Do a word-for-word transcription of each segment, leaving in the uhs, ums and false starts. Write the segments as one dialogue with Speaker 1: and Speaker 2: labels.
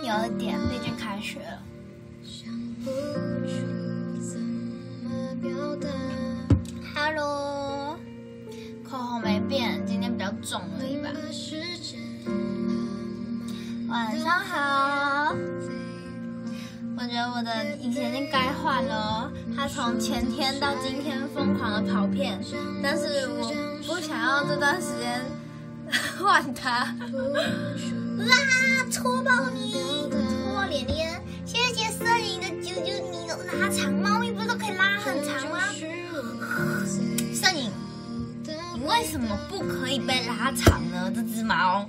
Speaker 1: 有一点，毕竟开学了。Hello， 口红没变，今天比较重而已吧。晚上好。我觉得我的隐形眼镜该换了，它从前天到今天疯狂的跑遍，但是我不想要这段时间换它。啦，戳爆你，戳爆脸脸！谢谢摄影的啾啾，你有拉长，猫咪不是都可以拉很长吗？摄影，你为什么不可以被拉长呢？这只毛。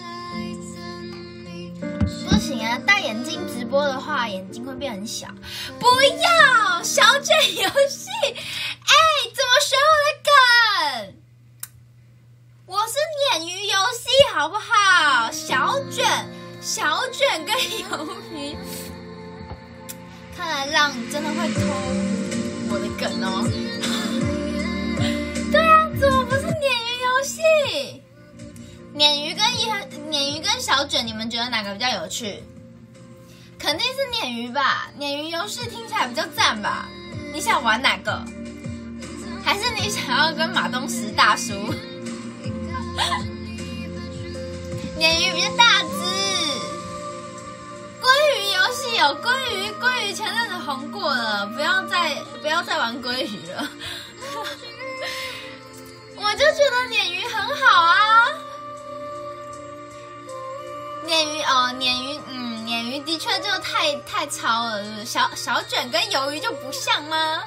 Speaker 1: 不行啊，戴眼镜直播的话，眼睛会变很小。不要小卷游戏，哎，怎么学我的梗？我是鲶鱼游戏，好不好？小卷，小卷跟鱿鱼，看来浪真的会偷我的梗哦。对啊，怎么不是鲶鱼游戏？鲶鱼跟鲶鱼跟小卷，你们觉得哪个比较有趣？肯定是鲶鱼吧，鲶鱼游戏听起来比较赞吧？你想玩哪个？还是你想要跟马东石大叔？鲶鱼比较大只，鲑鱼游戏有鲑鱼，鲑鱼前阵子红过了，不要再不要再玩鲑鱼了。我就觉得鲶鱼很好啊。鲶鱼哦，鲶鱼，嗯，鲶鱼的确就太太糙了，小小卷跟鱿鱼就不像吗？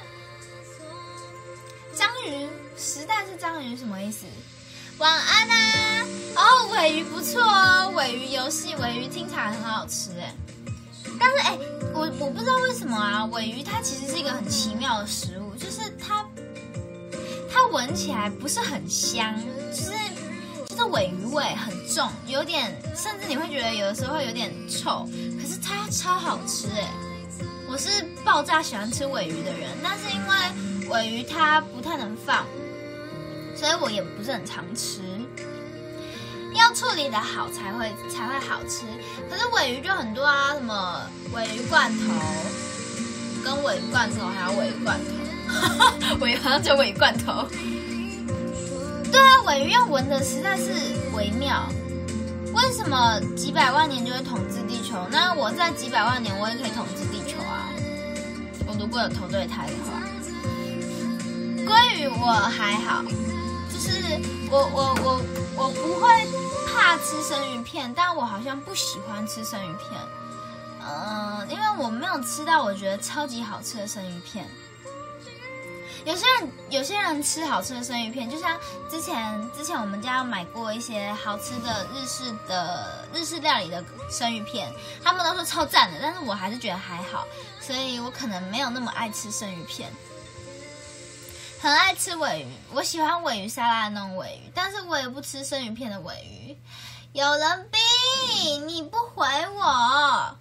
Speaker 1: 章鱼，时代是章鱼什么意思？晚安啊！哦，尾鱼不错哦，尾鱼游戏，尾鱼听起来很好吃哎。但是哎，我我不知道为什么啊，尾鱼它其实是一个很奇妙的食物，就是它它闻起来不是很香，就是。就是尾鱼味很重，有点，甚至你会觉得有的时候会有点臭，可是它超好吃哎！我是爆炸喜欢吃尾鱼的人，但是因为尾鱼它不太能放，所以我也不是很常吃。要处理的好才会才会好吃。可是尾鱼就很多啊，什么尾鱼罐头，跟尾鱼罐头还有尾鱼罐头，尾鱼好像叫尾鱼罐头。对啊，尾鱼要闻的实在是微妙。为什么几百万年就会统治地球？那我在几百万年我也可以统治地球啊！我如果有投对胎的话，鲑鱼我还好，就是我我我我不会怕吃生鱼片，但我好像不喜欢吃生鱼片。嗯，因为我没有吃到我觉得超级好吃的生鱼片。有些人有些人吃好吃的生鱼片，就像之前之前我们家有买过一些好吃的日式的日式料理的生鱼片，他们都说超赞的，但是我还是觉得还好，所以我可能没有那么爱吃生鱼片。很爱吃鲔鱼，我喜欢鲔鱼沙拉的那种鲔鱼，但是我也不吃生鱼片的鲔鱼。有人逼你不回我，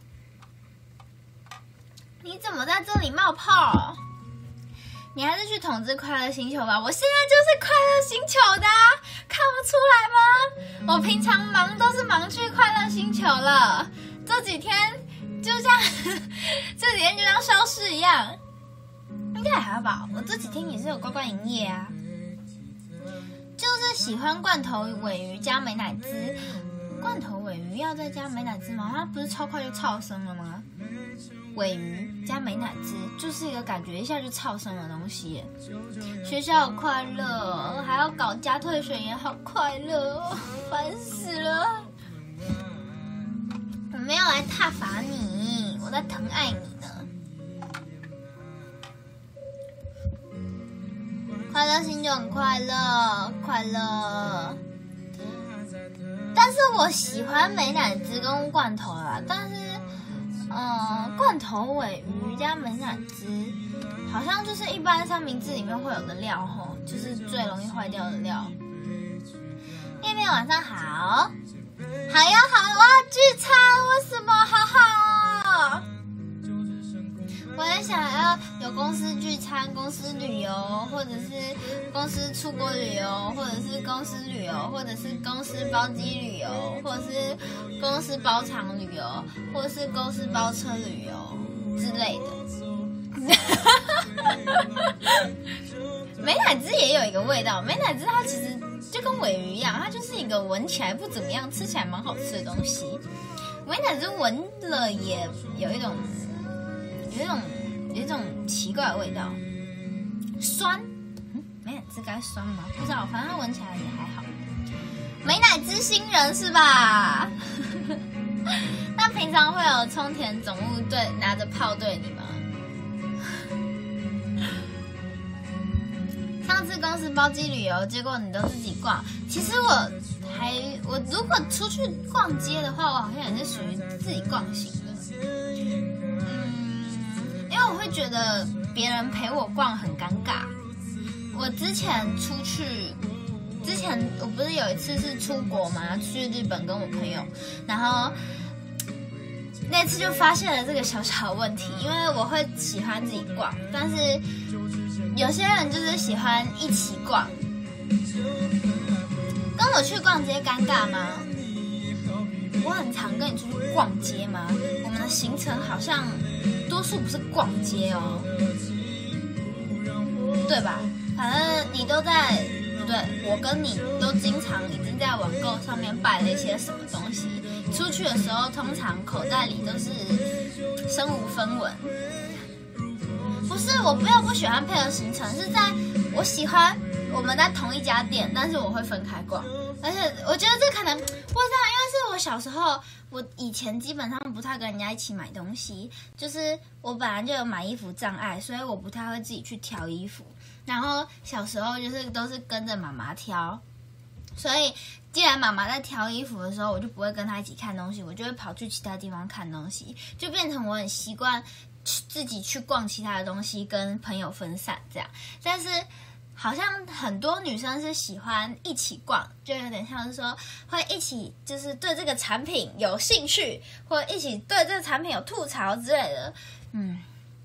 Speaker 1: 你怎么在这里冒泡？你还是去统治快乐星球吧，我现在就是快乐星球的啊，看不出来吗？我平常忙都是忙去快乐星球了，这几天就像这几天就像消失一样，应该还好吧？我这几天也是有乖乖营业啊，就是喜欢罐头鲔鱼加美乃滋。罐头鲔鱼要再加美乃滋吗？它不是超快就超生了吗？鲔鱼加美乃滋就是一个感觉一下就超生的东西耶。学校好快乐，还要搞加退学也好快乐，烦死了。我没有来挞伐你，我在疼爱你呢。快乐星就很快乐，快乐。但是我喜欢美乃滋跟罐头啦，但是，嗯，罐头鲔鱼加美乃滋，好像就是一般三明治里面会有的料吼，就是最容易坏掉的料。面面晚上好，好呀好哇，聚餐为什么好好哦？我也想要有公司聚餐、公司旅游， 或者是公司出国旅游，或者是公司旅游，或者是公司包机旅游，或者是公司包场旅游，或者是公司包车旅游之类的。美乃滋也有一个味道，美乃滋它其实就跟鮪鱼一样，它就是一个闻起来不怎么样，吃起来蛮好吃的东西。美乃滋闻了也有一种有一种有一种奇怪的味道，酸。嗯，美乃滋该酸吗？不知道，反正它闻起来也还好。美乃滋新人是吧？那平常会有冲田总务对拿着炮对你吗？上次公司包机旅游，结果你都自己逛。其实我还我如果出去逛街的话，我好像也是属于自己逛型的。嗯，因为我会觉得别人陪我逛很尴尬。我之前出去，之前我不是有一次是出国嘛，去日本跟我朋友，然后那次就发现了这个小小的问题，因为我会喜欢自己逛，但是有些人就是喜欢一起逛。跟我去逛街尴尬吗？我很常跟你出去逛街吗？我们的行程好像多数不是逛街哦，对吧？反正你都在，不对，我跟你都经常已经在网购上面拜了一些什么东西，出去的时候通常口袋里都是身无分文。不是我没有不喜欢配合行程，是在我喜欢我们在同一家店，但是我会分开逛。而且我觉得这可能不知道，因为是我小时候，我以前基本上不太跟人家一起买东西，就是我本来就有买衣服障碍，所以我不太会自己去挑衣服。然后小时候就是都是跟着妈妈挑，所以既然妈妈在挑衣服的时候，我就不会跟她一起看东西，我就会跑去其他地方看东西，就变成我很习惯自己去逛其他的东西，跟朋友分散这样。但是好像很多女生是喜欢一起逛，就有点像是说会一起就是对这个产品有兴趣，或者一起对这个产品有吐槽之类的。嗯，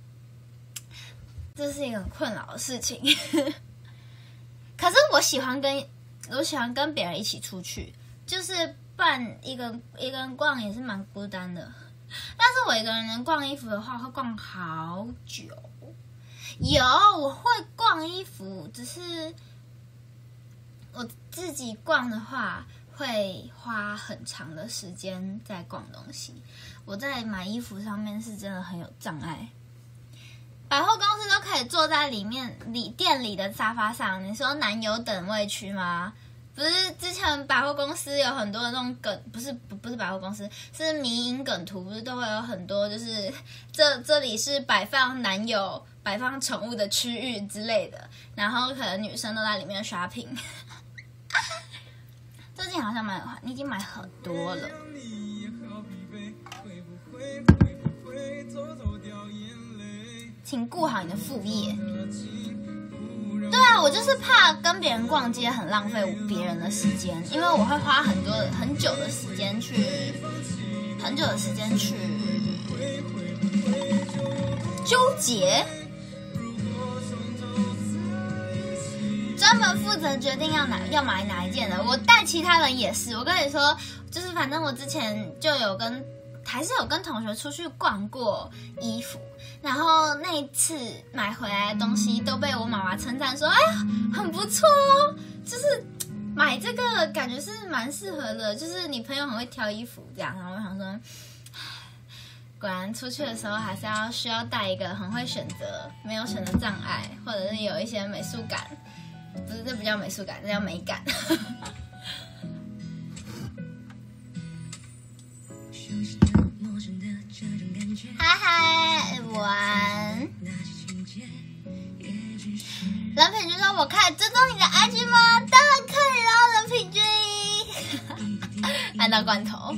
Speaker 1: 这是一个很困扰的事情。可是我喜欢跟我喜欢跟别人一起出去，就是伴一个一个人逛也是蛮孤单的。但是我一个人能逛衣服的话，会逛好久。有，我会逛衣服，只是我自己逛的话，会花很长的时间在逛东西。我在买衣服上面是真的很有障碍。百货公司都可以坐在里面里店里的沙发上，你说男友等位区吗？不是之前百货公司有很多的那种梗，不是不不是百货公司，是迷因梗图，不是都会有很多就是这这里是摆放男友、摆放宠物的区域之类的，然后可能女生都在里面 shopping。最近好像买，你已经买很多了。请顾好你的副业。对啊，我就是怕跟别人逛街很浪费别人的时间，因为我会花很多很久的时间去，很久的时间去纠结，专门负责决定要哪要买哪一件的。我带其他人也是，我跟你说，就是反正我之前就有跟还是有跟同学出去逛过衣服。然后那一次买回来的东西都被我妈妈称赞说：“哎呀，很不错哦，就是买这个感觉是蛮适合的，就是你朋友很会挑衣服这样。”然后我想说，果然出去的时候还是要需要带一个很会选择、没有选择障碍，或者是有一些美术感。不是，这不叫美术感，这叫美感。嗨嗨，晚。人品君说：“我可以追踪你的 I G 吗？”当然可以了，人品君。按到罐头。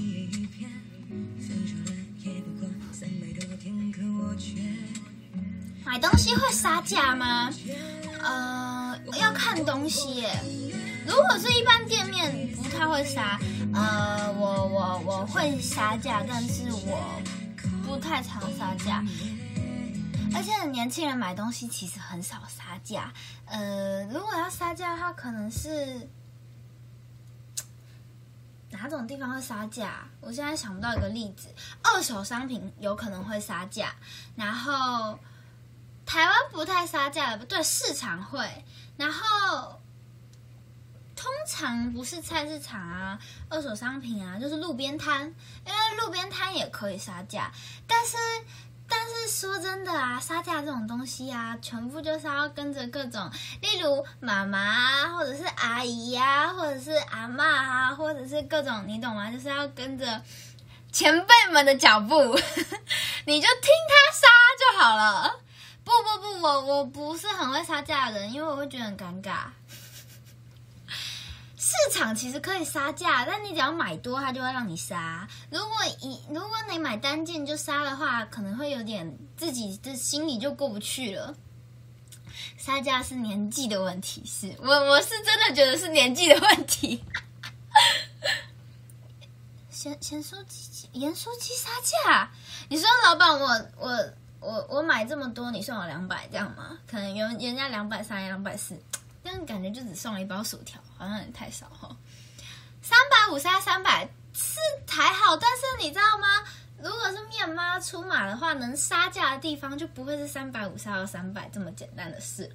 Speaker 1: 买东西会杀价吗？呃，要看东西耶。如果是一般店面，不太会杀。呃，我我我会杀价，但是我不太常杀价。 而且年轻人买东西其实很少杀价。呃，如果要杀价的话，可能是哪种地方会杀价？我现在想不到一个例子。二手商品有可能会杀价，然后台湾不太杀价了，对，市场会，然后通常不是菜市场啊，二手商品啊，就是路边摊，因为路边摊也可以杀价，但是。但是说真的啊，杀价这种东西啊，全部就是要跟着各种，例如妈妈啊，或者是阿姨啊，或者是阿嬷啊，或者是各种，你懂吗？就是要跟着前辈们的脚步，你就听他杀就好了。不不不，我我不是很会杀价的人，因为我会觉得很尴尬。市场其实可以杀价，但你只要买多，它就会让你杀。如果一如果你买单件就杀的话，可能会有点自己的心里就过不去了。杀价是年纪的问题，是我我是真的觉得是年纪的问题。咸咸酥鸡、盐酥鸡杀价，你说老板我我我我买这么多，你算我两百这样吗？可能人人家两百三、两百四。但感觉就只送了一包薯条，好像也太少哈。三百五杀三百是还好，但是你知道吗？如果是面妈出马的话，能杀价的地方就不会是三百五杀到三百这么简单的事。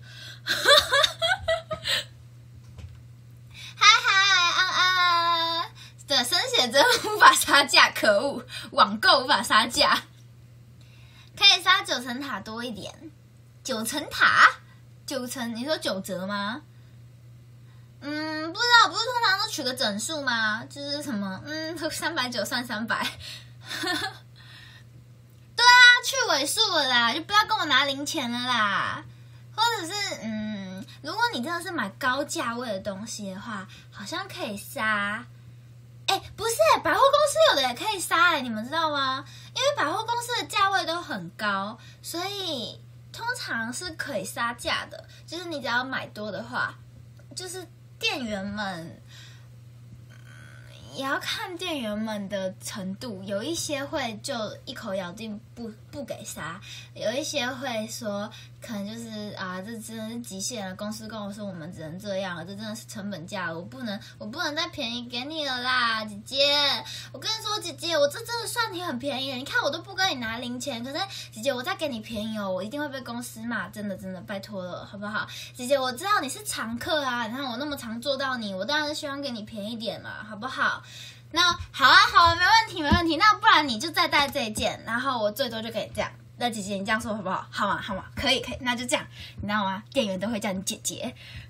Speaker 1: 嗨嗨安安，对，生写真无法杀价，可恶！网购无法杀价，可以杀九层塔多一点，九层塔。九成，你说九折吗？嗯，不知道，不是通常都取个整数吗？就是什么，嗯，三百九算三百。对啊，去尾数了啦，就不要跟我拿零钱了啦。或者是，嗯，如果你真的是买高价位的东西的话，好像可以杀。哎，不是，百货公司有的也可以杀，哎，你们知道吗？因为百货公司的价位都很高，所以。通常是可以杀价的，就是你只要买多的话，就是店员们也要看店员们的程度，有一些会就一口咬定不不给杀，有一些会说可能就是啊，这真的是极限了，公司跟我说我们只能这样了，这真的是成本价了，我不能我不能再便宜给你了啦，姐姐，我跟你说姐姐，我这真的算你很便宜了，你看我都不跟你拿零钱，可是姐姐我再给你便宜哦，我一定会被公司骂，真的真的拜托了，好不好？姐姐我知道你是常客啊，你看我那么常做到你，我当然是希望给你便宜点嘛，好不好？那好啊，好啊，没问题，没问题。那不然你就再带这一件，然后我最多就可以这样。那姐姐，你这样说好不好？好吗？好吗？可以，可以。那就这样，你知道吗？店员都会叫你姐姐。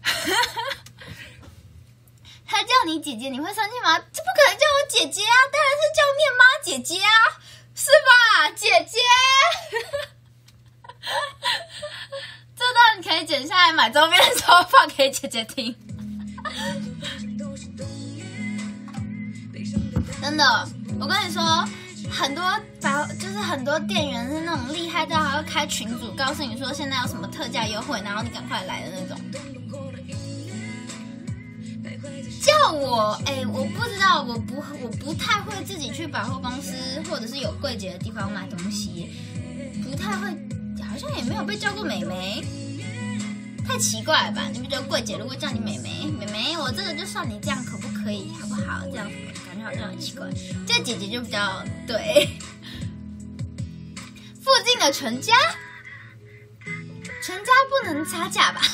Speaker 1: 他叫你姐姐，你会生气吗？这不可能叫我姐姐啊，当然是叫面妈姐姐啊，是吧？姐姐。这段你可以剪下来买周边的时候放给姐姐听。真的，我跟你说，很多百就是很多店员是那种厉害到还会开群组，告诉你说现在有什么特价优惠，然后你赶快来的那种。叫我，哎、欸，我不知道，我不我不太会自己去百货公司或者是有柜姐的地方买东西，不太会，好像也没有被叫过美眉。太奇怪了吧？你不觉得柜姐如果叫你美眉，美眉，我这个就算你这样可不可以，好不好？这样感觉好像很奇怪。这姐姐就比较对。附近的全家，全家不能差价吧？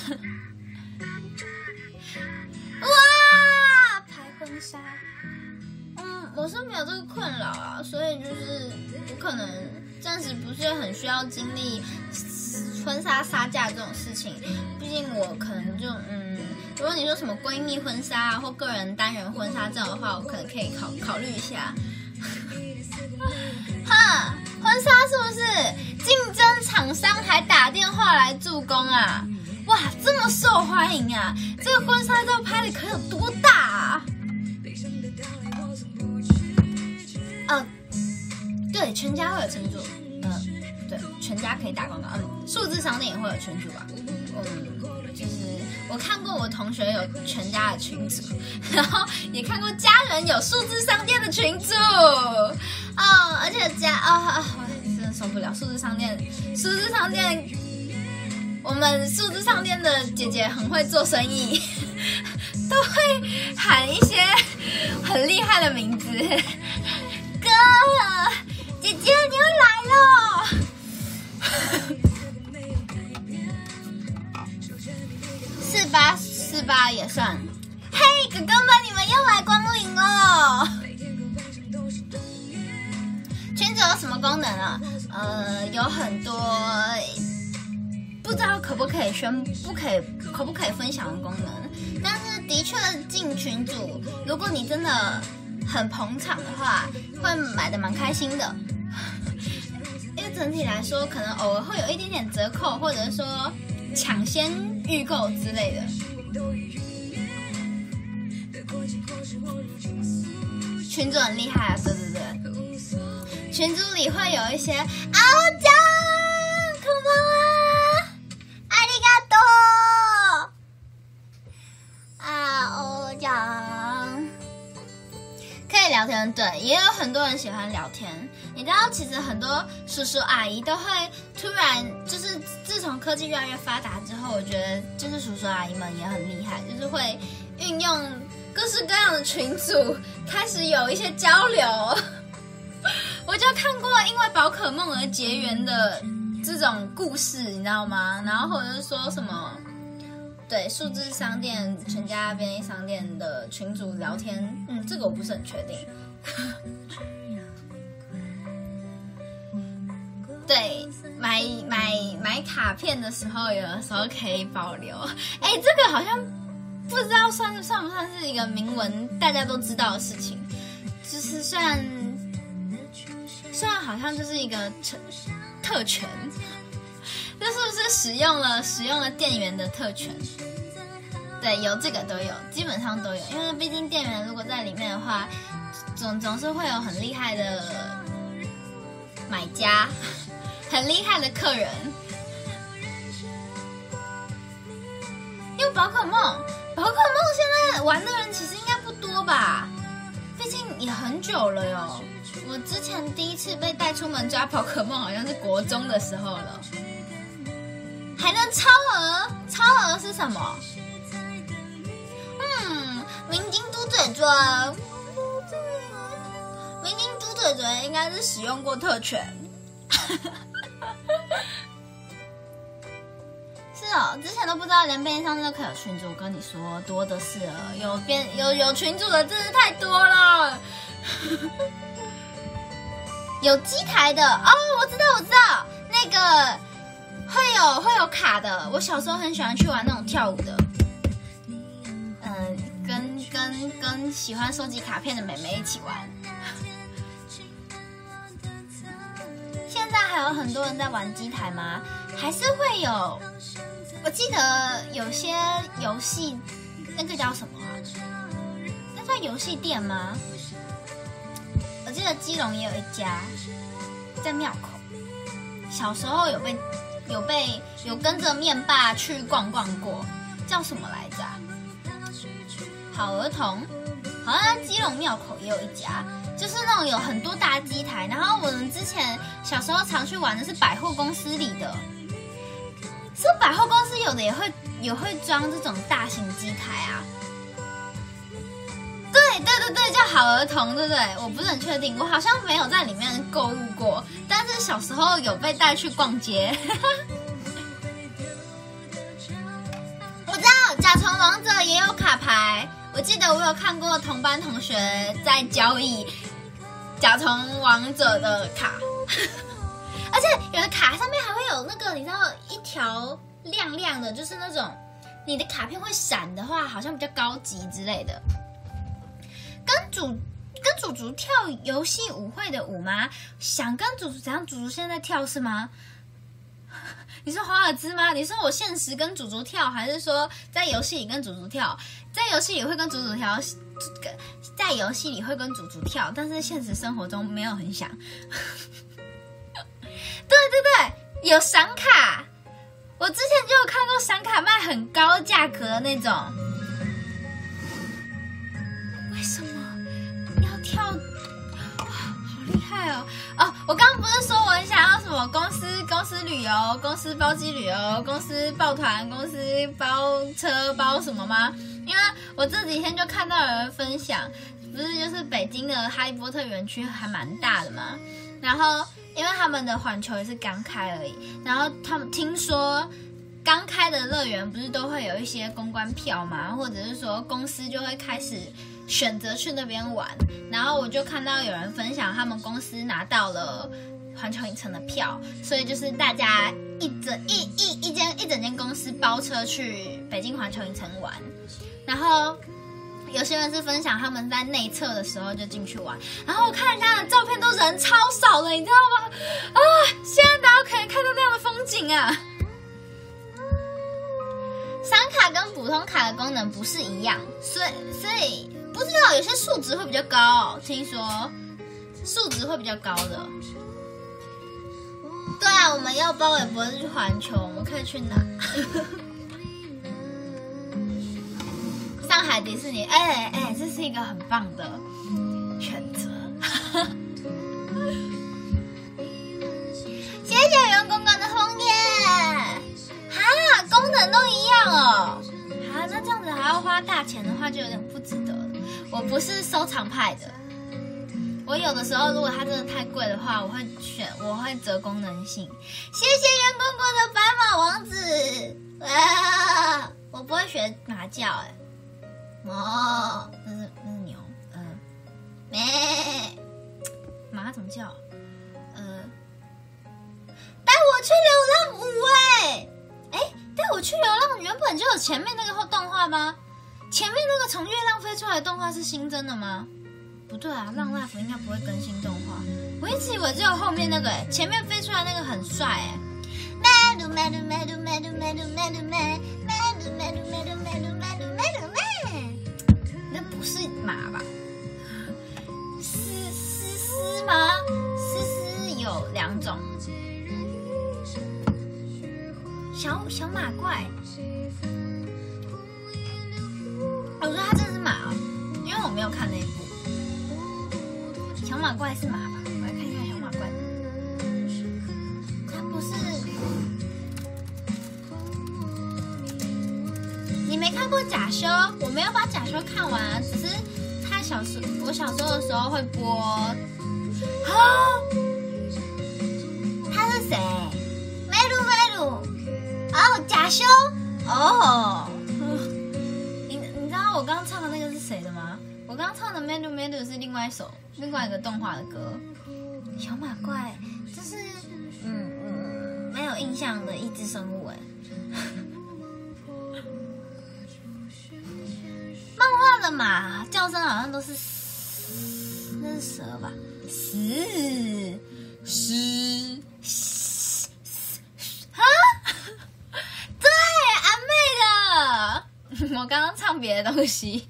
Speaker 1: 哇，拍婚纱，嗯，我是没有这个困扰啊，所以就是我可能暂时不是很需要经历婚纱杀价这种事情，毕竟我可能就嗯，如果你说什么闺蜜婚纱啊或个人单人婚纱这样的话，我可能可以考考虑一下。哈，婚纱是不是竞争厂商还打电话来助攻啊？哇，这么受欢迎啊！这个婚纱照拍的可有多大啊？哦，对，全家会有群组，嗯，对，全家可以打广告，嗯，数字商店也会有群组吧？嗯，就是我看过我同学有全家的群组，然后也看过家人有数字商店的群组，哦，而且家哦哦，真的的受不了。数字商店，数字商店，我们数字商店的姐姐很会做生意，都会喊一些很厉害的名字。哥，姐姐你又来了。四八四八也算。嘿，哥哥们，你们又来光临了。群组有什么功能啊？呃，有很多不知道可不可以宣，不可以，可不可以分享的功能。但是的确进群组，如果你真的很捧场的话，会买的蛮开心的。因为整体来说，可能偶尔会有一点点折扣，或者说抢先预购之类的。群主很厉害啊，对对对，群组里会有一些阿欧酱，こんばんは，ありがとう，阿欧酱，可以聊天，对，也有很多人喜欢聊天。你知道，其实很多叔叔阿姨都会突然，就是自从科技越来越发达之后，我觉得就是叔叔阿姨们也很厉害，就是会运用各式各样的群组开始有一些交流。我就看过因为宝可梦而结缘的这种故事，你知道吗？然后或者是说什么，对，数字商店、全家便利商店的群组聊天，嗯，这个我不是很确定。对，买买买卡片的时候，有的时候可以保留。哎，这个好像不知道算算不算是一个明文大家都知道的事情，就是虽然虽然好像就是一个特权，这是不是使用了使用了店员的特权？对，有这个都有，基本上都有，因为毕竟店员如果在里面的话，总总是会有很厉害的买家，很厉害的客人。因为宝可梦，宝可梦现在玩的人其实应该不多吧？毕竟也很久了哟。我之前第一次被带出门抓宝可梦，好像是国中的时候了。还能超额？超额是什么？嗯，明京嘟嘴嘴。明京嘟嘴嘴应该是使用过特权。是哦，之前都不知道连便利商店都可以有群组，我跟你说多的是了，有便有有群组的真是太多了。有机台的哦，我知道我知道，那个会有会有卡的。我小时候很喜欢去玩那种跳舞的，嗯、呃，跟跟跟喜欢收集卡片的妹妹一起玩。现在还有很多人在玩机台吗？还是会有？我记得有些游戏，那个叫什么啊？那叫游戏店吗？我记得基隆也有一家，在庙口。小时候有被有被有跟着面爸去逛逛过，叫什么来着？好儿童，好像在基隆庙口也有一家，就是那种有很多大机台。然后我们之前小时候常去玩的是百货公司里的，是不是百货公司有的也会也会装这种大型机台啊？对对对对，叫好儿童，对不对？我不是很确定，我好像没有在里面购物过，但是小时候有被带去逛街。我知道甲虫王者也有卡牌，我记得我有看过同班同学在交易甲虫王者的卡，而且有的卡上面还会有那个，你知道一条亮亮的，就是那种你的卡片会闪的话，好像比较高级之类的。跟主跟主竹跳游戏舞会的舞吗？想跟主竹怎样？主竹现在在跳是吗？你说华尔兹吗？你说我现实跟主竹跳，还是说在游戏里跟主竹跳？在游戏里会跟主竹跳，在游戏里会跟主竹跳，但是现实生活中没有很想。对对对，有闪卡，我之前就有看过闪卡卖很高价格的那种。为什么要跳？哇，好厉害哦！哦，我刚刚不是说我很想要什旅游，公司包机旅游，公司抱团，公司包车包什么吗？因为我这几天就看到有人分享，不是就是北京的哈利波特园区还蛮大的嘛，然后因为他们的环球也是刚开而已，然后他们听说刚开的乐园不是都会有一些公关票嘛，或者是说公司就会开始选择去那边玩，然后我就看到有人分享他们公司拿到了环球影城的票，所以就是大家一整一一一间一整间公司包车去北京环球影城玩，然后有些人是分享他们在内测的时候就进去玩，然后我看人家的照片都人超少的，你知道吗？啊，现在大家可以看到那样的风景啊！闪卡跟普通卡的功能不是一样，所以所以不知道有些数值会比较高，听说数值会比较高的。对啊，我们要包也不会去环球，我们可以去哪？上海迪士尼，哎哎，这是一个很棒的选择。谢谢员工工的枫叶，哈，功能都一样哦。啊，那这样子还要花大钱的话，就有点不值得了。我不是收藏派的，我有的时候如果它真的太贵的话，我会选，我会择功能性。谢谢员工工的白马王子，啊，我不会学马叫哎。哦，那是那是牛，嗯、呃，咩，马怎么叫？呃，带我去流浪舞哎，哎，带我去流浪原本就有前面那个动画吗？前面那个从月亮飞出来的动画是新增的吗？不对啊，浪 life 应该不会更新动画，我一直以为只有后面那个哎，前面飞出来那个很帅哎。那不是马吧？丝丝丝吗？丝丝有两种，小小马怪。我说它真的是马哦，因为我没有看那一部。小马怪是马吧？我来看一下小马怪。它不是。你没看过假修？我没有把假修看完啊，只是他小时我小时候的时候会播。啊，他是谁？梅鲁梅鲁。哦，假修。哦，你你知道我刚刚唱的那个是谁的吗？我刚刚唱的梅鲁梅鲁是另外一首另外一个动画的歌。小马怪，这是嗯嗯没有印象的益智生物哎。漫画的马叫声好像都是那是蛇吧？嘶嘶嘶啊！对，阿妹的。我刚刚唱别的东西。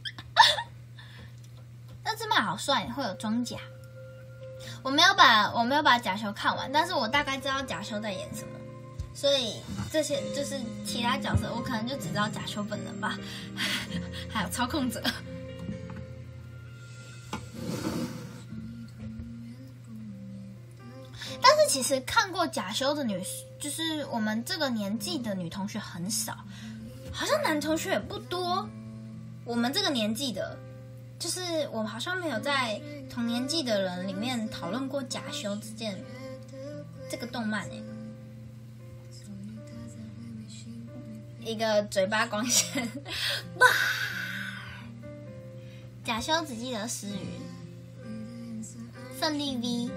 Speaker 1: 那只马好帅，会有装甲。我没有把我没有把假修看完，但是我大概知道假修在演什么。所以这些就是其他角色，我可能就只知道假修本人吧，还有操控者。但是其实看过假修的女，就是我们这个年纪的女同学很少，好像男同学也不多。我们这个年纪的，就是我好像没有在同年纪的人里面讨论过假修这件这个动漫诶。一个嘴巴光线，哇！假修只记得诗云、胜利 V。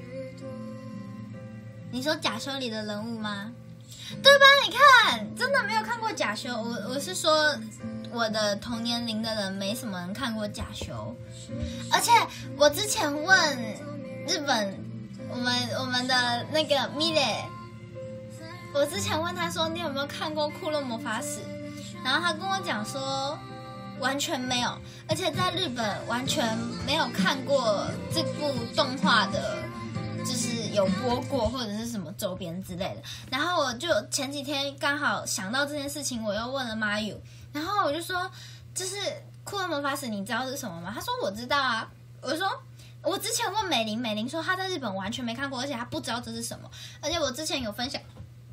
Speaker 1: 你说假修里的人物吗？对吧？你看，真的没有看过假修。我我是说，我的同年龄的人没什么人看过假修。而且我之前问日本，我们我们的那个米蕾。我之前问他说你有没有看过《库洛魔法使》，然后他跟我讲说完全没有，而且在日本完全没有看过这部动画的，就是有播过或者是什么周边之类的。然后我就前几天刚好想到这件事情，我又问了马友，然后我就说就是《库洛魔法使》你知道是什么吗？他说我知道啊。我说我之前问美玲，美玲说她在日本完全没看过，而且她不知道这是什么。而且我之前有分享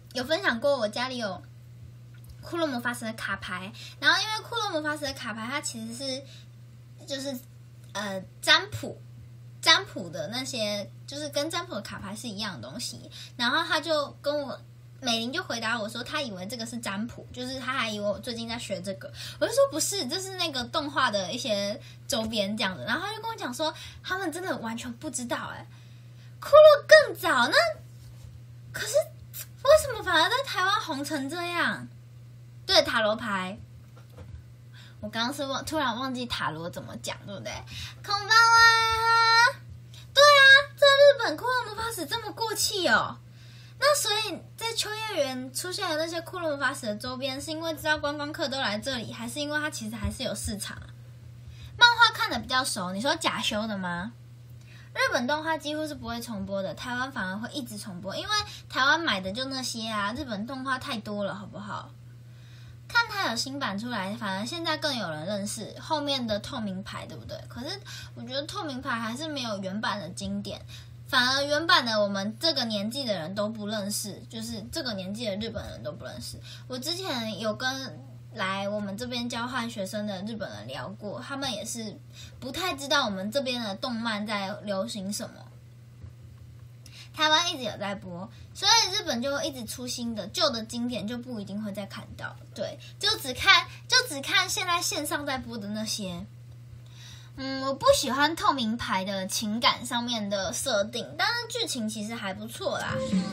Speaker 1: 有分享过，我家里有库洛魔法使的卡牌，然后因为库洛魔法使的卡牌它其实是就是呃占卜占卜的那些，就是跟占卜的卡牌是一样的东西，然后他就跟我。美玲就回答我说，她以为这个是占卜，就是她还以为我最近在学这个。我就说不是，这是那个动画的一些周边这样的。然后她就跟我讲说，他们真的完全不知道哎、欸，库洛更早那，可是为什么反而在台湾红成这样？对，塔罗牌，我刚刚是忘突然忘记塔罗怎么讲，对不对？空包啊，对啊，在日本库洛魔法使这么过气哦。那所以，在秋叶原出现的那些库洛魔法使的周边，是因为知道观光客都来这里，还是因为它其实还是有市场？漫画看的比较熟，你说假修的吗？日本动画几乎是不会重播的，台湾反而会一直重播，因为台湾买的就那些啊，日本动画太多了，好不好？看它有新版出来，反而现在更有人认识后面的透明牌，对不对？可是我觉得透明牌还是没有原版的经典。反而原版的我们这个年纪的人都不认识，就是这个年纪的日本人都不认识。我之前有跟来我们这边交换学生的日本人聊过，他们也是不太知道我们这边的动漫在流行什么。台湾一直有在播，所以日本就会一直出新的，旧的经典就不一定会再看到。对，就只看就只看现在线上在播的那些。嗯，我不喜欢透明牌的情感上面的设定，但是剧情其实还不错啦。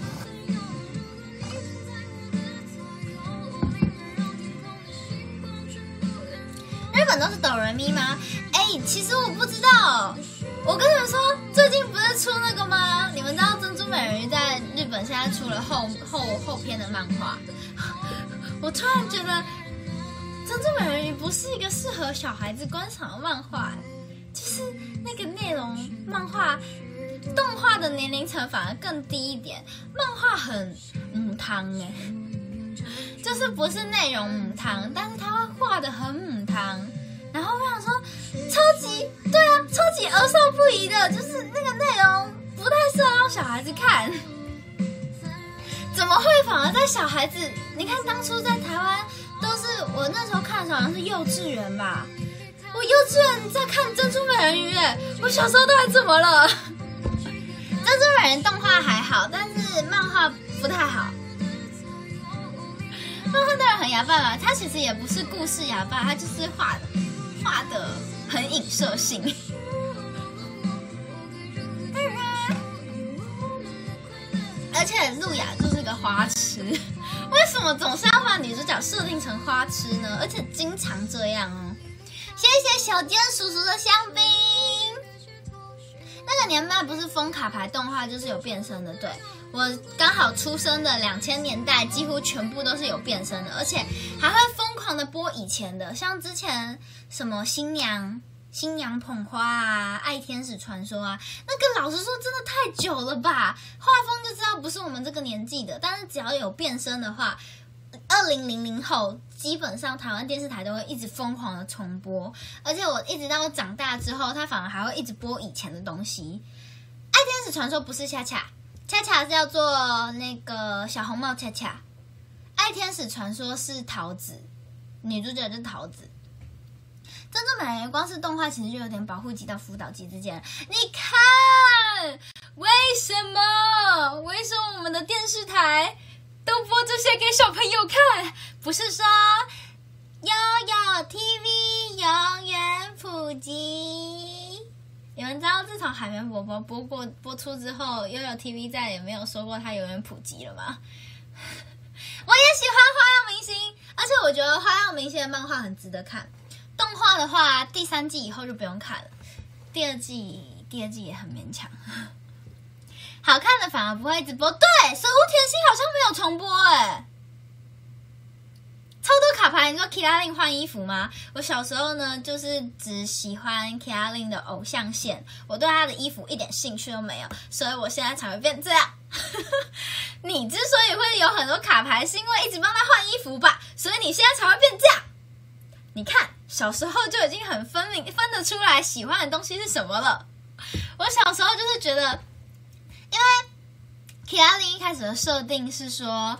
Speaker 1: 日本都是哆来咪吗？哎，其实我不知道。我跟你们说，最近不是出那个吗？你们知道珍珠美人鱼在日本现在出了后后后篇的漫画？我突然觉得珍珠美人鱼不是一个适合小孩子观赏的漫画。就是那个内容，漫画、动画的年龄层反而更低一点。漫画很母汤哎，就是不是内容母汤，但是它会画得很母汤。然后我想说，超级对啊，超级儿少不宜的，就是那个内容不太适合让小孩子看。怎么会反而在小孩子？你看当初在台湾都是我那时候看的时候好像是幼稚园吧。我幼稚园在看珍珠美人鱼耶，我小时候都还怎么了？珍珠美人鱼动画还好，但是漫画不太好。漫画当然很哑巴嘛，它其实也不是故事哑巴，它就是画的画的很影射性。而且路亚就是个花痴，为什么总是要把女主角设定成花痴呢？而且经常这样哦。谢谢小坚叔叔的香槟。那个年代不是封卡牌动画就是有变身的，对，我刚好出生的两千年代几乎全部都是有变身的，而且还会疯狂的播以前的，像之前什么新娘新娘捧花啊，爱天使传说啊，那个老实说真的太久了吧，画风就知道不是我们这个年纪的，但是只要有变身的话，二零零零后基本上台湾电视台都会一直疯狂的重播，而且我一直到长大之后，它反而还会一直播以前的东西。爱天使传说不是恰恰，恰恰是叫做那个小红帽恰恰，爱天使传说是桃子，女主角就是桃子。珍珠美人鱼光是动画其实就有点保护级到辅导级之间，你看为什么为什么我们的电视台都播这些给小朋友看？不是说悠悠 T V 永远普及？你们知道自从海绵宝宝播过播出之后，悠悠 T V 再也没有说过它永远普及了吗？我也喜欢花样明星，而且我觉得花样明星的漫画很值得看。动画的话，第三季以后就不用看了，第二季第二季也很勉强。好看的反而不会一直播。对，水屋甜心好像没有重播哎，超多卡牌。你说 Kira Lin 换衣服吗？我小时候呢，就是只喜欢 Kira Lin 的偶像线，我对她的衣服一点兴趣都没有，所以我现在才会变这样。你之所以会有很多卡牌，是因为一直帮她换衣服吧，所以你现在才会变这样。你看，小时候就已经很分明分得出来喜欢的东西是什么了。我小时候就是觉得。因为 Kira Lin 一开始的设定是说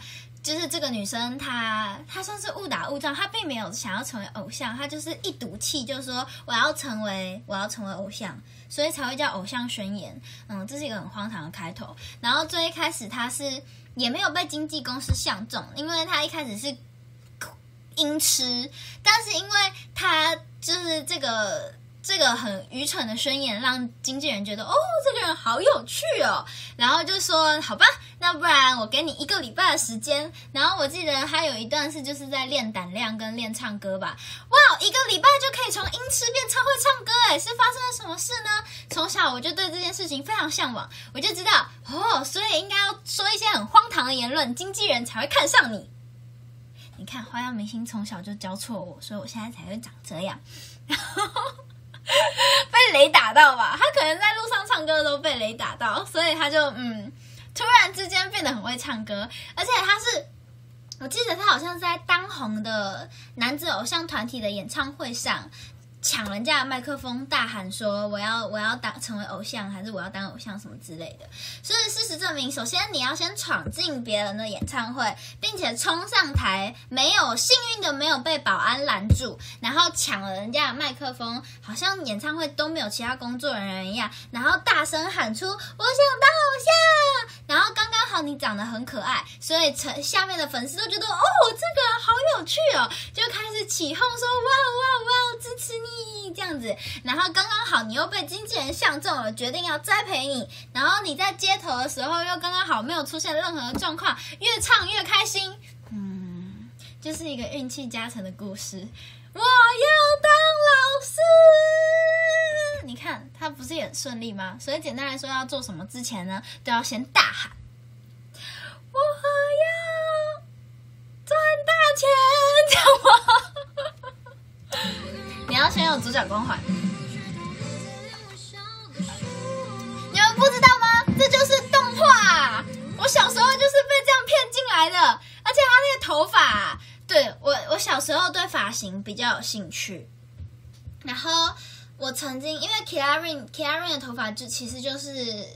Speaker 1: 就是这个女生她她算是误打误撞，她并没有想要成为偶像，她就是一赌气，就是说我要成为我要成为偶像，所以才会叫偶像宣言。嗯，这是一个很荒唐的开头。然后最一开始她是也没有被经纪公司相中，因为她一开始是音痴，但是因为她就是这个。这个很愚蠢的宣言让经纪人觉得哦，这个人好有趣哦，然后就说好吧，那不然我给你一个礼拜的时间。然后我记得他有一段是就是在练胆量跟练唱歌吧。哇，一个礼拜就可以从音痴变超会唱歌哎，是发生了什么事呢？从小我就对这件事情非常向往，我就知道哦，所以应该要说一些很荒唐的言论，经纪人才会看上你。你看花样明星从小就教错我，所以我现在才会长这样。然后被雷打到吧，他可能在路上唱歌都被雷打到，所以他就嗯，突然之间变得很会唱歌，而且他是，我记得他好像是在当红的男子偶像团体的演唱会上抢人家的麦克风，大喊说我要我要当成为偶像，还是我要当偶像什么之类的。所以事实证明，首先你要先闯进别人的演唱会，并且冲上台，没有幸运的没有被保安拦住，然后抢了人家的麦克风，好像演唱会都没有其他工作人员一样，然后大声喊出我想当偶像，然后刚刚好你长得很可爱，所以下面的粉丝都觉得哦这个人好有趣哦，就开始起哄说哇哇哇支持你这样子，然后刚刚好你又被经纪人相中了，决定要栽培你，然后你在街头的时候又刚刚好没有出现任何的状况，越唱越开心，嗯，就是一个运气加成的故事。我要当老师，你看他不是也很顺利吗？所以简单来说，要做什么之前呢，都要先大喊我要赚大钱，这样吗？你要先有主角光环。你们不知道吗？这就是动画。我小时候就是被这样骗进来的，而且他那个头发，对我，我小时候对发型比较有兴趣。然后我曾经因为 Kiarin Kiarin 的头发就其实就是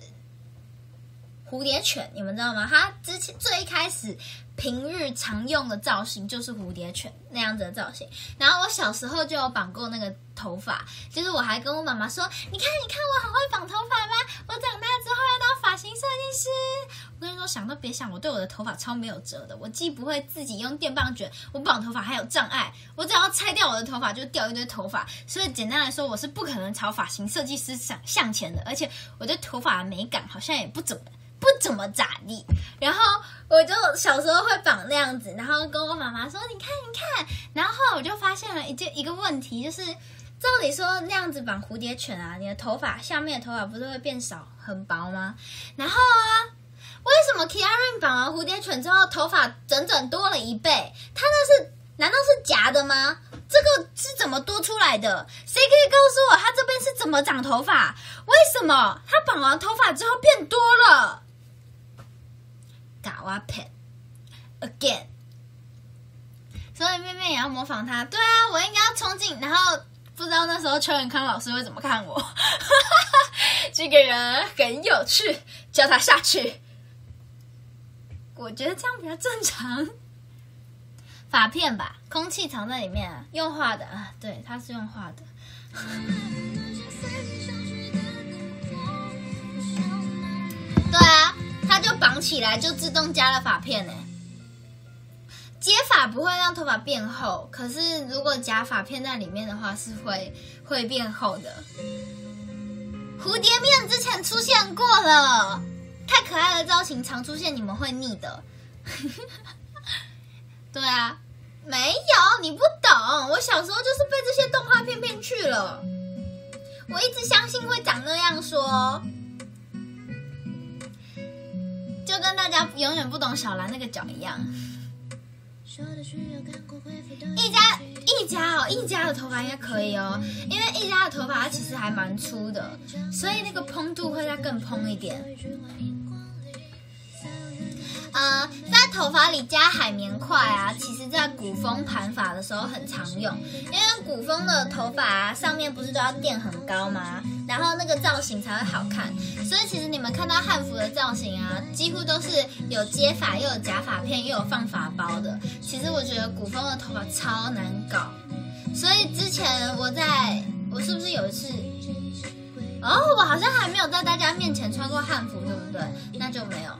Speaker 1: 蝴蝶犬，你们知道吗？他之前最一开始平日常用的造型就是蝴蝶犬那样子的造型，然后我小时候就有绑过那个头发，就是我还跟我妈妈说，你看你看我很会绑头发吧，我长大之后要当发型设计师。我跟你说，想都别想，我对我的头发超没有辙的，我既不会自己用电棒卷，我绑头发还有障碍，我只要拆掉我的头发就掉一堆头发，所以简单来说，我是不可能朝发型设计师向向前的，而且我对头发的美感好像也不怎么不怎么咋地，然后我就小时候会绑那样子，然后跟我妈妈说你看你看，然后后来我就发现了一件一个问题，就是照理说那样子绑蝴蝶犬啊，你的头发下面的头发不是会变少很薄吗？然后啊，为什么 Kiarin 绑完蝴蝶犬之后头发整整多了一倍？他那是难道是夹的吗？这个是怎么多出来的？谁可以告诉我他这边是怎么长头发？为什么他绑完头发之后变多了？嘎哇 pen again， 所以妹妹也要模仿他。对啊，我应该要冲进，然后不知道那时候邱元康老师会怎么看我。这个人很有趣，叫他下去。我觉得这样比较正常。发片吧，空气藏在里面啊，用画的啊，对，它是用画的。对啊，它就绑起来，就自动加了发片呢。接发不会让头发变厚，可是如果夹发片在里面的话，是会会变厚的。蝴蝶面之前出现过了，太可爱的造型常出现，你们会腻的。对啊，没有，你不懂。我小时候就是被这些动画片骗去了。我一直相信会长那样说，就跟大家永远不懂小兰那个脚一样。一家一家哦，一家的头发应该可以哦，因为一家的头发它其实还蛮粗的，所以那个蓬度会再更蓬一点。呃，在头头发里加海绵块啊，其实在古风盘发的时候很常用，因为古风的头发啊上面不是都要垫很高吗？然后那个造型才会好看，所以其实你们看到汉服的造型啊，几乎都是有接发又有夹发片又有放发包的。其实我觉得古风的头发超难搞，所以之前我在我是不是有一次？哦，我好像还没有在大家面前穿过汉服，对不对？那就没有。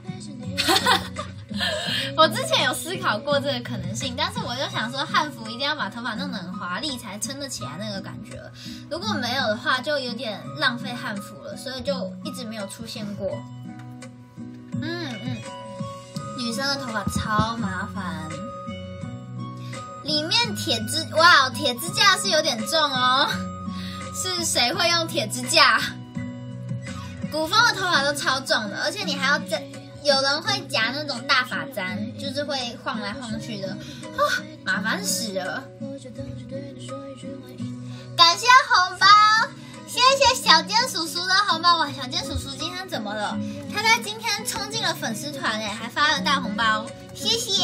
Speaker 1: 我之前有思考过这个可能性，但是我就想说，汉服一定要把头发弄得很华丽才撑得起来那个感觉。如果没有的话，就有点浪费汉服了，所以就一直没有出现过。嗯嗯，女生的头发超麻烦，里面铁支哇，铁支架是有点重哦。是谁会用铁支架？古风的头发都超重的，而且你还要再有人会夹那种大发簪，就是会晃来晃去的，哦，麻烦死了。感谢红包，谢谢小坚叔叔的红包。哇，小坚叔叔今天怎么了？他在今天冲进了粉丝团哎，还发了大红包，谢谢。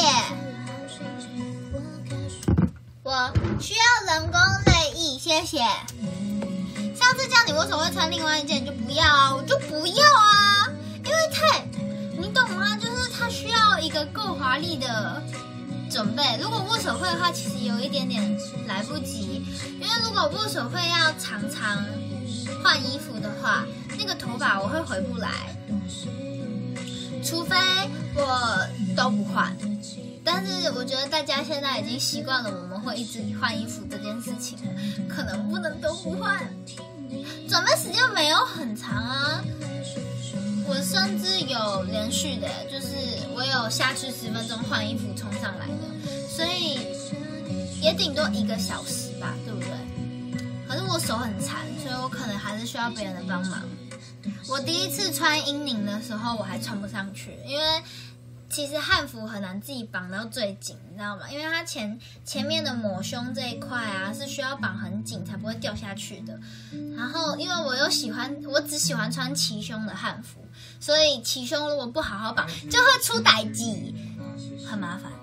Speaker 1: 我需要人工泪液，谢谢。上次叫你为什么会穿另外一件，你就不要啊，我就不要啊，因为太，你懂吗？就是它需要一个够华丽的准备。如果握手会的话，其实有一点点来不及，因为如果握手会要常常换衣服的话，那个头发我会回不来，除非我都不换。但是我觉得大家现在已经习惯了我们会一直换衣服这件事情了，可能不能都不换。准备时间没有很长啊，我甚至有连续的，就是我有下去十分钟换衣服冲上来的，所以也顶多一个小时吧，对不对？可是我手很残，所以我可能还是需要别人的帮忙。我第一次穿阴领的时候，我还穿不上去，因为其实汉服很难自己绑到最紧，你知道吗？因为它前前面的抹胸这一块啊，是需要绑很紧才不会掉下去的。然后因为我又喜欢，我只喜欢穿齐胸的汉服，所以齐胸如果不好好绑，就会出代誌，很麻烦。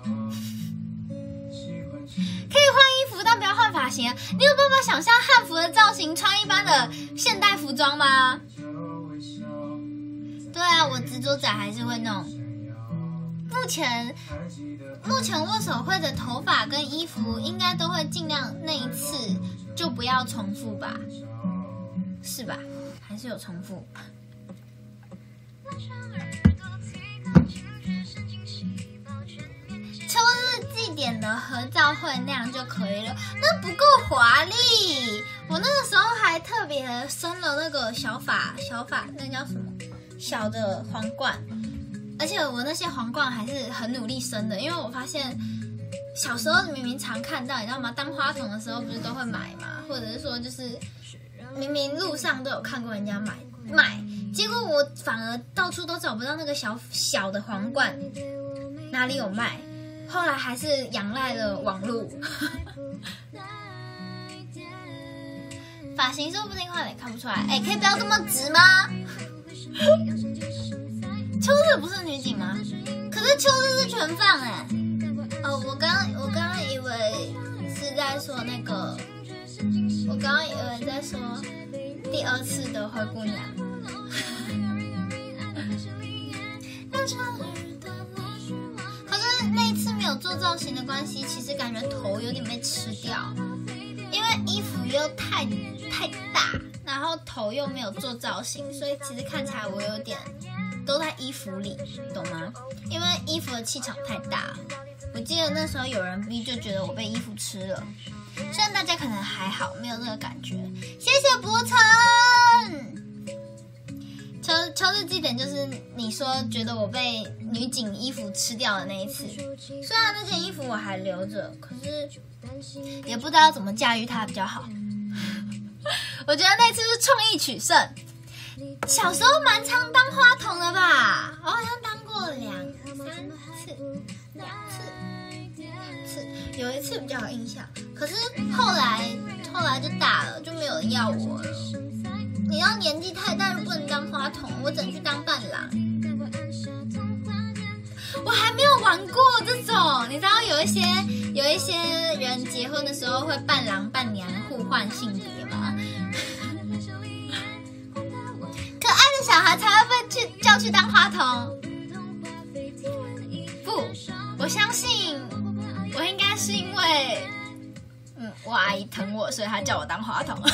Speaker 1: 可以换衣服，但不要换发型啊！你有办法想象汉服的造型穿一般的现代服装吗？对啊，我蜘蛛仔还是会弄。目前目前握手会的头发跟衣服应该都会尽量那一次就不要重复吧，是吧？还是有重复？秋日祭典的合照会那样就可以了，那不够华丽。我那个时候还特别生了那个小发小发，那叫什么？小的皇冠。而且我那些皇冠还是很努力生的，因为我发现小时候明明常看到，你知道吗？当花童的时候不是都会买嘛，或者是说就是明明路上都有看过人家买买，结果我反而到处都找不到那个小小的皇冠，哪里有卖？后来还是仰赖了网路。发型说不定画脸看不出来，哎，可以不要这么直吗？秋日不是女警吗？可是秋日是全放哎、欸。哦，我刚我刚刚以为是在说那个，我刚刚以为在说第二次的灰姑娘。可是那一次没有做造型的关系，其实感觉头有点被吃掉，因为衣服又太太大，然后头又没有做造型，所以其实看起来我有点。都在衣服里，懂吗？因为衣服的气场太大，我记得那时候有人 V 就觉得我被衣服吃了，虽然大家可能还好，没有这个感觉。谢谢博成。秋秋日祭典就是你说觉得我被女警衣服吃掉的那一次，虽然那件衣服我还留着，可是也不知道怎么驾驭它比较好。我觉得那次是创意取胜。小时候蛮常当花童的吧，我好像当过两三次，两次，两次，有一次比较有印象。可是后来后来就大了，就没有人要我了。你要年纪太大就不能当花童，我只能去当伴郎。我还没有玩过这种，你知道有一些有一些人结婚的时候会伴郎伴娘互换性别吗？可爱的小孩才会被去叫去当花童。不，我相信我应该是因为。嗯，我阿姨疼我，所以她叫我当花童。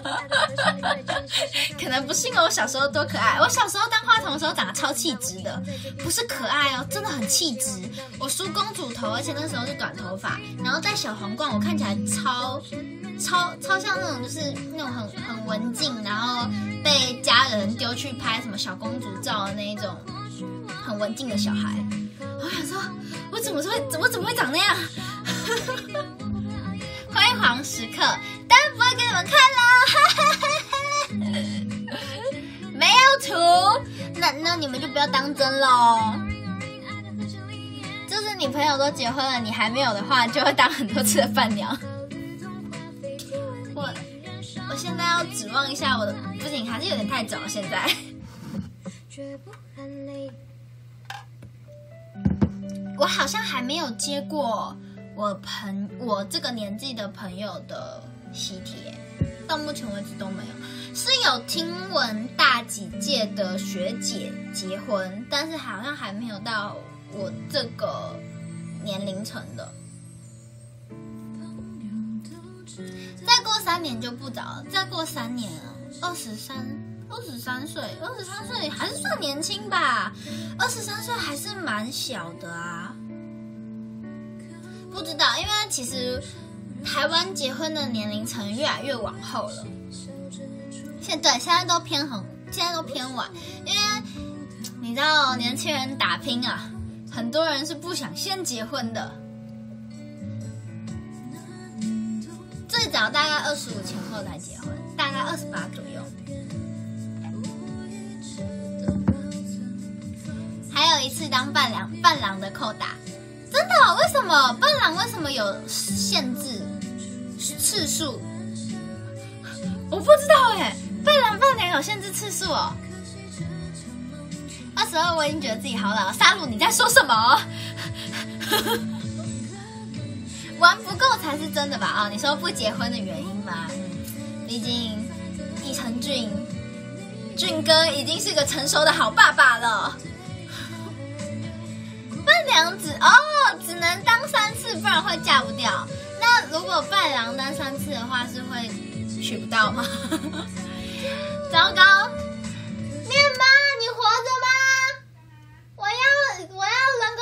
Speaker 1: 可能不是因为我小时候多可爱，我小时候当花童的时候长得超气质的，不是可爱哦，真的很气质。我梳公主头，而且那时候是短头发，然后戴小皇冠，我看起来超超超像那种就是那种很很文静，然后被家人丢去拍什么小公主照的那一种很文静的小孩。我想说，我怎么会我怎么会长那样？辉煌时刻，当然不会给你们看了，没有图，那那你们就不要当真喽。就是你朋友都结婚了，你还没有的话，就会当很多次的伴娘。我我现在要指望一下我的，不行，还是有点太早，现在。我好像还没有接过。我朋我这个年纪的朋友的喜帖，到目前为止都没有。是有听闻大几届的学姐结婚，但是好像还没有到我这个年龄层的。再过三年就不早了，再过三年了，二十三，二十三岁，二十三岁还是算年轻吧？二十三岁还是蛮小的啊。不知道，因为其实台湾结婚的年龄层越来越往后了。现对现在都偏很，现在都偏晚，因为你知道年轻人打拼啊，很多人是不想先结婚的。最早大概二十五前后才结婚，大概二十八左右。还有一次当伴郎，伴郎的扣打。真的、哦？为什么伴郎为什么有限制次数？我不知道哎，伴郎伴娘有限制次数哦。二十二，我已经觉得自己好老。沙鲁，你在说什么？玩不够才是真的吧？啊、哦，你说不结婚的原因吗？嗯，毕竟易成俊俊哥已经是个成熟的好爸爸了。伴娘只哦，只能当三次，不然会嫁不掉。那如果伴郎当三次的话，是会娶不到吗？糟糕，面妈，你活着吗？我要我要人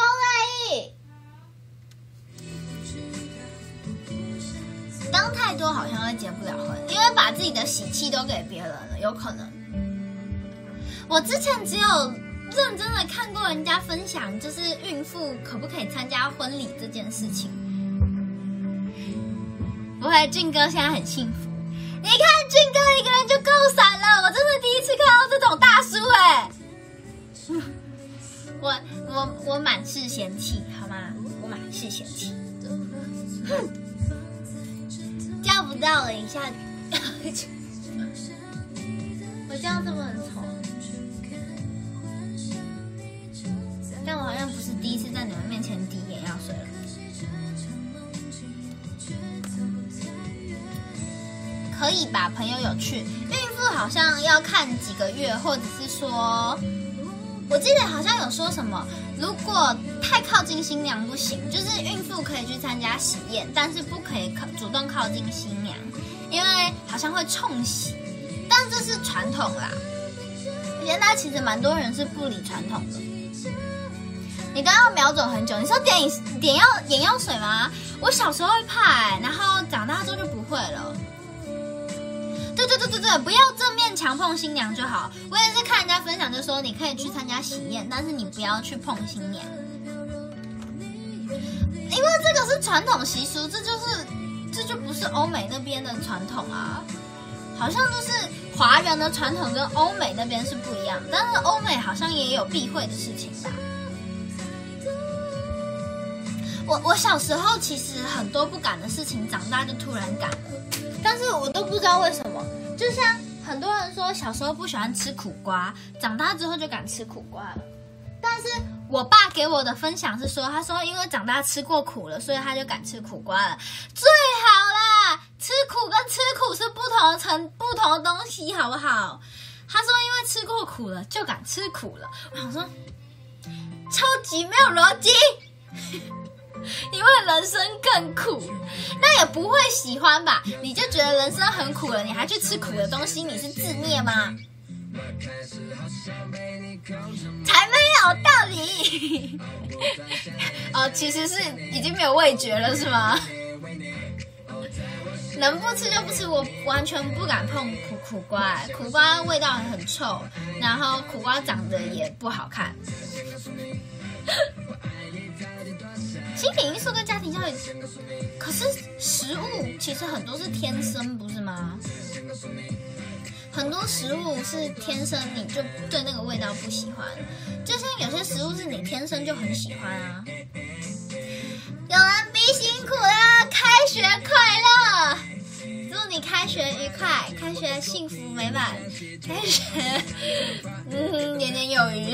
Speaker 1: 工泪。当太多好像会结不了婚，因为把自己的喜气都给别人了，有可能。我之前只有认真的看过人家分享，就是孕妇可不可以参加婚礼这件事情。不会，俊哥现在很幸福。你看俊哥一个人就够闪了，我真的第一次看到这种大叔哎、欸。我我我满是嫌弃，好吗？我满是嫌弃。叫不到了一下，我这样是不是很丑？但我好像不是第一次在你们面前滴眼药水了。可以吧，朋友有趣。孕妇好像要看几个月，或者是说，我记得好像有说什么，如果太靠近新娘不行，就是孕妇可以去参加喜宴，但是不可以主动靠近新娘，因为好像会冲喜。但这是传统啦，现在其实蛮多人是不理传统的。你都要瞄准很久。你说点点药眼药水吗？我小时候会怕、欸，然后长大之后就不会了。对对对对对，不要正面强碰新娘就好。我也是看人家分享，就说你可以去参加喜宴，但是你不要去碰新娘，因为这个是传统习俗，这就是这就不是欧美那边的传统啊。好像就是华人的传统跟欧美那边是不一样，但是欧美好像也有避讳的事情吧。我我小时候其实很多不敢的事情，长大就突然敢了，但是我都不知道为什么。就像很多人说小时候不喜欢吃苦瓜，长大之后就敢吃苦瓜了。但是我爸给我的分享是说，他说因为长大吃过苦了，所以他就敢吃苦瓜了。最好啦，吃苦跟吃苦是不同的成不同的东西，好不好？他说因为吃过苦了就敢吃苦了。我想说，超级没有逻辑。因为人生更苦，那也不会喜欢吧？你就觉得人生很苦了，你还去吃苦的东西，你是自虐吗？才没有道理。哦，其实是已经没有味觉了，是吗？能不吃就不吃，我完全不敢碰苦苦瓜，苦瓜味道很臭，然后苦瓜长得也不好看。心理因素跟家庭教育，可是食物其实很多是天生，不是吗？很多食物是天生你就对那个味道不喜欢，就像有些食物是你天生就很喜欢啊。有人比辛苦了，开学快乐！祝你开学愉快，开学幸福美满，开学嗯年年有余，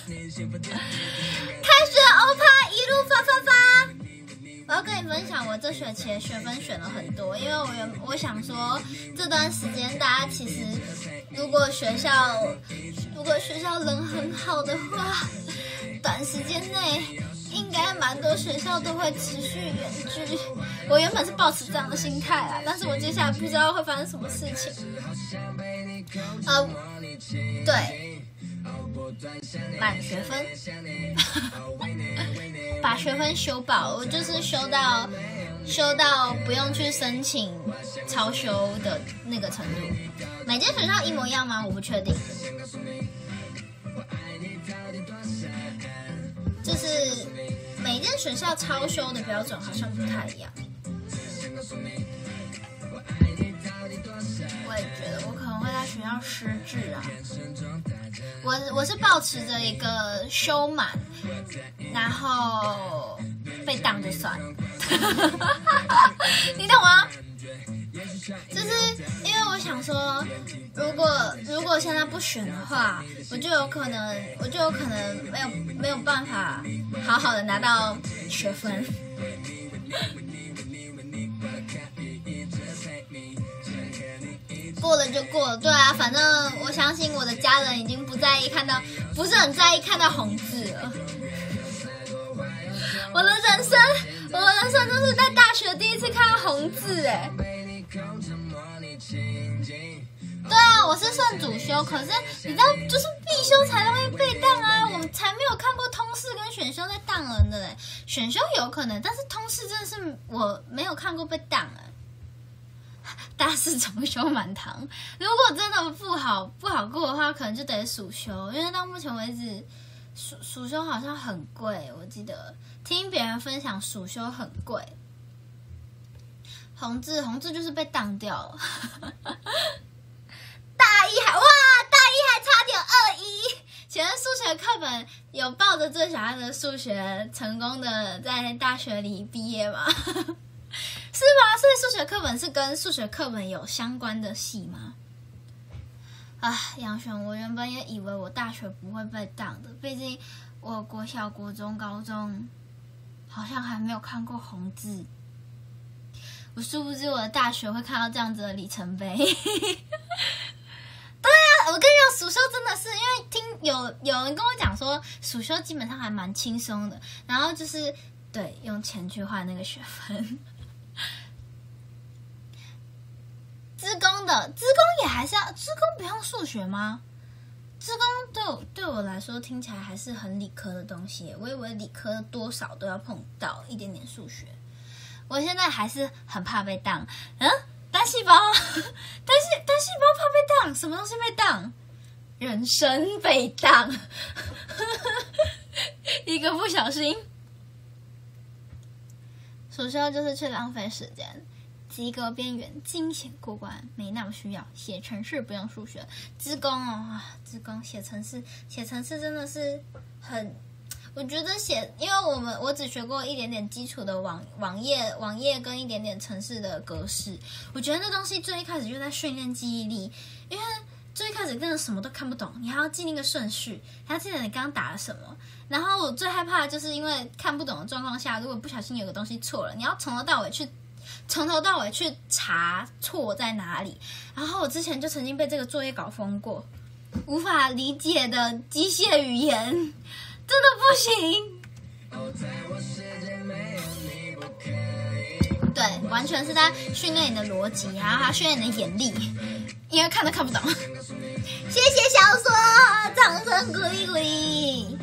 Speaker 1: 开学欧趴一路发发发！我要跟你分享，我这学期的学分选了很多，因为我原我想说这段时间大家其实如果学校如果学校人很好的话，短时间内应该蛮多学校都会持续远距。我原本是抱持这样的心态啦，但是我接下来不知道会发生什么事情。呃，对，满学分，把学分修饱，我就是修到修到不用去申请超修的那个程度。每间学校一模一样吗？我不确定。就是每间学校超修的标准好像不太一样。我也觉得我可能会在学校失智啊。我我是抱持着一个修满，然后被当就算了。你懂吗？就是因为我想说，如果如果现在不选的话，我就有可能我就有可能没有没有办法好好的拿到学分。过了就过了，对啊，反正我相信我的家人已经不在意看到，不是很在意看到红字了。我的人生，我的人生就是在大学第一次看到红字，哎。对啊，我是算主修，可是你知道，就是必修才容易被当啊。我们才没有看过通识跟选修在当人的嘞，选修有可能，但是通识真的是我没有看过被当哎。大四重修满堂，如果真的不好不好过的话，可能就得暑修，因为到目前为止，暑暑修好像很贵，我记得听别人分享暑修很贵。红字红字就是被当掉了。大一还哇，大一还差点二一。前面数学课本有抱着最想要的数学，成功的在大学里毕业吗？是吗？所以数学课本是跟数学课本有相关的系吗？啊，杨璇，我原本也以为我大学不会被当的，毕竟我国小、国中、高中好像还没有看过红字。我殊不知我的大学会看到这样子的里程碑。对啊，我跟你讲，暑修真的是因为听有有人跟我讲说，暑修基本上还蛮轻松的，然后就是对用钱去换那个学分。资工的资工也还是要，资工不用数学吗？资工对我对我来说听起来还是很理科的东西，我以为理科多少都要碰到一点点数学。我现在还是很怕被当，嗯，单细胞，单细单细胞怕被当，什么东西被当？人生被当，一个不小心，暑修就是去浪费时间。及格边缘，惊险过关，没那么需要。写程式不用数学，资工哦，资工写程式，写程式真的是很，我觉得写，因为我们我只学过一点点基础的网网页网页跟一点点程式的格式，我觉得那东西最一开始就在训练记忆力，因为最开始真的什么都看不懂，你还要记那个顺序，还要记得你刚刚打了什么。然后我最害怕的就是因为看不懂的状况下，如果不小心有个东西错了，你要从头到尾去从头到尾去查错在哪里。然后我之前就曾经被这个作业稿封过，无法理解的机械语言，真的不行。对，完全是在训练你的逻辑，然后还要训练你的眼力，因为看都看不懂。谢谢小说，掌声鼓励鼓励。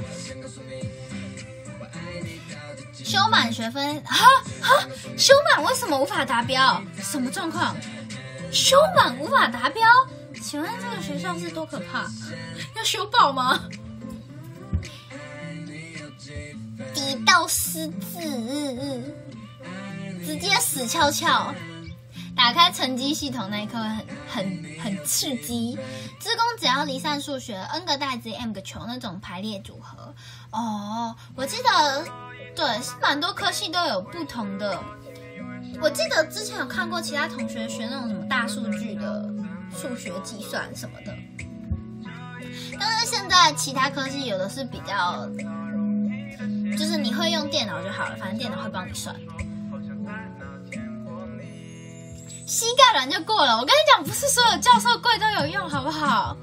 Speaker 1: 修满学分啊啊！修满为什么无法达标？什么状况？修满无法达标？请问这个学校是多可怕？要修爆吗？底到失字，直接死翘翘。打开成绩系统那一刻很很很刺激。资工只要离散数学 n 个袋子 m 个球那种排列组合。哦，我记得对，是蛮多科系都有不同的。我记得之前有看过其他同学学那种什么大数据的数学计算什么的，但是现在其他科系有的是比较，就是你会用电脑就好了，反正电脑会帮你算。膝盖软就过了，我跟你讲，不是所有教授跪都有用，好不好？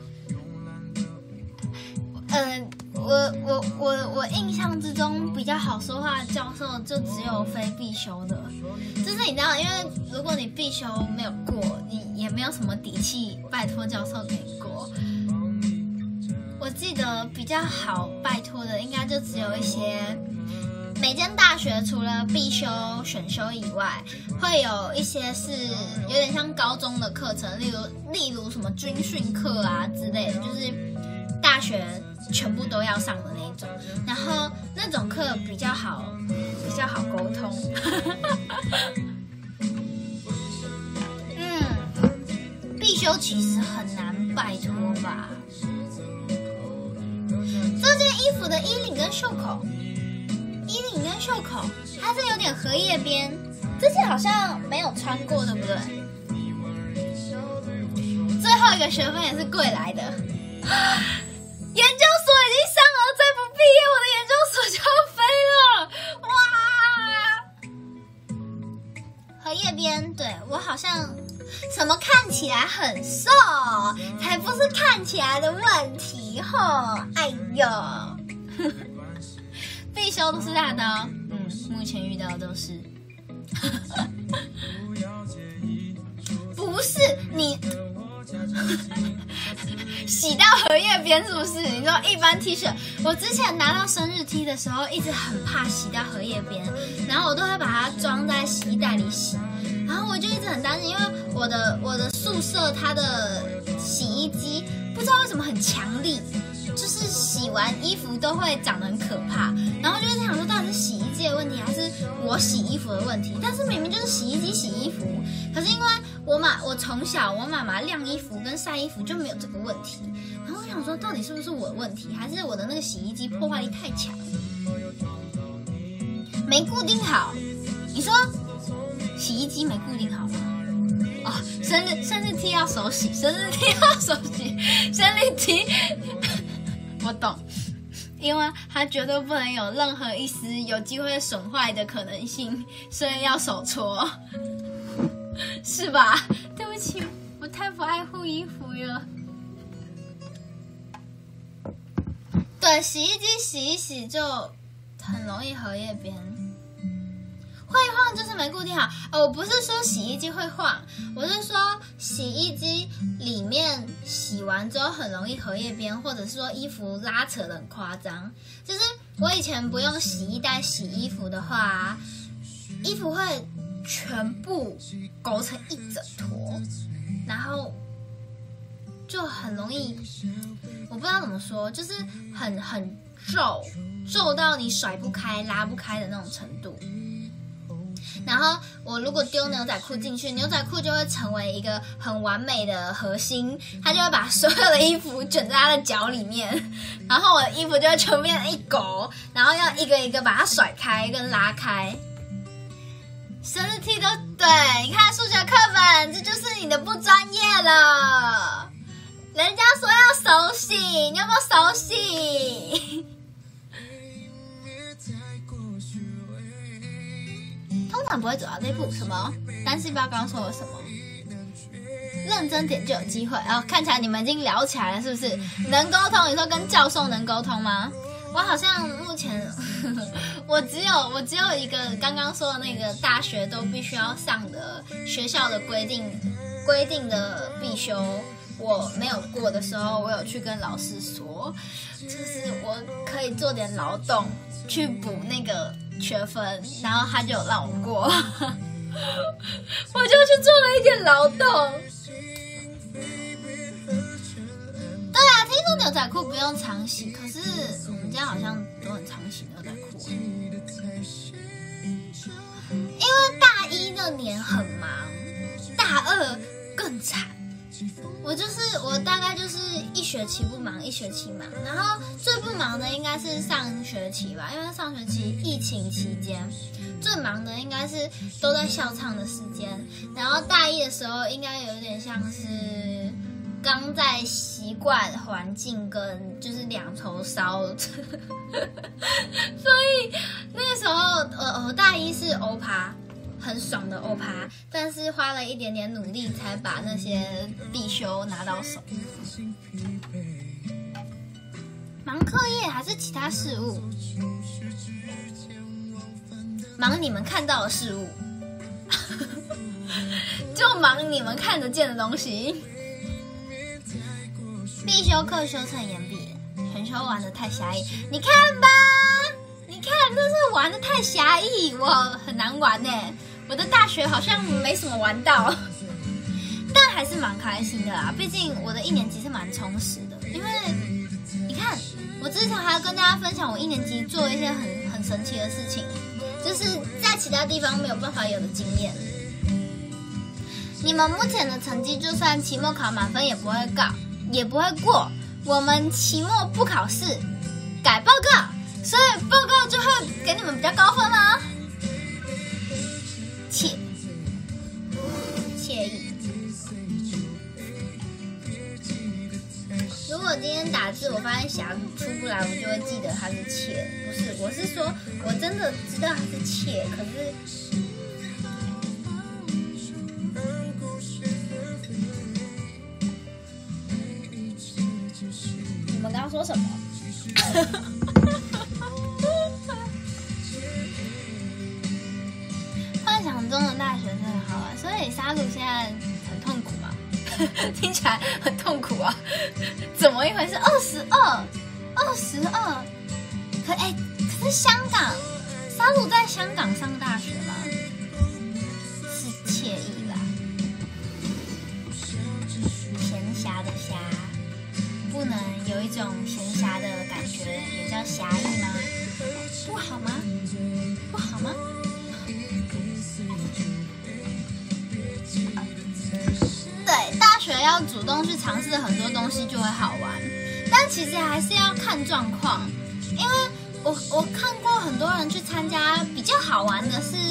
Speaker 1: 嗯、呃，我我我我印象之中比较好说话的教授就只有非必修的，就是你知道，因为如果你必修没有过，你也没有什么底气拜托教授给你过。我记得比较好拜托的，应该就只有一些。每间大学除了必修、选修以外，会有一些是有点像高中的课程，例如例如什么军训课啊之类的，就是大学全部都要上的那种。然后那种课比较好，比较好沟通。嗯，必修其实很难拜托吧？这件衣服的衣领跟袖口。衣领跟袖口，它是有点荷叶边，之前好像没有穿过，对不对？最后一个学分也是贵来的，研究所已经上了，再不毕业，我的研究所就要飞了。哇！荷叶边，对，我好像什么看起来很瘦，才不是看起来的问题吼！哎呦。必修都是大刀，嗯，目前遇到的都是，不是你洗到荷叶边是不是？你说一般 T 恤，我之前拿到生日 T 的时候，一直很怕洗到荷叶边，然后我都会把它装在洗衣袋里洗，然后我就一直很担心，因为我的我的宿舍它的洗衣机不知道为什么很强力。就是洗完衣服都会长得很可怕，然后就是想说到底是洗衣机的问题还是我洗衣服的问题，但是明明就是洗衣机洗衣服，可是因为我妈我从小我妈妈晾衣服跟晒衣服就没有这个问题，然后我想说到底是不是我的问题，还是我的那个洗衣机破坏力太强，没固定好。你说洗衣机没固定好吗？哦，生日生日 T 要手洗，生日 T 要手洗，生日 T 我懂，因为它绝对不能有任何一丝有机会损坏的可能性，所以要手搓，是吧？对不起，我太不爱护衣服了。对，洗衣机洗一洗就很容易荷叶边。会晃就是没固定好，哦，我不是说洗衣机会晃，我是说洗衣机里面洗完之后很容易荷叶边，或者是说衣服拉扯得很夸张。就是我以前不用洗衣袋洗衣服的话，衣服会全部勾成一整坨，然后就很容易，我不知道怎么说，就是很很皱，皱到你甩不开、拉不开的那种程度。然后我如果丢牛仔裤进去，牛仔裤就会成为一个很完美的核心，它就会把所有的衣服卷在它的脚里面，然后我的衣服就会全部变成一狗，然后要一个一个把它甩开跟拉开。生日 T 都对，你看数学课本，这就是你的不专业了。人人家说要手洗，你要不要手洗？通常不会走到这一步。什么？单细胞刚刚说了什么？认真点就有机会。然后看起来你们已经聊起来了，是不是？能沟通？你说跟教授能沟通吗？我好像目前我只有我只有一个刚刚说的那个大学都必须要上的学校的规定规定的必修，我没有过的时候，我有去跟老师说，就是我可以做点劳动去补那个学分，然后他就有让我过，我就去做了一点劳动。对啊，听说牛仔裤不用常洗，可是我们家好像都很常洗牛仔裤。因为大一那年很忙，大二更惨。我就是我大概就是一学期不忙，一学期忙，然后最不忙的应该是上学期吧，因为上学期疫情期间，最忙的应该是都在校唱的时间，然后大一的时候应该有点像是刚在习惯环境跟就是两头烧，所以那个时候呃呃大一是欧趴。很爽的欧趴，但是花了一点点努力才把那些必修拿到手。忙课业还是其他事物？忙你们看到的事物，就忙你们看得见的东西。必修课修成延毕，选修玩得太狭义，你看吧，你看这是玩得太狭义，我很难玩呢。我的大学好像没什么玩到，但还是蛮开心的啦。毕竟我的一年级是蛮充实的，因为你看，我之前还要跟大家分享我一年级做一些很很神奇的事情，就是在其他地方没有办法有的经验。你们目前的成绩，就算期末考满分也不会告，也不会过。我们期末不考试，改报告，所以报告就会给你们比较高分吗？惬惬意。如果今天打字我发现峡谷出不来，我就会记得它是切，不是，我是说我真的知道它是切，可是你们刚刚说什么？幻想中的大学真的好玩，所以沙鲁现在很痛苦嘛，听起来很痛苦啊，怎么一回事？二十二，二十二，可哎，可是香港，沙鲁在香港上大学吗？是惬意啦，闲暇的暇，不能有一种闲暇的感觉，也叫狭义吗？不好吗？不好吗？对，大学要主动去尝试很多东西就会好玩，但其实还是要看状况。因为我我看过很多人去参加，比较好玩的是，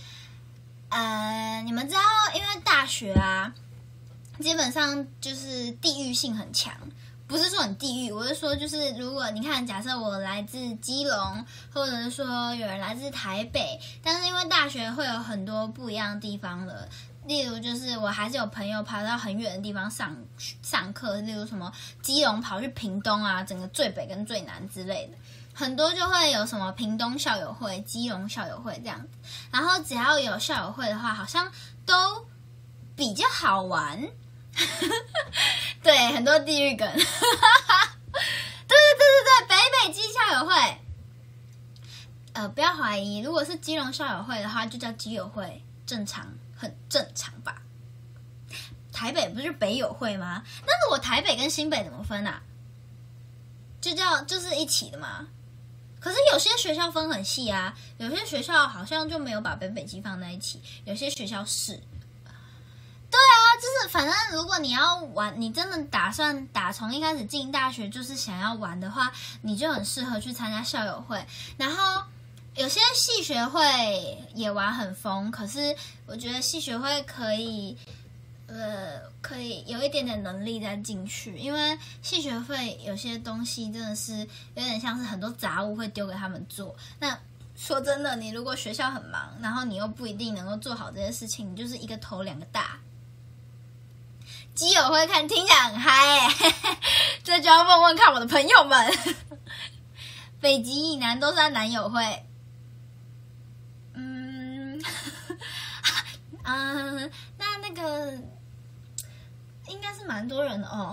Speaker 1: 呃，你们知道，因为大学啊，基本上就是地域性很强。不是说很地狱，我是说，就是如果你看，假设我来自基隆，或者是说有人来自台北，但是因为大学会有很多不一样的地方了，例如就是我还是有朋友跑到很远的地方上上课，例如什么基隆跑去屏东啊，整个最北跟最南之类的，很多就会有什么屏东校友会、基隆校友会这样子，然后只要有校友会的话，好像都比较好玩。对，很多地狱梗。对对对对对，北北基校友会，呃，不要怀疑，如果是基隆校友会的话，就叫基友会，正常，很正常吧？台北不是北友会吗？那如果台北跟新北怎么分啊？就叫就是一起的嘛。可是有些学校分很细啊，有些学校好像就没有把北北基放在一起，有些学校是。对啊，就是反正如果你要玩，你真的打算打从一开始进大学就是想要玩的话，你就很适合去参加校友会。然后有些系学会也玩很疯，可是我觉得系学会可以， 呃，可以有一点点能力再进去，因为系学会有些东西真的是有点像是很多杂物会丢给他们做。那说真的，你如果学校很忙，然后你又不一定能够做好这些事情，你就是一个头两个大。基友会看听起来很嗨哎，这就要问问看我的朋友们。北极以南都算男友会。嗯，嗯，那那个应该是蛮多人的哦。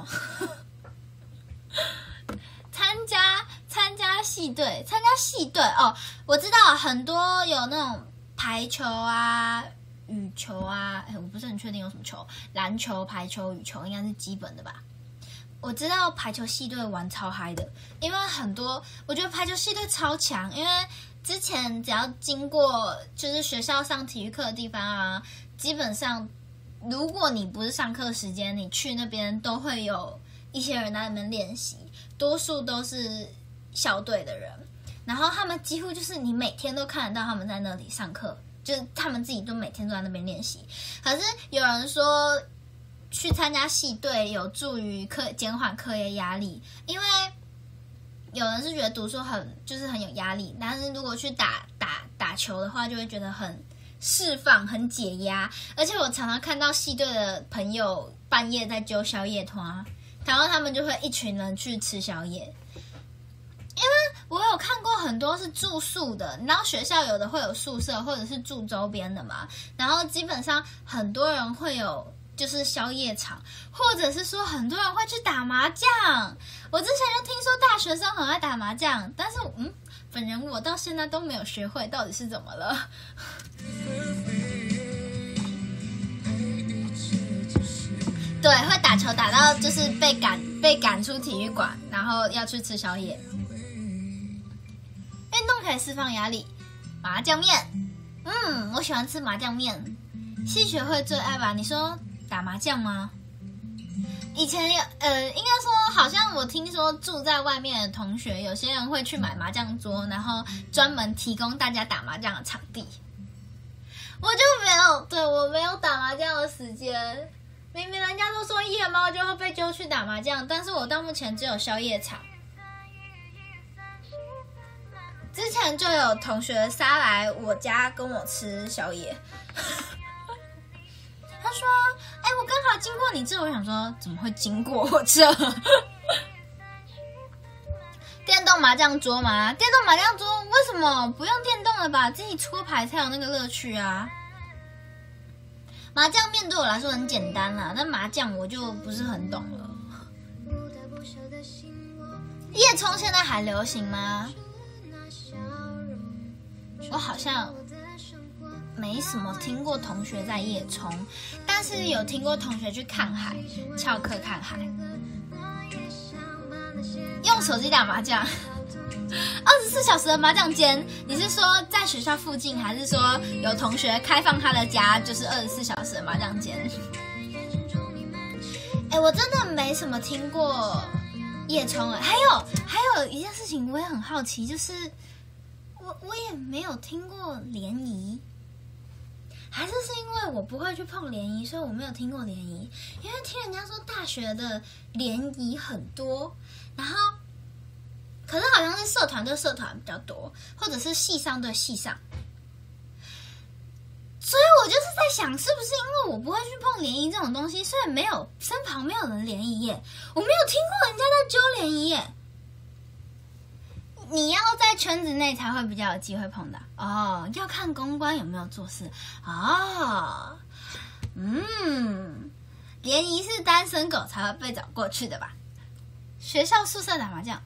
Speaker 1: 参加参加系队，参加系队哦，我知道很多有那种排球啊、羽球啊，哎，我不是很确定有什么球，篮球、排球、羽球应该是基本的吧。我知道排球系队玩超嗨的，因为很多我觉得排球系队超强，因为之前只要经过就是学校上体育课的地方啊，基本上如果你不是上课时间，你去那边都会有一些人在那边练习，多数都是校队的人，然后他们几乎就是你每天都看得到他们在那里上课，就是他们自己都每天都在那边练习。可是有人说去参加系队有助于课减缓课业压力，因为有人是觉得读书很就是很有压力，但是如果去打打打球的话，就会觉得很释放、很解压。而且我常常看到系队的朋友半夜在揪宵夜团，然后他们就会一群人去吃宵夜。因为我有看过很多是住宿的，然后学校有的会有宿舍，或者是住周边的嘛，然后基本上很多人会有就是宵夜场，或者是说很多人会去打麻将。我之前就听说大学生很爱打麻将，但是嗯，本人我到现在都没有学会到底是怎么了。对，会打球打到就是被赶被赶出体育馆，然后要去吃宵夜。运动可以释放压力，麻酱面，嗯，我喜欢吃麻酱面。系学会最爱吧？你说打麻将吗？以前有呃，应该说好像我听说住在外面的同学，有些人会去买麻将桌，然后专门提供大家打麻将的场地。我就没有，对我没有打麻将的时间。明明人家都说夜猫就会被揪去打麻将，但是我到目前只有宵夜场。之前就有同学杀来我家跟我吃宵夜。他说：“哎、欸，我刚好经过你这。”我想说，怎么会经过我这？电动麻将桌吗？电动麻将桌为什么不用电动了吧？自己搓牌才有那个乐趣啊！麻将面对我来说很简单啦，但麻将我就不是很懂了。夜冲现在还流行吗？我好像没什么听过同学在夜冲，但是有听过同学去看海，翘课看海，用手机打麻将。二十四小时的麻将间，你是说在学校附近，还是说有同学开放他的家，就是二十四小时的麻将间？哎，我真的没什么听过夜冲哎。还有还有一件事情，我也很好奇，就是我我也没有听过联谊。还是是因为我不会去碰联谊，所以我没有听过联谊。因为听人家说大学的联谊很多，然后可是好像是社团对社团比较多，或者是系上对系上。所以我就是在想，是不是因为我不会去碰联谊这种东西，所以没有身旁没有人联谊耶？我没有听过人家在揪联谊耶。你要在圈子内才会比较有机会碰到哦，要看公关有没有做事哦。嗯，联谊是单身狗才会被找过去的吧？学校宿舍打麻将，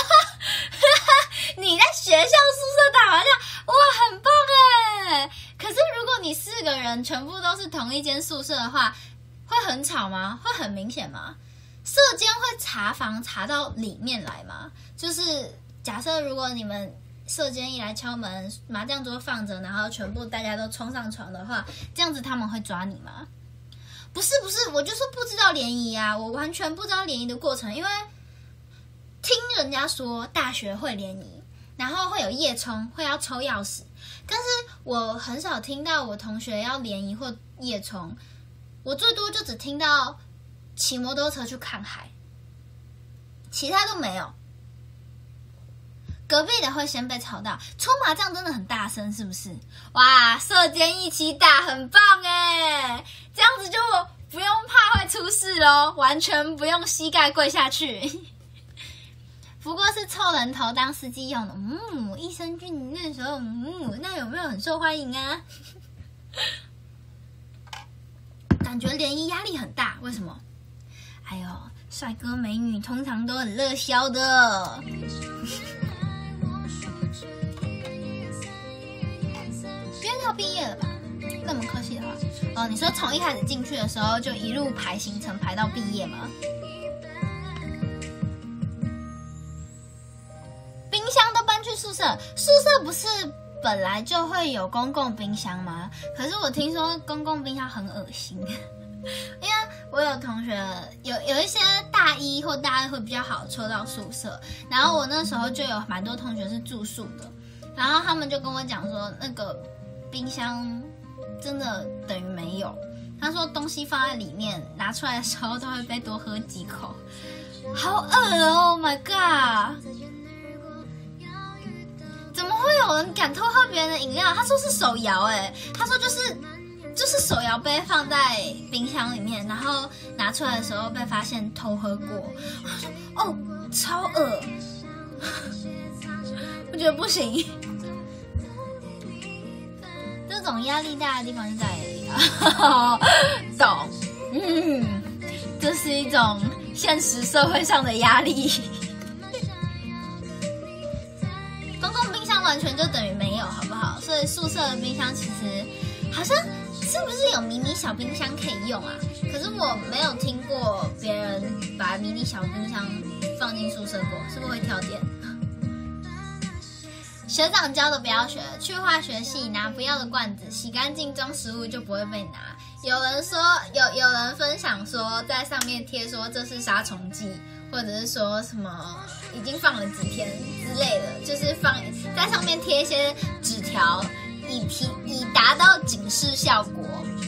Speaker 1: 你在学校宿舍打麻将，哇，很棒哎！可是如果你四个人全部都是同一间宿舍的话，会很吵吗？会很明显吗？舍监会查房查到里面来吗？就是假设如果你们舍监一来敲门，麻将桌放着，然后全部大家都冲上床的话，这样子他们会抓你吗？不是不是，我就是不知道联谊啊，我完全不知道联谊的过程，因为听人家说大学会联谊，然后会有夜冲，会要抽钥匙，但是我很少听到我同学要联谊或夜冲。 我最多就只听到骑摩托车去看海，其他都没有。隔壁的会先被吵到，搓麻将真的很大声，是不是？哇，射箭一起打，很棒哎！这样子就不用怕会出事咯，完全不用膝盖跪下去。不过是凑人头当司机用的。嗯，益生菌那时候，嗯，那有没有很受欢迎啊？感觉联谊压力很大，为什么？哎呦，帅哥美女通常都很热销的。因为要毕业了吧？那么科系的话，哦，你说从一开始进去的时候就一路排行程排到毕业吗？冰箱都搬去宿舍，宿舍不是本来就会有公共冰箱吗？可是我听说公共冰箱很恶心，因为我有同学有有一些大一或大二会比较好抽到宿舍，然后我那时候就有蛮多同学是住宿的，然后他们就跟我讲说，那个冰箱真的等于没有。他说东西放在里面，拿出来的时候都会被多喝几口，好恶哦 ！Oh my god！ 怎么会有人敢偷喝别人的饮料？他说是手摇，哎，他说就是就是手摇杯放在冰箱里面，然后拿出来的时候被发现偷喝过。我说哦，超恶，我觉得不行。这种压力大的地方就在懂，嗯，这是一种现实社会上的压力。公共冰箱完全就等于没有，好不好？所以宿舍的冰箱其实好像是不是有迷你小冰箱可以用啊？可是我没有听过别人把迷你小冰箱放进宿舍过，是不是会跳电？学长教的不要学，去化学系拿不要的罐子，洗干净装食物就不会被拿。有人说有有人分享说，在上面贴说这是杀虫剂，或者是说什么已经放了几天之类的，就是放在上面贴一些纸条，以提以达到警示效果。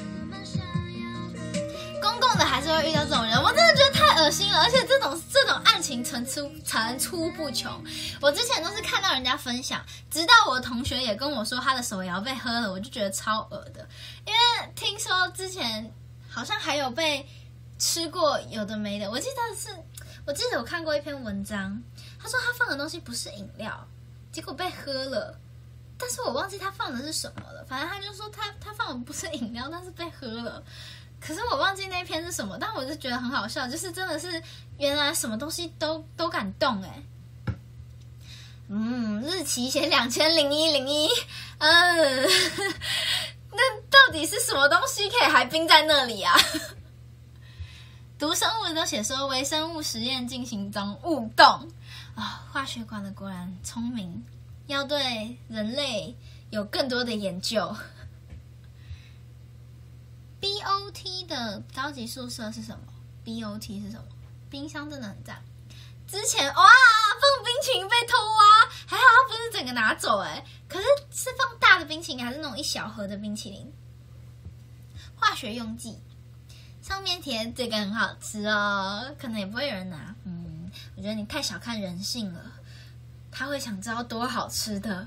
Speaker 1: 公共的还是会遇到这种人，我真的觉得太恶心了，而且这种这种案情层出层出不穷。我之前都是看到人家分享，直到我同学也跟我说他的手摇被喝了，我就觉得超恶的。因为听说之前好像还有被吃过有的没的，我记得是，我记得我看过一篇文章，他说他放的东西不是饮料，结果被喝了。但是我忘记他放的是什么了，反正他就说他他放的不是饮料，但是被喝了。可是我忘记那篇是什么，但我就觉得很好笑，就是真的是原来什么东西都都敢动哎。嗯，日期写两千零一零一，嗯，那到底是什么东西可以还冰在那里啊？读生物的都写说微生物实验进行中，勿动啊、哦！化学馆的果然聪明，要对人类有更多的研究。B O T 的高级宿舍是什么 ？B O T 是什么？冰箱真的很赞。之前哇，放冰淇淋被偷啊，还好它不是整个拿走哎、欸，可是是放大的冰淇淋还是那种一小盒的冰淇淋？化学用剂上面贴这个很好吃哦，可能也不会有人拿。嗯，我觉得你太小看人性了，他会想知道多好吃的。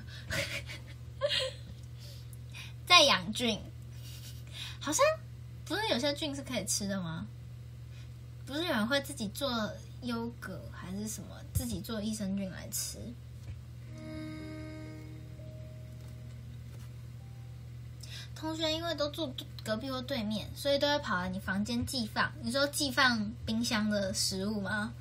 Speaker 1: 在养菌。好像不是有些菌是可以吃的吗？不是有人会自己做优格还是什么，自己做益生菌来吃？同学因为都住隔壁或对面，所以都会跑来你房间寄放。你说寄放冰箱的食物吗？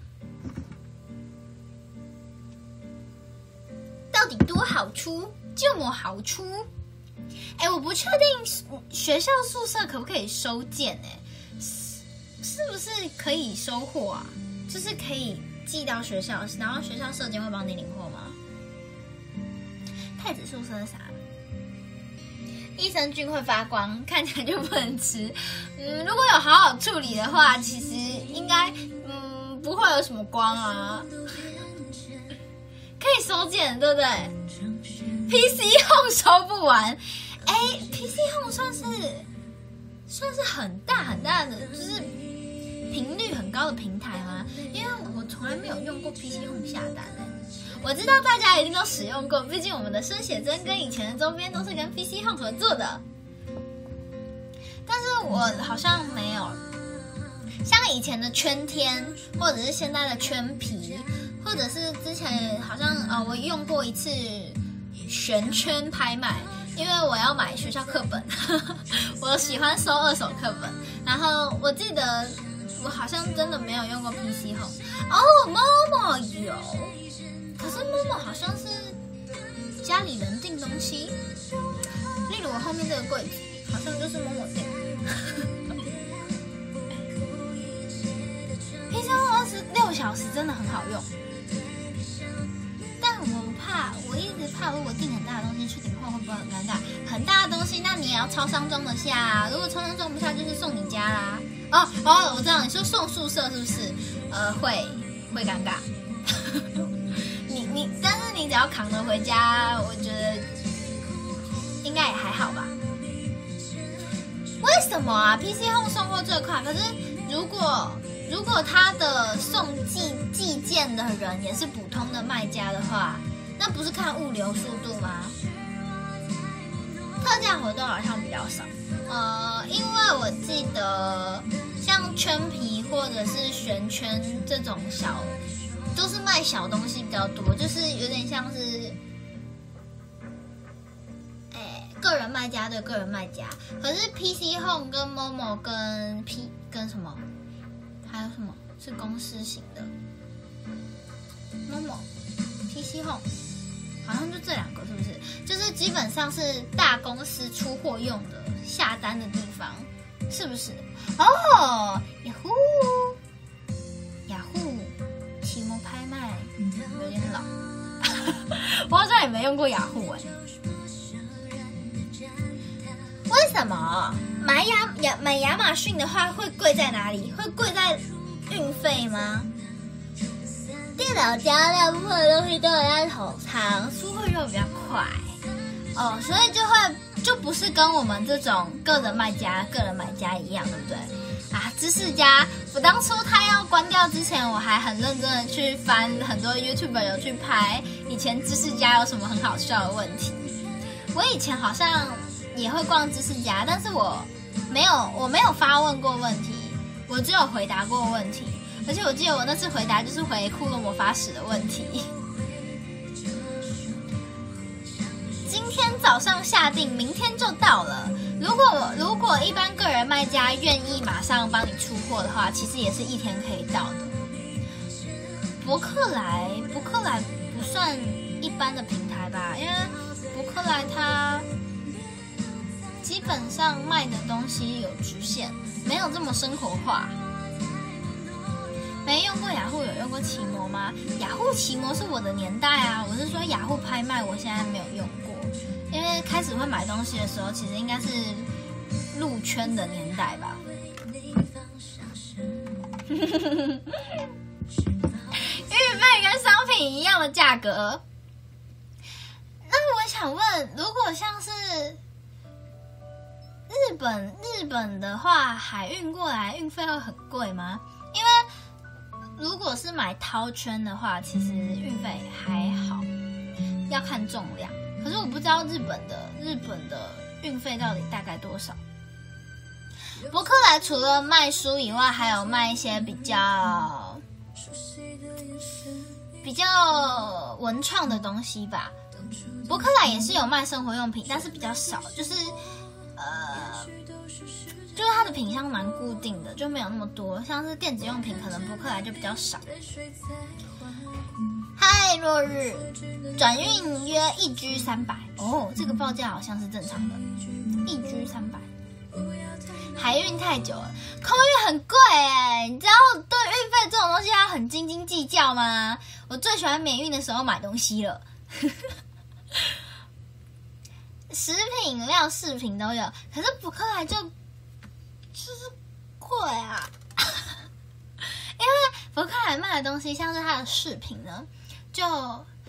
Speaker 1: 到底多好出？这么好出？哎，我不确定学校宿舍可不可以收件哎，是不是可以收货啊？就是可以寄到学校，然后学校舍监会帮你领货吗？太子宿舍是啥？益生菌会发光，看起来就不能吃。嗯，如果有好好处理的话，其实应该嗯不会有什么光啊。可以收件，对不对 ？P C Home 收不完。哎 ，P C Home 算是算是很大很大的，就是频率很高的平台吗？因为我从来没有用过 P C Home 下单哎。我知道大家一定都使用过，毕竟我们的生写真跟以前的周边都是跟 P C Home 合作的。但是我好像没有，像以前的圈天，或者是现在的圈皮，或者是之前好像呃我用过一次悬圈拍卖，因为我要买学校课本，我喜欢收二手课本，然后我记得我好像真的没有用过 P C Home。哦，Momo有。可是某某好像是家里人订东西，例如我后面这个柜子，好像就是某某订。P C Home 二十六小时真的很好用，但我怕，我一直怕，如果订很大的东西去领货会不会很尴尬？很大的东西，那你也要超商装得下啊。如果超商装不下，就是送你家啦。哦哦，我知道你说送宿舍是不是？呃，会会尴尬。你，但是你只要扛得回家，我觉得应该也还好吧。为什么啊 ？P C Home 送货最快，可是如果如果他的送寄寄件的人也是普通的卖家的话，那不是看物流速度吗？特价活动好像比较少，呃，因为我记得像圈皮或者是旋圈这种小。都是卖小东西比较多，就是有点像是，哎，个人卖家对个人卖家。可是 P C Home 跟 Momo 跟 P 跟什么，还有什么是公司型的 ？Momo、P C Home 好像就这两个，是不是？就是基本上是大公司出货用的下单的地方，是不是？哦，雅虎，雅虎。奇摩拍卖有点老，我好像也没用过雅虎哎。为什么买亚亚买亚马逊的话会贵在哪里？会贵在运费吗？电脑加大部分的东西都有在头上，出货又比较快哦，所以就会就不是跟我们这种个人卖家、个人买家一样，对不对？啊，知识家，我当初他要关掉之前，我还很认真的去翻很多 YouTuber 有去拍以前知识家有什么很好笑的问题。我以前好像也会逛知识家，但是我没有我没有发问过问题，我只有回答过问题，而且我记得我那次回答就是回骷髅魔法使的问题。今天早上下定，明天就到了。如果如果一般个人卖家愿意马上帮你出货的话，其实也是一天可以到的。博客来，博客来不算一般的平台吧，因为博客来它基本上卖的东西有局限，没有这么生活化。没用过雅虎，有用过奇摩吗？雅虎奇摩是我的年代啊，我是说雅虎拍卖，我现在没有用过。因为开始会买东西的时候，其实应该是入圈的年代吧。运费跟商品一样的价格。那我想问，如果像是日本，日本的话，海运过来运费会很贵吗？因为如果是买套圈的话，其实运费还好，要看重量。可是我不知道日本的日本的运费到底大概多少。博客来除了卖书以外，还有卖一些比较比较文创的东西吧。博客来也是有卖生活用品，但是比较少，就是呃，就是它的品相蛮固定的，就没有那么多。像是电子用品，可能博客来就比较少。嗨，落日，转运约一 G 三百哦，这个报价好像是正常的，一 G 三百。海运太久了，空运很贵哎，你知道对运费这种东西要很斤斤计较吗？我最喜欢免运的时候买东西了。食品、饮料、饰品都有，可是博客来就就是贵啊。因为博客来卖的东西，像是它的饰品呢，就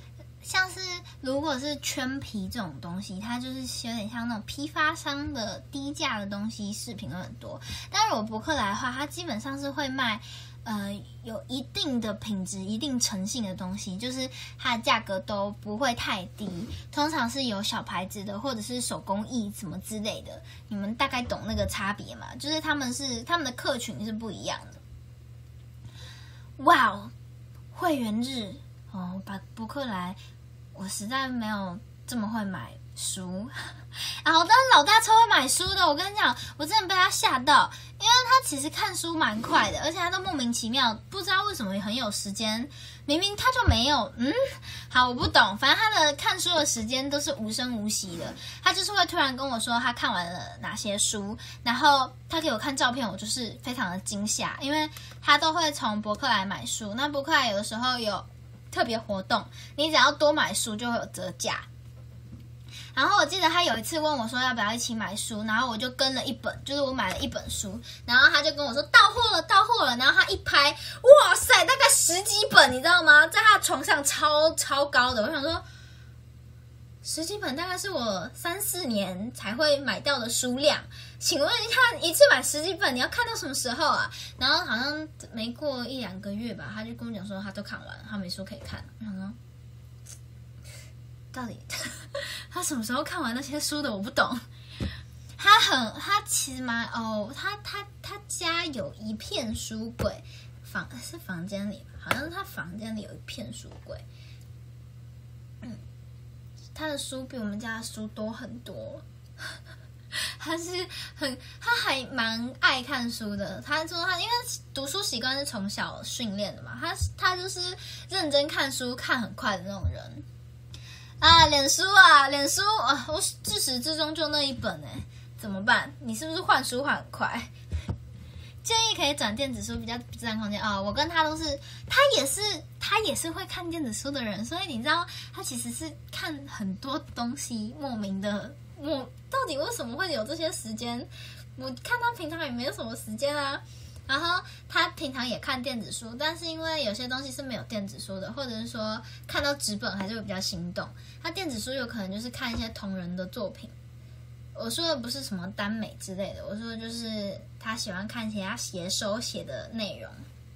Speaker 1: 像是如果是圈皮这种东西，它就是有点像那种批发商的低价的东西，饰品会很多。但如果博客来的话，它基本上是会卖呃有一定的品质、一定诚信的东西，就是它的价格都不会太低，通常是有小牌子的或者是手工艺什么之类的。你们大概懂那个差别嘛？就是他们是他们的客群是不一样的。哇哦，会员日哦，把博客来。我实在没有这么会买书啊！我当老大超会买书的，我跟你讲，我真的被他吓到，因为他其实看书蛮快的，而且他都莫名其妙，不知道为什么很有时间，明明他就没有，嗯，好，我不懂，反正他的看书的时间都是无声无息的，他就是会突然跟我说他看完了哪些书，然后他给我看照片，我就是非常的惊吓，因为他都会从博客来买书，那博客来有的时候有特别活动，你只要多买书就会有折价。然后我记得他有一次问我说要不要一起买书，然后我就跟了一本，就是我买了一本书，然后他就跟我说到货了，到货了，然后他一拍，哇塞，大概十几本，你知道吗？在他床上超超高的，我想说，十几本大概是我三四年才会买到的书量，请问一下，一次买十几本，你要看到什么时候啊？然后好像没过一两个月吧，他就跟我讲说他都看完了，他没书可以看。我想说，到底他什么时候看完那些书的？我不懂。他很，他其实蛮哦，他他他家有一片书柜，房是房间里，好像是他房间里有一片书柜。嗯，他的书比我们家的书多很多。他是很，他还蛮爱看书的。他说他因为读书习惯是从小训练的嘛，他他就是认真看书，看很快的那种人。啊，脸书啊，脸书啊，我自始至终就那一本哎，怎么办？你是不是换书换很快？建议可以转电子书，比较占空间啊、哦。我跟他都是，他也是，他也是会看电子书的人，所以你知道，他其实是看很多东西，莫名的，莫到底为什么会有这些时间？我看他平常也没有什么时间啊。然后他平常也看电子书，但是因为有些东西是没有电子书的，或者是说看到纸本还是会比较心动。他电子书有可能就是看一些同人的作品。我说的不是什么耽美之类的，我说的就是他喜欢看一些他写手写的内容。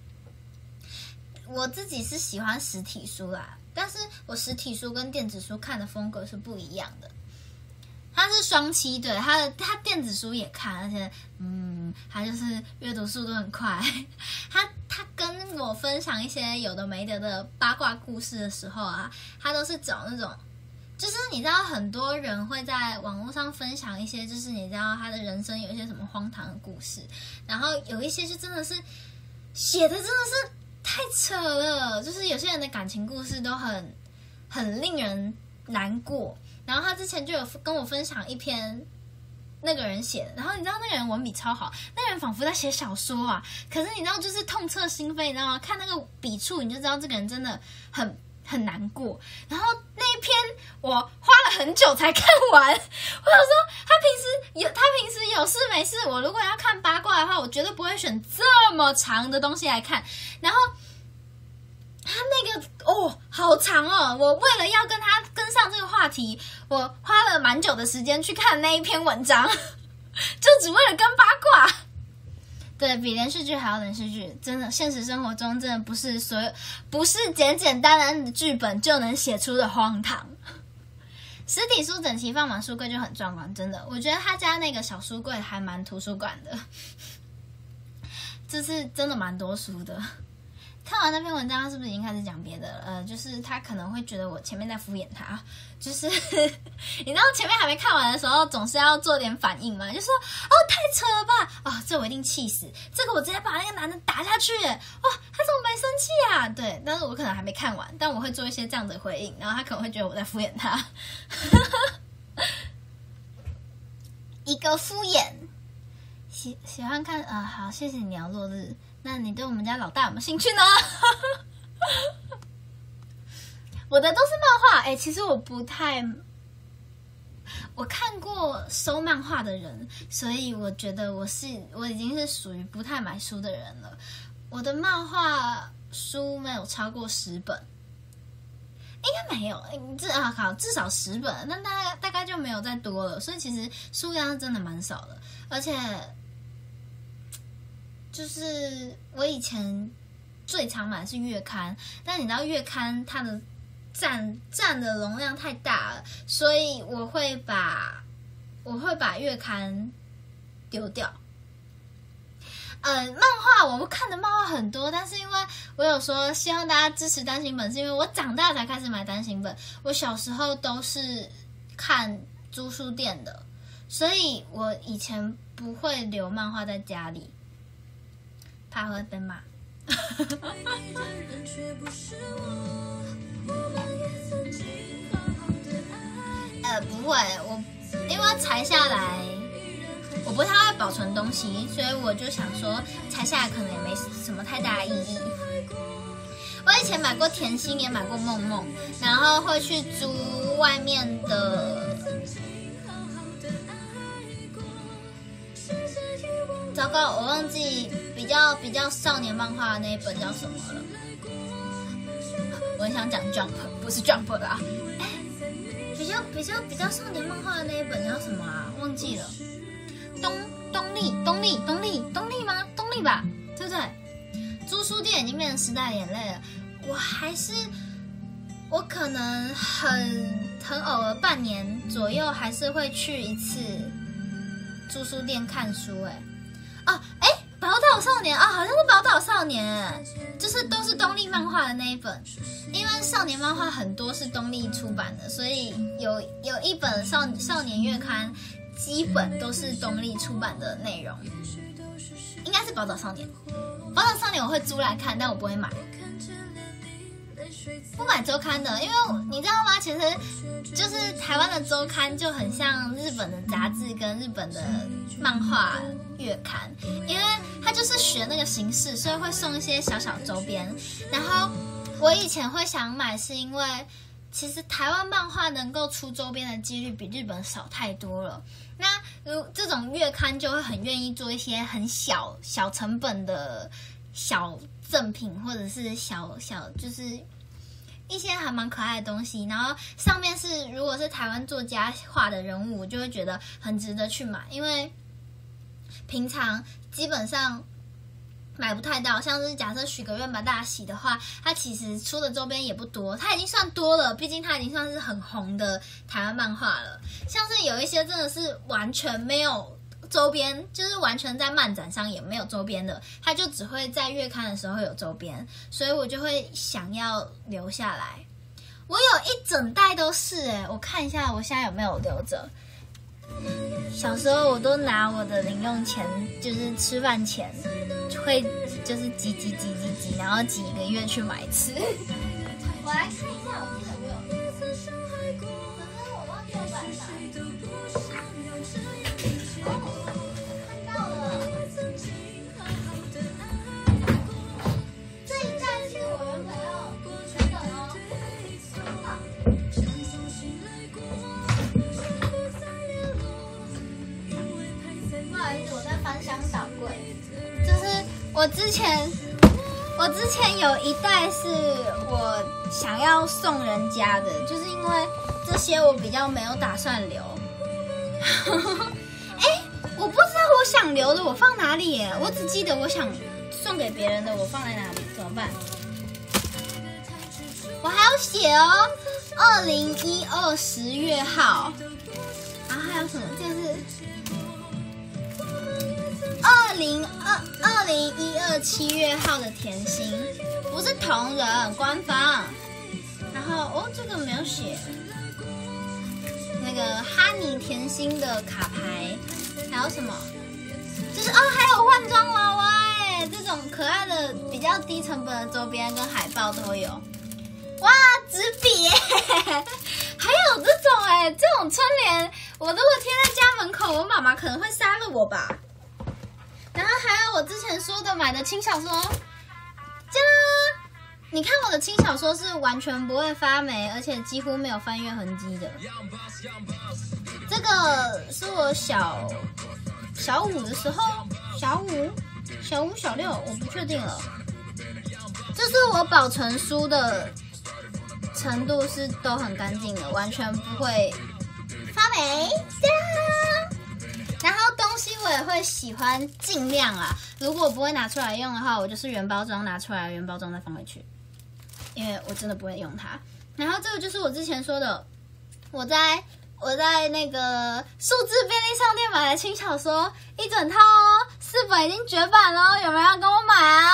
Speaker 1: 我自己是喜欢实体书啦，但是我实体书跟电子书看的风格是不一样的。他是双栖，对，他的他电子书也看，而且嗯，他就是阅读速度很快。他他跟我分享一些有的没的的八卦故事的时候啊，他都是找那种，就是你知道很多人会在网络上分享一些，就是你知道他的人生有一些什么荒唐的故事，然后有一些就真的是写的真的是太扯了，就是有些人的感情故事都很很令人难过。然后他之前就有跟我分享一篇那个人写的，然后你知道那个人文笔超好，那个人仿佛在写小说啊，可是你知道就是痛彻心扉，你知道吗？看那个笔触你就知道这个人真的很很难过。然后那一篇我花了很久才看完，我想说他平时有他平时有事没事，我如果要看八卦的话，我绝对不会选这么长的东西来看。然后他那个哦，好长哦！我为了要跟他跟上这个话题，我花了蛮久的时间去看那一篇文章，就只为了跟八卦。对，比连续剧还要连续剧，真的，现实生活中真的不是所有，不是简简单单的剧本就能写出的荒唐。实体书整齐放满书柜就很壮观，真的，我觉得他家那个小书柜还蛮图书馆的，这是真的蛮多书的。看完那篇文章，他是不是已经开始讲别的了？呃，就是他可能会觉得我前面在敷衍他，就是你知道前面还没看完的时候，总是要做点反应嘛，就说哦太扯了吧，哦这我一定气死，这个我直接把那个男的打下去，哇他怎么没生气啊？对，但是我可能还没看完，但我会做一些这样的回应，然后他可能会觉得我在敷衍他，一个敷衍。喜喜欢看啊、呃，好，谢谢你啊，落日。那你对我们家老大有没有兴趣呢？我的都是漫画，哎、欸，其实我不太，我看过收漫画的人，所以我觉得我是我已经是属于不太买书的人了。我的漫画书没有超过十本，应应该没有，至啊好至少十本，但大概大概就没有再多了，所以其实数量真的蛮少的，而且就是我以前最常买的是月刊，但你知道月刊它的占占的容量太大了，所以我会把我会把月刊丢掉。呃，漫画我看的漫画很多，但是因为我有说希望大家支持单行本，是因为我长大才开始买单行本，我小时候都是看租书店的，所以我以前不会留漫画在家里，怕会被骂。呃，不会，我因为裁下来。我不太会保存东西，所以我就想说拆下来可能也没什么太大的意义。我以前买过甜心，也买过梦梦，然后会去租外面的。糟糕，我忘记比较比较少年漫画的那一本叫什么了。我很想讲 Jump， 不是 Jump 啦。哎，比较比较比较少年漫画的那一本叫什么啊？忘记了。东东立东立东立东立吗？东立吧，对不对？租书店已经变成时代眼泪了。我还是我可能很很偶尔半年左右还是会去一次租书店看书。哎，哦，哎，宝岛少年啊、哦，好像是宝岛少年，就是都是东立漫画的那一本。因为少年漫画很多是东立出版的，所以有有一本少少年月刊。基本都是东立出版的内容，应该是宝岛少年。宝岛少年我会租来看，但我不会买，不买周刊的，因为你知道吗？其实就是台湾的周刊就很像日本的杂志跟日本的漫画月刊，因为它就是学那个形式，所以会送一些小小周边。然后我以前会想买，是因为其实台湾漫画能够出周边的几率比日本少太多了。那如这种月刊就会很愿意做一些很小小成本的小赠品，或者是小小就是一些还蛮可爱的东西。然后上面是如果是台湾作家画的人物，我就会觉得很值得去买，因为平常基本上买不太到，像是假设许个愿吧大喜的话，它其实出的周边也不多，它已经算多了，毕竟它已经算是很红的台湾漫画了。像是有一些真的是完全没有周边，就是完全在漫展上也没有周边的，它就只会在月刊的时候有周边，所以我就会想要留下来。我有一整袋都是哎，我看一下我现在有没有留着。小时候我都拿我的零用钱，就是吃饭钱会就是挤挤挤挤挤，然后挤一个月去买一次。我来看一下，我记得我有，可是我忘记我买哪里。哦，看到了，这一袋是我原本要全本哦。不好意思，我在翻箱倒柜，就是我之前。我之前有一袋是我想要送人家的，就是因为这些我比较没有打算留。哎，我不知道我想留的我放哪里耶，我只记得我想送给别人的我放在哪里，怎么办？我还要写哦，二零一二十月号，然后还有什么？这是二零二二零一二七月号的甜心，不是同人官方。然后哦，这个没有写。那个哈尼甜心的卡牌，还有什么？就是哦，还有换装娃娃哎，这种可爱的比较低成本的周边跟海报都有。哇，纸笔耶！还有这种哎，这种春联，我如果贴在家门口，我妈妈可能会杀了我吧。然后还有我之前说的买的轻小说，加，你看我的轻小说是完全不会发霉，而且几乎没有翻阅痕迹的。这个是我小小五的时候，小五、小五、小六，我不确定了。这是我保存书的程度是都很干净的，完全不会发霉。然后东西我也会喜欢尽量啊，如果不会拿出来用的话，我就是原包装拿出来，原包装再放回去，因为我真的不会用它。然后这个就是我之前说的，我在我在那个数字便利商店买的轻小说一整套哦，四本已经绝版了，有没有要跟我买啊？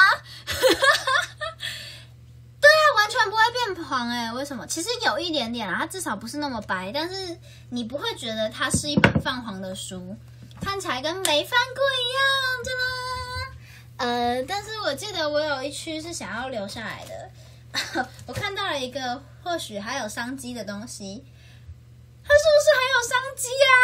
Speaker 1: 对啊，完全不会变黄哎、欸，为什么？其实有一点点啊，它至少不是那么白，但是你不会觉得它是一本泛黄的书，看起来跟没翻过一样，真的。呃，但是我记得我有一区是想要留下来的，我看到了一个或许还有商机的东西，它是不是还有商机啊？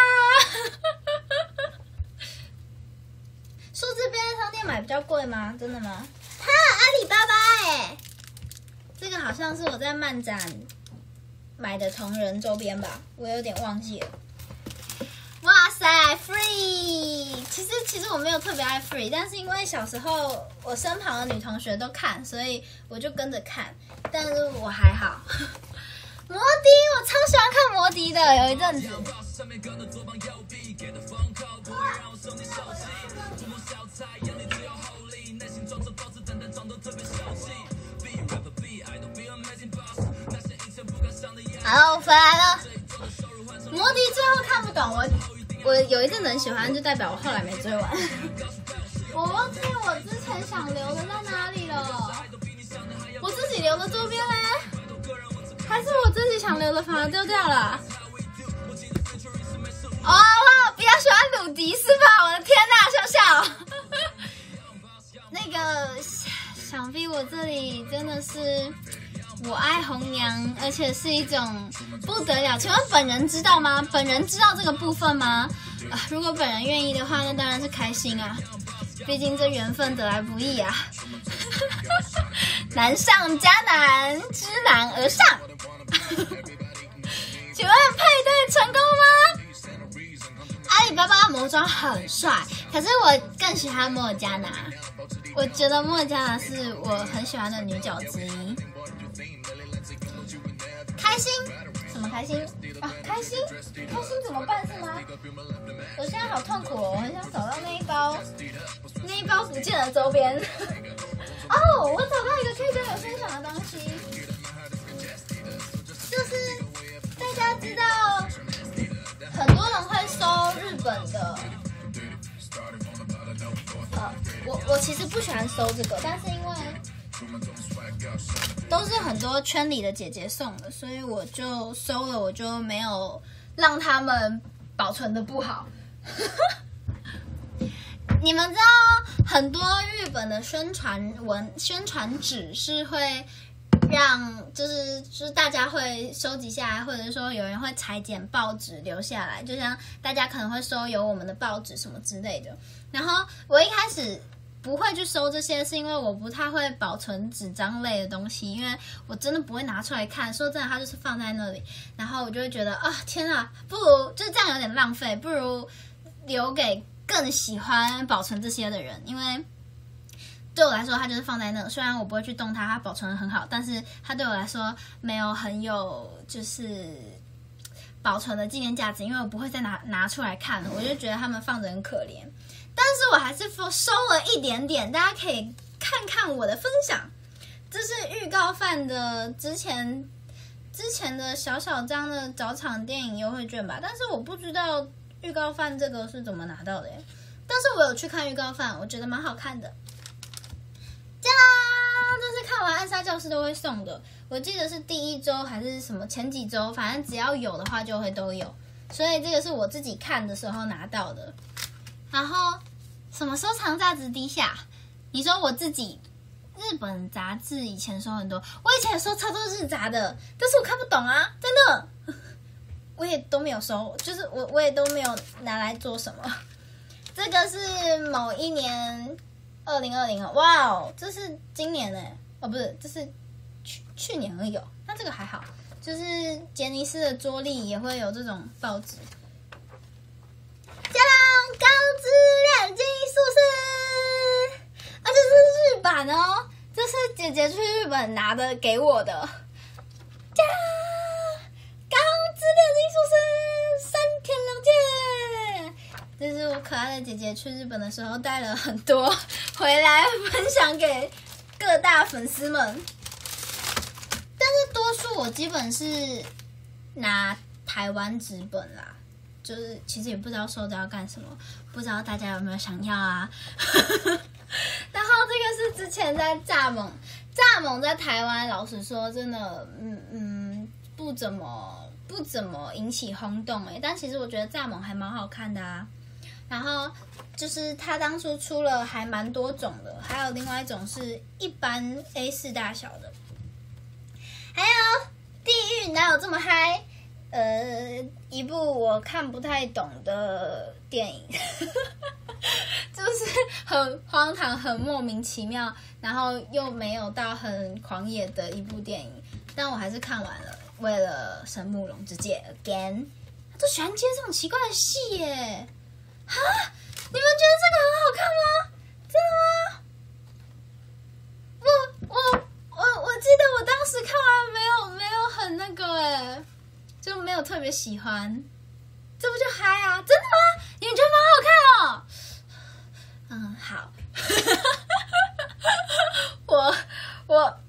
Speaker 1: 数字便利商店买比较贵吗？真的吗？哈，阿里巴巴哎、欸，这个好像是我在漫展买的同人周边吧，我有点忘记了。哇塞 ，Free！ 其实其实我没有特别爱 Free， 但是因为小时候我身旁的女同学都看，所以我就跟着看。但是我还好。摩迪，我超喜欢看摩迪的，有一阵子。好，我回来了。摩迪最后看不懂，我我有一阵子很喜欢，就代表我后来没追完。我忘记我之前想留的在哪里了。我自己留的周边嘞，还是我自己想留的反而丢掉了？哦，我比较喜欢鲁迪是吧？我的天哪，笑笑。那个想必我这里真的是我爱红娘，而且是一种不得了。请问本人知道吗？本人知道这个部分吗？啊，如果本人愿意的话，那当然是开心啊。毕竟这缘分得来不易啊。难上加难，知难而上。请问配对成功吗？阿里巴巴魔装很帅，可是我更喜欢莫尔加娜。我觉得莫尔加娜是我很喜欢的女角之一。开心？什么开心？啊，开心？开心怎么办是吗？我现在好痛苦哦，我很想找到那一包，那一包不见的周边。哦，我找到一个可以跟我分享的东西，就是大家知道，很多人会收日本的。呃，我我其实不喜欢收这个，但是因为都是很多圈里的姐姐送的，所以我就收了，我就没有让他们保存的不好。你们知道很多日本的宣传文、宣传纸是会让，就是就是大家会收集下来，或者说有人会裁剪报纸留下来，就像大家可能会收有我们的报纸什么之类的。然后我一开始不会去收这些，是因为我不太会保存纸张类的东西，因为我真的不会拿出来看。说真的，它就是放在那里，然后我就会觉得啊，天啊，不如就这样有点浪费，不如留给更喜欢保存这些的人，因为对我来说，它就是放在那。虽然我不会去动它，它保存得很好，但是它对我来说没有很有就是保存的纪念价值，因为我不会再拿拿出来看了。我就觉得他们放着很可怜，但是我还是收了一点点，大家可以看看我的分享。这是预告饭的之前之前的小小张的早场电影优惠券吧，但是我不知道预告饭这个是怎么拿到的耶，但是我有去看预告饭，我觉得蛮好看的。加啦，这是看完暗杀教室都会送的，我记得是第一周还是什么前几周，反正只要有的话就会都有，所以这个是我自己看的时候拿到的。然后什么收藏价值低下？你说我自己日本杂志以前收很多，我以前也收超多日杂的，但是我看不懂啊，真的。我也都没有收，就是我我也都没有拿来做什么。这个是某一年二零二零哦，哇哦，这是今年哎，哦不是，这是去去年而已哦。那这个还好，就是杰尼斯的桌历也会有这种报纸。加上高质量金属丝，啊，这是日版哦，这是姐姐去日本拿的给我的。加就是我可爱的姐姐去日本的时候带了很多回来分享给各大粉丝们，但是多数我基本是拿台湾纸本啦，就是其实也不知道收着要干什么，不知道大家有没有想要啊？然后这个是之前在蚱蜢，蚱蜢在台湾，老实说真的，嗯嗯，不怎么不怎么引起轰动哎，但其实我觉得蚱蜢还蛮好看的啊。然后就是它当初出了还蛮多种的，还有另外一种是一般 A 四 大小的，还有地狱哪有这么嗨？呃，一部我看不太懂的电影，就是很荒唐、很莫名其妙，然后又没有到很狂野的一部电影，但我还是看完了。为了神木隆之介 again， 他都喜欢接这种奇怪的戏耶！哈，你们觉得这个很好看吗？真的吗？我我我我记得我当时看完没有没有很那个哎。就没有特别喜欢，这不就嗨啊？真的吗？你们觉得蛮好看哦？嗯，好。我我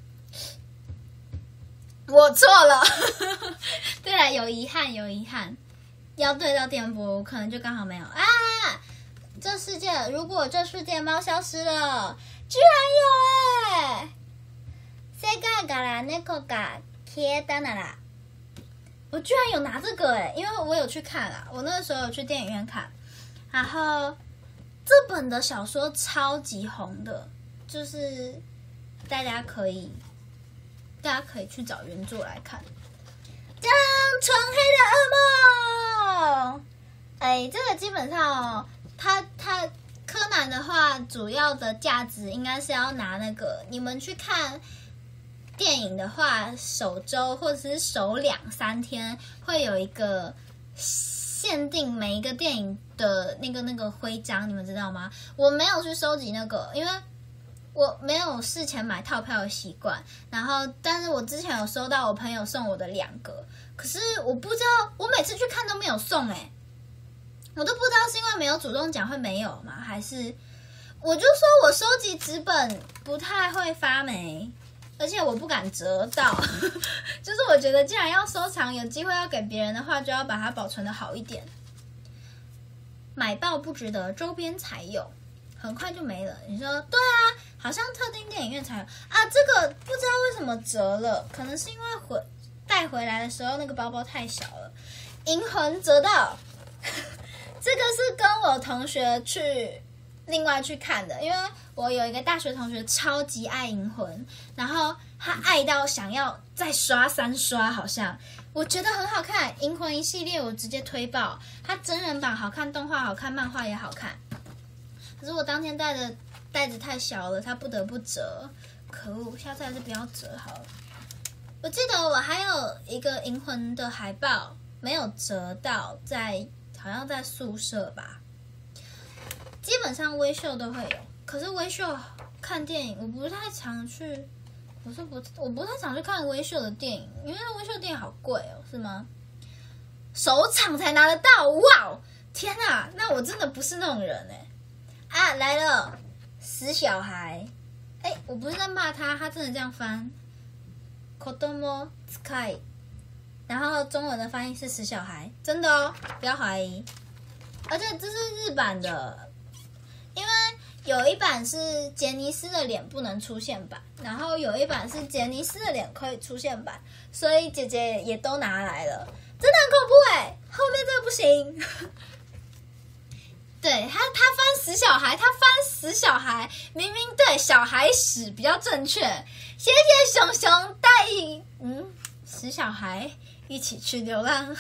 Speaker 1: 我错了。对了，有遗憾，有遗憾。要对到电波，可能就刚好没有啊！这世界，如果这世界猫消失了，居然有哎、欸！世界から猫が消えたなら。我居然有拿这个哎，因为我有去看啦，我那个时候有去电影院看，然后这本的小说超级红的，就是大家可以大家可以去找原作来看。这样纯黑的噩梦，哎，这个基本上哦，他他柯南的话，主要的价值应该是要拿那个你们去看。电影的话，首周或者是首两三天会有一个限定每一个电影的那个那个徽章，你们知道吗？我没有去收集那个，因为我没有事前买套票的习惯。然后，但是我之前有收到我朋友送我的两个，可是我不知道，我每次去看都没有送哎、欸，我都不知道是因为没有主动讲会没有吗？还是我就说我收集纸本不太会发霉。而且我不敢折到，就是我觉得既然要收藏，有机会要给别人的话，就要把它保存的好一点。买爆不值得，周边才有，很快就没了。你说对啊，好像特定电影院才有啊。这个不知道为什么折了，可能是因为回带回来的时候那个包包太小了。银魂折到，这个是跟我同学去。另外去看的，因为我有一个大学同学超级爱银魂，然后他爱到想要再刷三刷，好像我觉得很好看。银魂一系列我直接推爆，它真人版好看，动画好看，漫画也好看。可是我当天带的袋子太小了，它不得不折，可恶，下次还是不要折好了。我记得我还有一个银魂的海报没有折到，在好像在宿舍吧。基本上微秀都会有，可是微秀看电影我不太常去，我说不，我不太常去看微秀的电影，因为微秀电影好贵哦，是吗？首场才拿得到，哇！天哪，那我真的不是那种人哎！啊，来了，死小孩！哎，我不是在骂他，他真的这样翻。子供使い，然后中文的翻译是死小孩，真的哦，不要怀疑。而且这是日版的。因为有一版是杰尼斯的脸不能出现版，然后有一版是杰尼斯的脸可以出现版，所以姐姐也都拿来了，真的很恐怖哎！后面这个不行。对他，他翻死小孩，他翻死小孩，明明对小孩屎比较正确。谢谢熊熊带引，嗯，死小孩一起去流浪。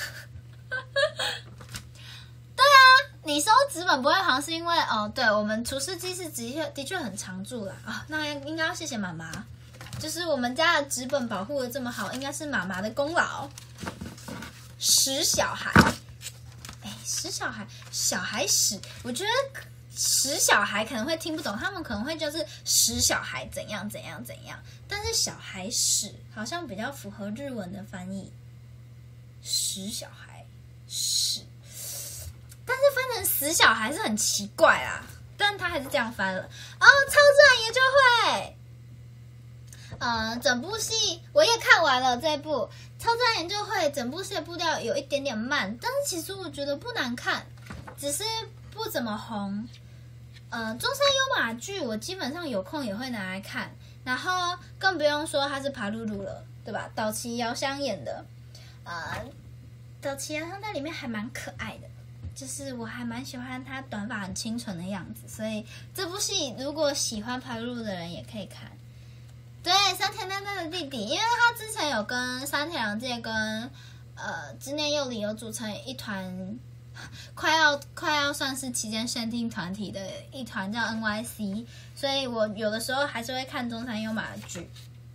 Speaker 1: 对啊，你收纸本不会好像是因为哦，对我们除湿机是的确的确很常驻啦啊、哦，那应该要谢谢妈妈，就是我们家的纸本保护的这么好，应该是妈妈的功劳。屎小孩，哎，屎小孩，小孩屎，我觉得屎小孩可能会听不懂，他们可能会就是屎小孩怎样怎样怎样，但是小孩屎好像比较符合日文的翻译，屎小孩屎。但是翻成死小孩是很奇怪啦，但他还是这样翻了。哦，超自然研究会，呃，整部戏我也看完了这部《超自然研究会》，整部戏的步调有一点点慢，但是其实我觉得不难看，只是不怎么红。呃，中山优马剧我基本上有空也会拿来看，然后更不用说它是爬露露了，对吧？岛崎遥香演的，呃，岛崎遥香在里面还蛮可爱的，就是我还蛮喜欢她短发很清纯的样子，所以这部戏如果喜欢爬露露的人也可以看。对，山田奈奈的弟弟，因为他之前有跟山田凉介跟呃织内佑里有组成一团，快要快要算是期间限定团体的一团叫 N Y C， 所以我有的时候还是会看中山优马的剧，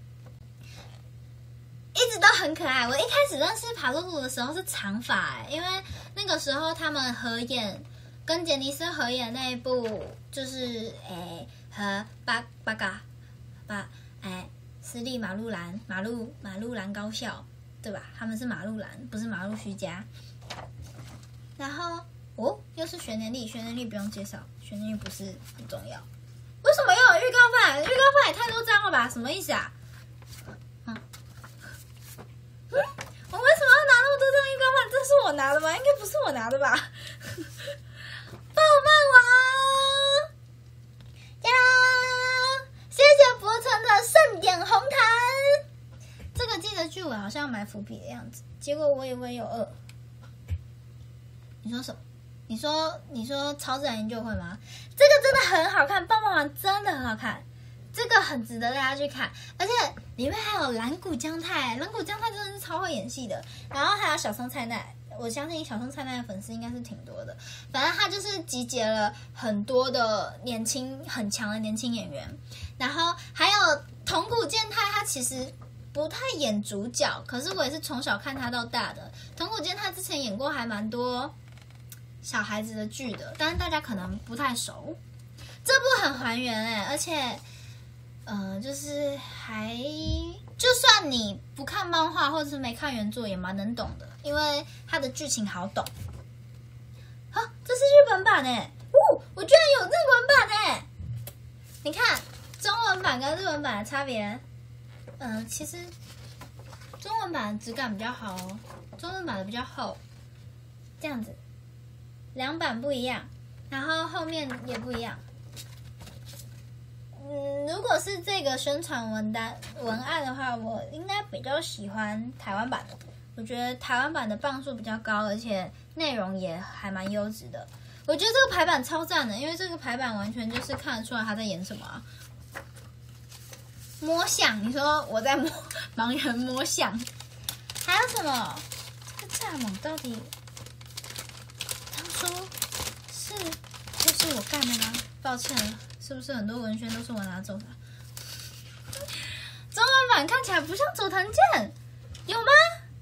Speaker 1: 一直都很可爱。我一开始认识爬露露的时候是长发、欸，因为那个时候他们合演跟杰尼斯合演那一部就是诶和八八嘎八。哎，私立马路兰，马路马路兰高校，对吧？他们是马路兰，不是马路须加。然后哦，又是学年历，学年历不用介绍，学年历不是很重要。为什么又有预告版？预告版也太多张了吧？什么意思啊？嗯，嗯，我为什么要拿那么多张预告版？这是我拿的吗？应该不是我拿的吧？爆漫王，加啦！谢谢博成的盛典红毯。这个记得剧尾好像埋伏笔的样子，结果我以为有二。你说什么？你说你说超自然研究会吗？这个真的很好看，棒棒王真的很好看，这个很值得大家去看，而且里面还有蓝谷将太，蓝谷将太真的是超会演戏的，然后还有小松菜奈。我相信小松菜奈的粉丝应该是挺多的，反正他就是集结了很多的年轻很强的年轻演员，然后还有桐谷健太，他其实不太演主角，可是我也是从小看他到大的。桐谷健太之前演过还蛮多小孩子的剧的，但是大家可能不太熟。这部很还原哎、欸，而且呃，就是还就算你不看漫画或者是没看原作，也蛮能懂的。因为它的剧情好懂。好，这是日本版诶，哦，我居然有日文版诶！你看中文版跟日文版的差别，嗯、呃，其实中文版的质感比较好哦，中文版的比较厚，这样子，两版不一样，然后后面也不一样。嗯，如果是这个宣传文单文案的话，我应该比较喜欢台湾版的。我觉得台湾版的磅数比较高，而且内容也还蛮优质的。我觉得这个排版超赞的，因为这个排版完全就是看得出来他在演什么、啊。摸象，你说我在摸盲人摸象，还有什么？这蚱蜢到底当初是就是我干的吗？抱歉了，是不是很多文宣都是我拿走的？中文版看起来不像佐藤健，有吗？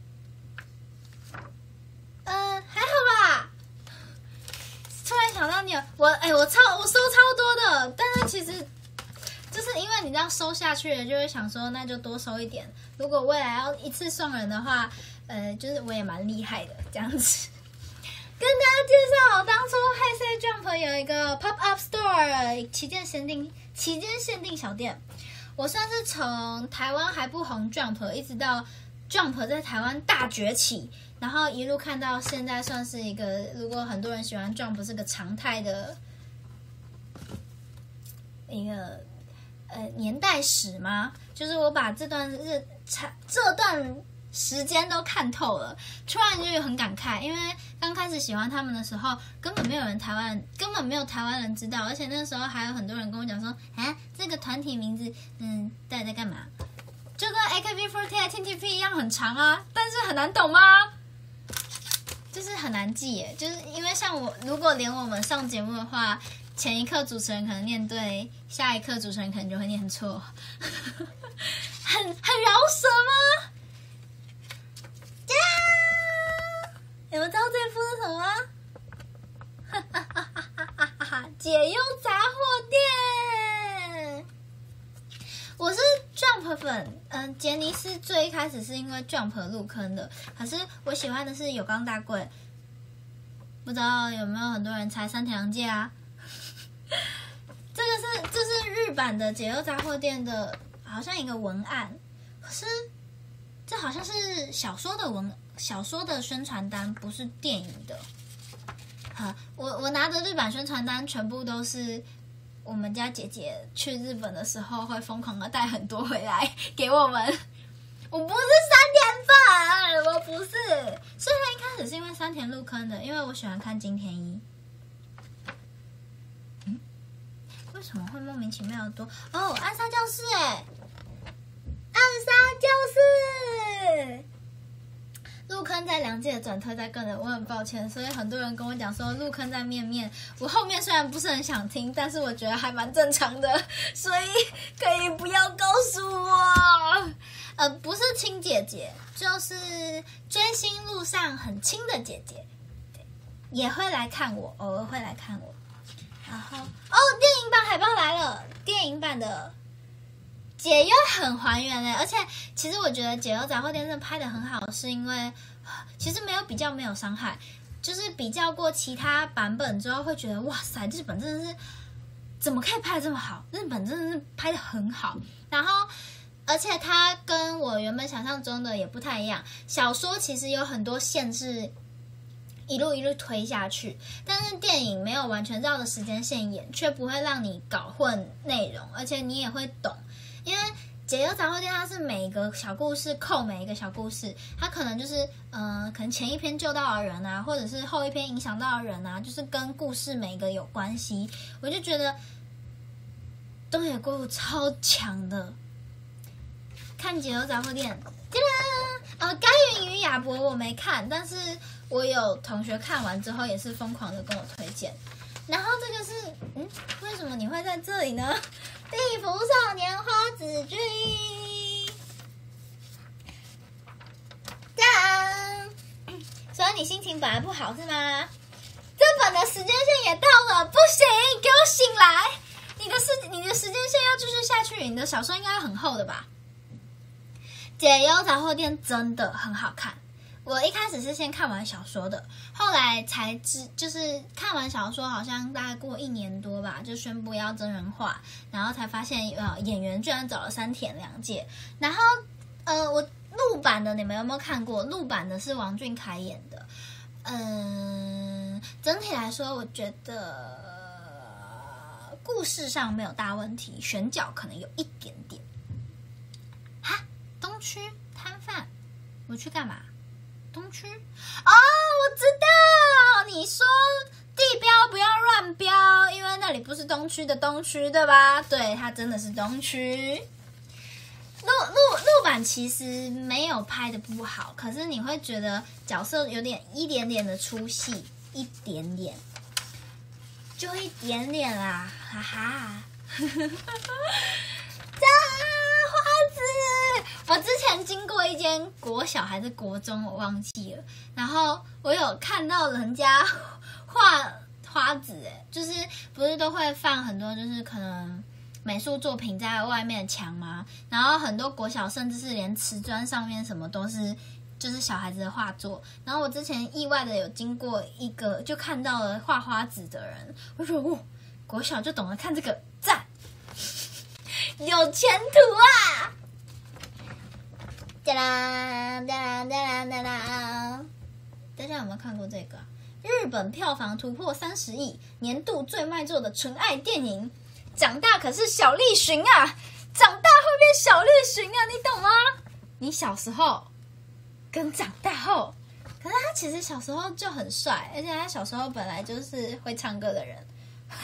Speaker 1: 嗯，还好吧。突然想到你有我，哎、欸，我超我收超多的，但是其实就是因为你这样收下去了，就会想说那就多收一点。如果未来要一次送人的话，呃，就是我也蛮厉害的这样子。跟大家介绍，当初 Heisei Jump 有一个 Pop Up Store 旗舰限定旗舰限定小店，我算是从台湾还不红 Jump 一直到 Jump 在台湾大崛起。然后一路看到现在，算是一个如果很多人喜欢 Jump 是个常态的一个呃年代史吗？就是我把这段日这段时间都看透了，突然就很感慨，因为刚开始喜欢他们的时候，根本没有人台湾根本没有台湾人知道，而且那时候还有很多人跟我讲说，啊，这个团体名字，嗯，到底在干嘛？就跟 A K B 四十八、T T P 一样很长啊，但是很难懂吗？就是很难记耶，就是因为像我，如果连我们上节目的话，前一刻主持人可能念对，下一刻主持人可能就会念错，很很饶舌吗？呀，你们知道这部是什么吗？哈哈哈哈哈哈！解忧杂货店。我是 Jump 粉，嗯，杰尼斯最一开始是因为 Jump 入坑的，可是我喜欢的是有冈大贵， 不知道有没有很多人猜山田洋介啊？这个是这是日版的解忧杂货店的，好像一个文案，可是这好像是小说的文小说的宣传单，不是电影的。好，我我拿的日版宣传单全部都是我们家姐姐去日本的时候会疯狂的带很多回来给我们。我不是山田粉，我不是。虽然一开始是因为山田入坑的，因为我喜欢看金田一。嗯，为什么会莫名其妙的多？哦，暗杀教室哎，暗杀教室。入坑在良介，转推在个人，我很抱歉，所以很多人跟我讲说入坑在面面，我后面虽然不是很想听，但是我觉得还蛮正常的，所以可以不要告诉我。呃，不是亲姐姐，就是追星路上很亲的姐姐，对，也会来看我，偶尔会来看我。然后哦，电影版海报来了，电影版的解忧很还原嘞，而且其实我觉得解忧杂货店真的拍得很好，是因为其实没有比较没有伤害，就是比较过其他版本之后会觉得哇塞，日本真的是怎么可以拍得这么好？日本真的是拍得很好，然后而且它跟我原本想象中的也不太一样。小说其实有很多限制，一路一路推下去，但是电影没有完全照着时间线演，却不会让你搞混内容，而且你也会懂。因为解忧杂货店它是每一个小故事扣每一个小故事，它可能就是呃，可能前一篇救到的人啊，或者是后一篇影响到的人啊，就是跟故事每一个有关系。我就觉得东野圭吾超强的。看解忧杂货店，呃，《该云与亚伯》我没看，但是我有同学看完之后也是疯狂的跟我推荐。然后这个是，嗯，为什么你会在这里呢？地府少年花子君，当，所以你心情本来不好是吗？这本的时间线也到了，不行，给我醒来！你的时你的时间线要继续下去，你的小说应该很厚的吧？解忧杂货店真的很好看，我一开始是先看完小说的，后来才知就是看完小说好像大概过一年多吧，就宣布要真人化，然后才发现呃演员居然找了山田凉介，然后呃我陆版的你们有没有看过？陆版的是王俊凯演的，嗯、呃，整体来说我觉得故事上没有大问题，选角可能有一点点。哈，东区摊贩，我去干嘛？东区？哦，我知道，你说地标不要乱标，因为那里不是东区的东区，对吧？对，它真的是东区。陆陆陆版其实没有拍的不好，可是你会觉得角色有点一点点的出戏，一点点，就一点点啦，哈哈。我之前经过一间国小还是国中，我忘记了。然后我有看到人家画花子，哎，就是不是都会放很多，就是可能美术作品在外面的墙吗？然后很多国小甚至是连瓷砖上面什么都是，就是小孩子的画作。然后我之前意外的有经过一个，就看到了画花子的人，我说哦，国小就懂得看这个，赞，有前途啊！哒啦哒啦哒啦哒啦！大家有没有看过这个？日本票房突破三十亿，年度最卖座的纯爱电影。长大可是小栗旬啊，长大会变小栗旬啊，你懂吗？你小时候跟长大后，可是他其实小时候就很帅，而且他小时候本来就是会唱歌的人。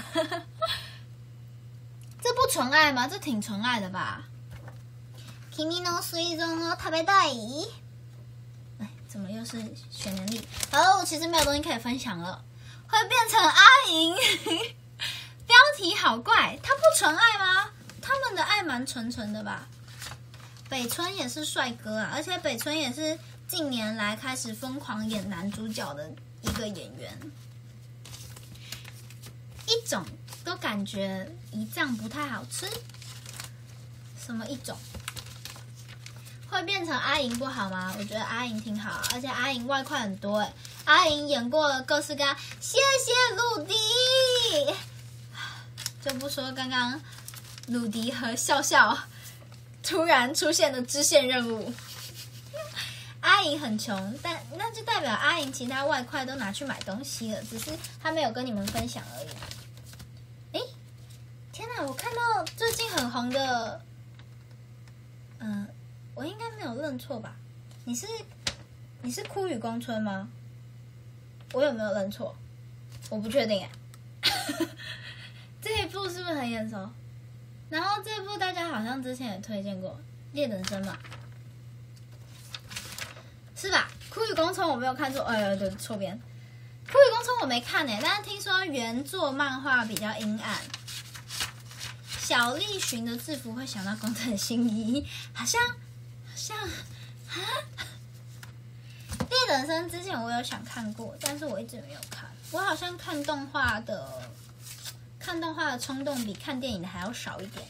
Speaker 1: 这不纯爱吗？这挺纯爱的吧？君の水準を食べたい。哎，怎么又是学能力？好了，我其实没有东西可以分享了，会变成阿银。标题好怪，他不纯爱吗？他们的爱蛮纯纯的吧？北村也是帅哥啊，而且北村也是近年来开始疯狂演男主角的一个演员。一种都感觉胰脏不太好吃，什么一种？会变成阿银不好吗？我觉得阿银挺好，而且阿银外快很多哎。 阿莹演过了各式各样，谢谢鲁迪，就不说刚刚鲁迪和笑笑突然出现的支线任务。阿莹很穷，但那就代表阿莹其他外快都拿去买东西了，只是她没有跟你们分享而已。哎，天哪！我看到最近很红的，嗯、呃，我应该没有认错吧？你是你是枯雨宫村吗？我有没有认错？我不确定哎。这一部是不是很眼熟？然后这部大家好像之前也推荐过，《猎人生》嘛。是吧？枯雨宫村我没有看错，哎，对，错边。枯雨宫村我没看呢，但是听说原作漫画比较阴暗。小栗旬的制服会想到工藤新一，好像好像啊。猎人生之前我有想看过，但是我一直没有看。我好像看动画的，看动画的冲动比看电影的还要少一点。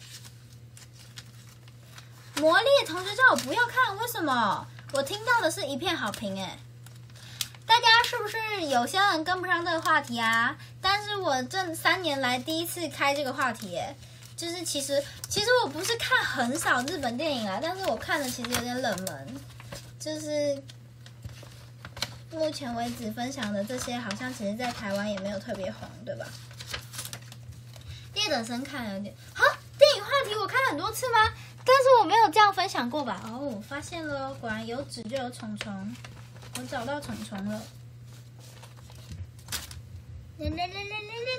Speaker 1: 魔猎同学叫我不要看，为什么？我听到的是一片好评哎，大家是不是有些人跟不上这个话题啊？但是我这三年来第一次开这个话题哎，就是其实其实我不是看很少日本电影啊，但是我看的其实有点冷门，就是目前为止分享的这些好像其实在台湾也没有特别红，对吧？猎人生看了有点啊，电影话题我看了很多次吗？但是我没有这样分享过吧？哦，我发现了，果然有纸就有虫虫，我找到虫虫了。啦啦啦啦啦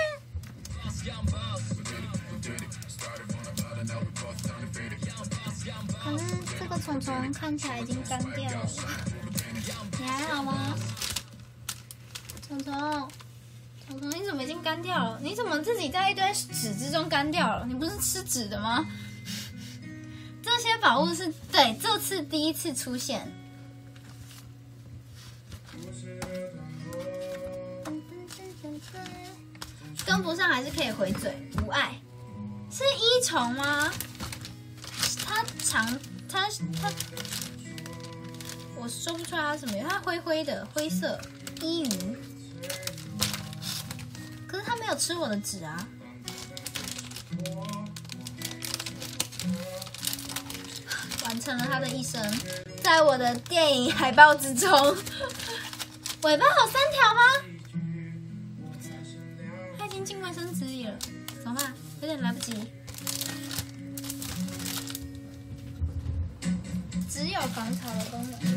Speaker 1: 啦！可能这个虫虫看起来已经干掉了，你还好吗？虫虫，虫虫，你怎么已经干掉了？你怎么自己在一堆纸之中干掉了？你不是吃纸的吗？这些宝物是对这次第一次出现。跟不上还是可以回嘴，无碍。是衣虫吗？它长，它它，我说不出来它什么颜色，它灰灰的灰色衣鱼。可是它没有吃我的纸啊。完成了他的一生，在我的电影海报之中。尾巴有三条吗？他已经进卫生纸里了，怎么办？有点来不及。只有防潮的功能。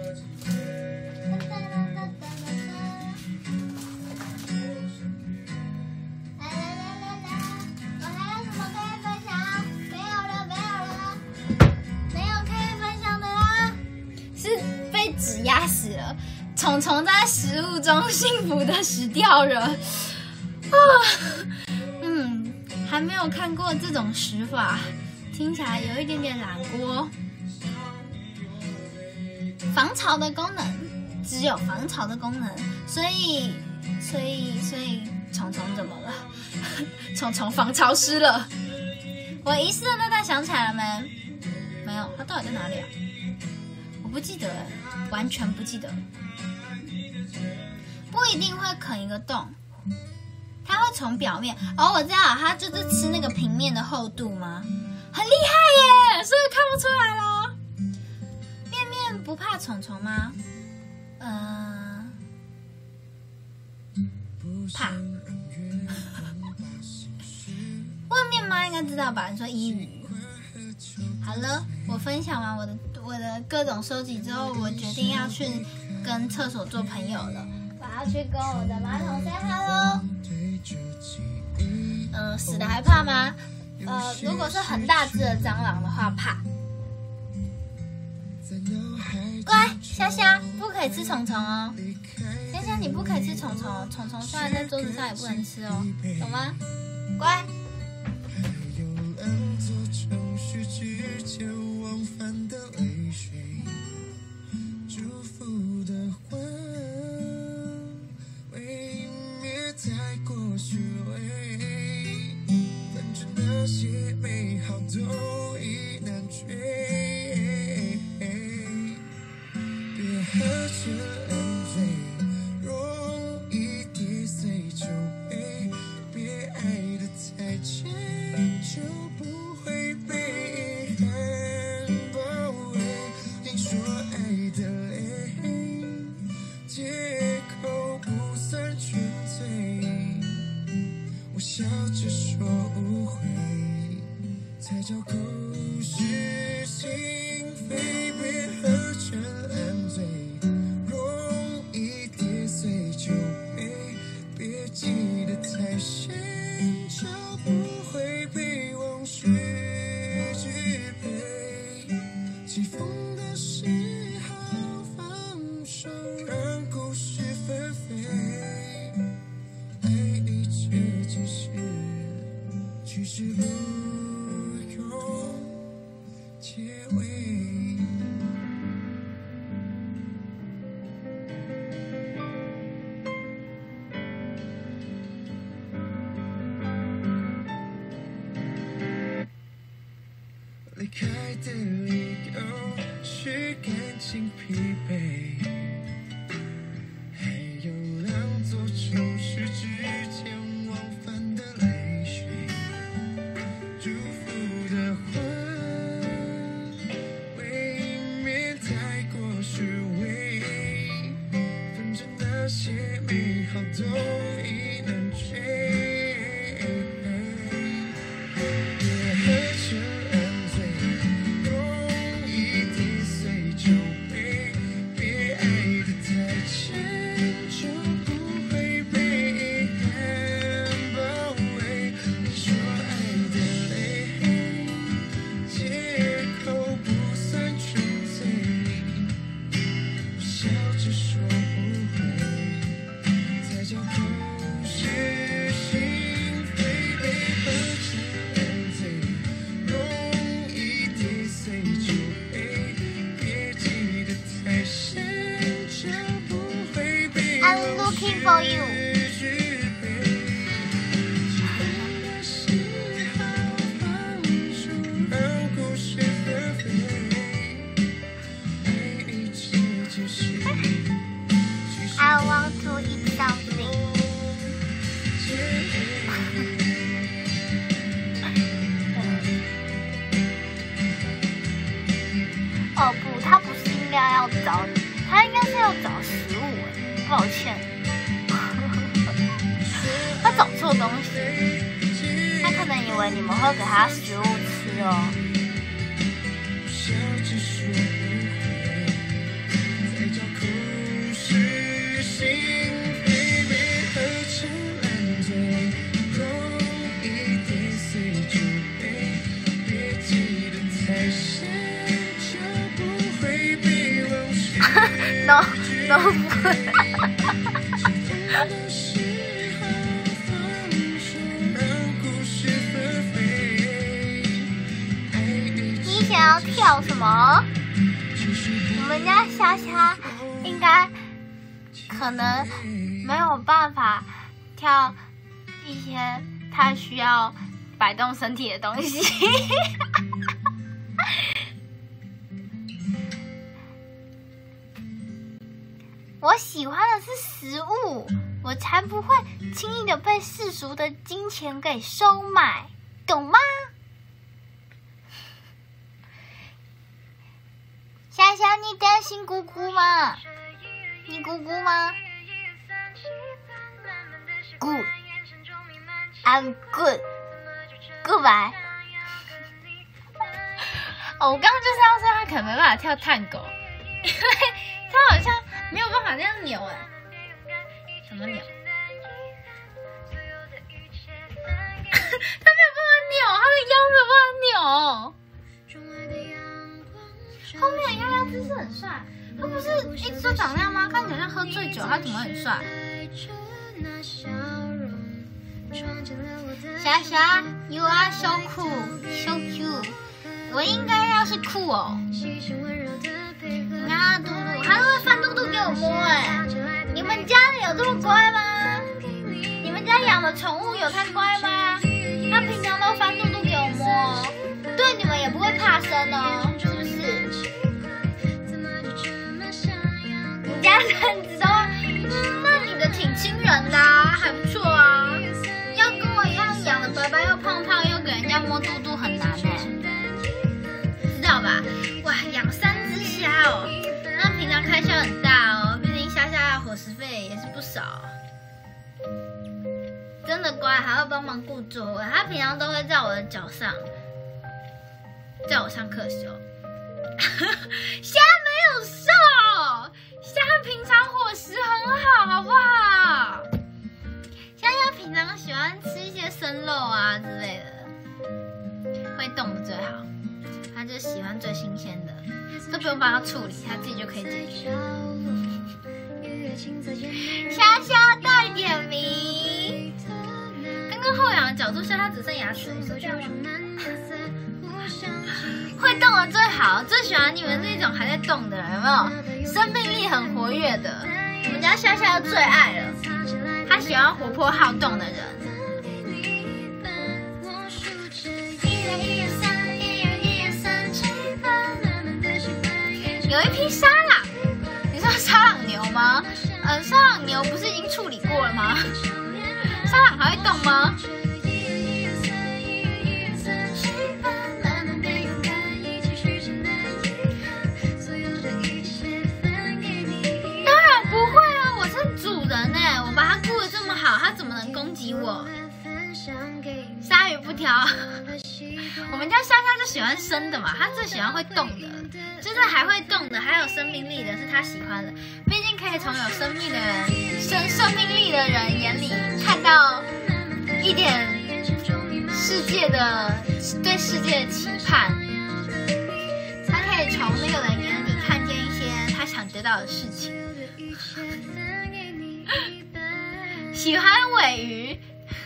Speaker 1: 压死了，虫虫在食物中幸福的死掉了。啊，嗯，还没有看过这种食法，听起来有一点点懒锅。防潮的功能只有防潮的功能，所以，所以，所以，虫虫怎么了？虫虫防潮湿了。我遗失的那袋想起来了没？没有，它到底在哪里啊？我不记得了。完全不记得，不一定会啃一个洞，它会从表面。哦，我知道，它就是吃那个平面的厚度吗？很厉害耶，是不是看不出来了？面面不怕虫虫吗？嗯、呃，怕。问面妈应该知道吧？你说伊鱼。好了，我分享完我的我的各种收集之后，我决定要去跟厕所做朋友了。我要去跟我的马桶 say hello。嗯、呃，死的还怕吗？呃，如果是很大只的蟑螂的话，怕。乖，虾虾，不可以吃虫虫哦。虾虾，你不可以吃虫虫，虫虫虽然在桌子上也不能吃哦，懂吗？乖。
Speaker 2: 我笑着说无悔，才叫口是心非，别喝成烂醉，容易跌碎酒杯，别记得太深，就不会被往事支配。起风的时候放手，让故事纷飞。爱你这件事，其实不用结尾。离开的理由是感情疲惫，还有两座城市之间往返的泪水，祝福的话未免太过虚伪，反正那些美好都已难追。
Speaker 1: For you， I want to eat something 哦不，他不是应该要找你，他应该是要找食物哎，抱歉。他找错东西，他可能以为你们会给他食物吃哦。no no 不会。想要跳什么？我们家虾虾应该可能没有办法跳一些他需要摆动身体的东西。我喜欢的是食物，我才不会轻易的被世俗的金钱给收买，懂吗？虾虾，你担心姑姑吗？你姑姑吗 ？Good, I'm good. Goodbye. 哦，我刚刚就是要说他可能没办法跳探戈，因为他好像没有办法那样扭哎。怎么扭？他没有办法扭，他的腰没有办法扭。后面的丫丫姿势很帅，他不是一直都长那样吗？看起来像喝醉酒，他怎么很帅？霞霞 ，You are so cool, so cute。我应该要是酷哦。你看他嘟嘟，他都会翻嘟嘟给我摸哎。你们家里有这么乖吗？你们家养的宠物有太乖吗？他平常都翻嘟嘟给我摸，对你们也不会怕生哦，是不是？你家人子都，嗯，那你的挺亲人的啊，还不错啊。要跟我一样养的白白又胖胖，又给人家摸嘟嘟很难哎，知道吧？哇，养三只虾哦，那平常开销很大哦，毕竟虾虾的伙食费也是不少。真的乖乖，还会帮忙顾座位。他平常都会在我的脚上，在我上课的时候。虾没有瘦，虾平常伙食很好，好不好？虾虾平常喜欢吃一些生肉啊之类的，会动的最好。他就喜欢最新鲜的，都不用帮他处理，他自己就可以解决。虾虾带点名。刚刚后仰的角度下，它只剩牙齿，是这样吗？会动的最好，最喜欢你们这种还在动的人，有没有？生命力很活跃的，我们家夏夏最爱了，他喜欢活泼好动的人。有一批沙朗，你说沙朗牛吗？嗯，沙朗牛不是已经处理过了吗？沙朗还会动吗？当然不会啊，我是主人哎，我把它顾得这么好，它怎么能攻击我？鲨鱼不挑，我们家夏夏就喜欢生的嘛，他最喜欢会动的，就是还会动的，还有生命力的是他喜欢的。毕竟可以从有生命的人、生生命力的人眼里看到一点世界的对世界的期盼，他可以从那个人眼里看见一些他想得到的事情。喜欢尾鱼。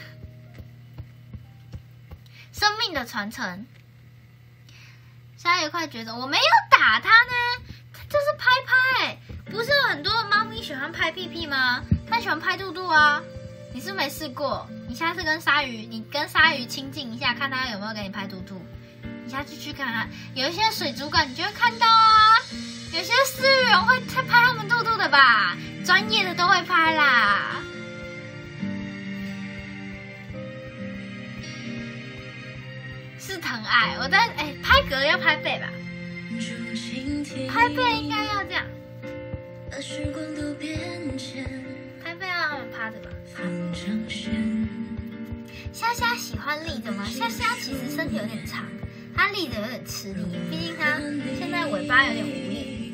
Speaker 1: 生命的传承，鲨鱼快觉得我没有打它呢，这是拍拍，不是有很多猫咪喜欢拍屁屁吗？它喜欢拍肚肚啊，你是不是没试过？你下次跟鲨鱼，你跟鲨鱼亲近一下，看它有没有给你拍肚肚。你下次去看看，有一些水族馆你就会看到啊，有些饲育员会拍他们肚肚的吧，专业的都会拍啦。是疼爱，我在哎拍嗝要拍背吧，拍背应该要这样，拍背要趴着吧。虾虾喜欢立着吗？虾虾其实身体有点长，它立着有点吃力，毕竟它现在尾巴有点无力。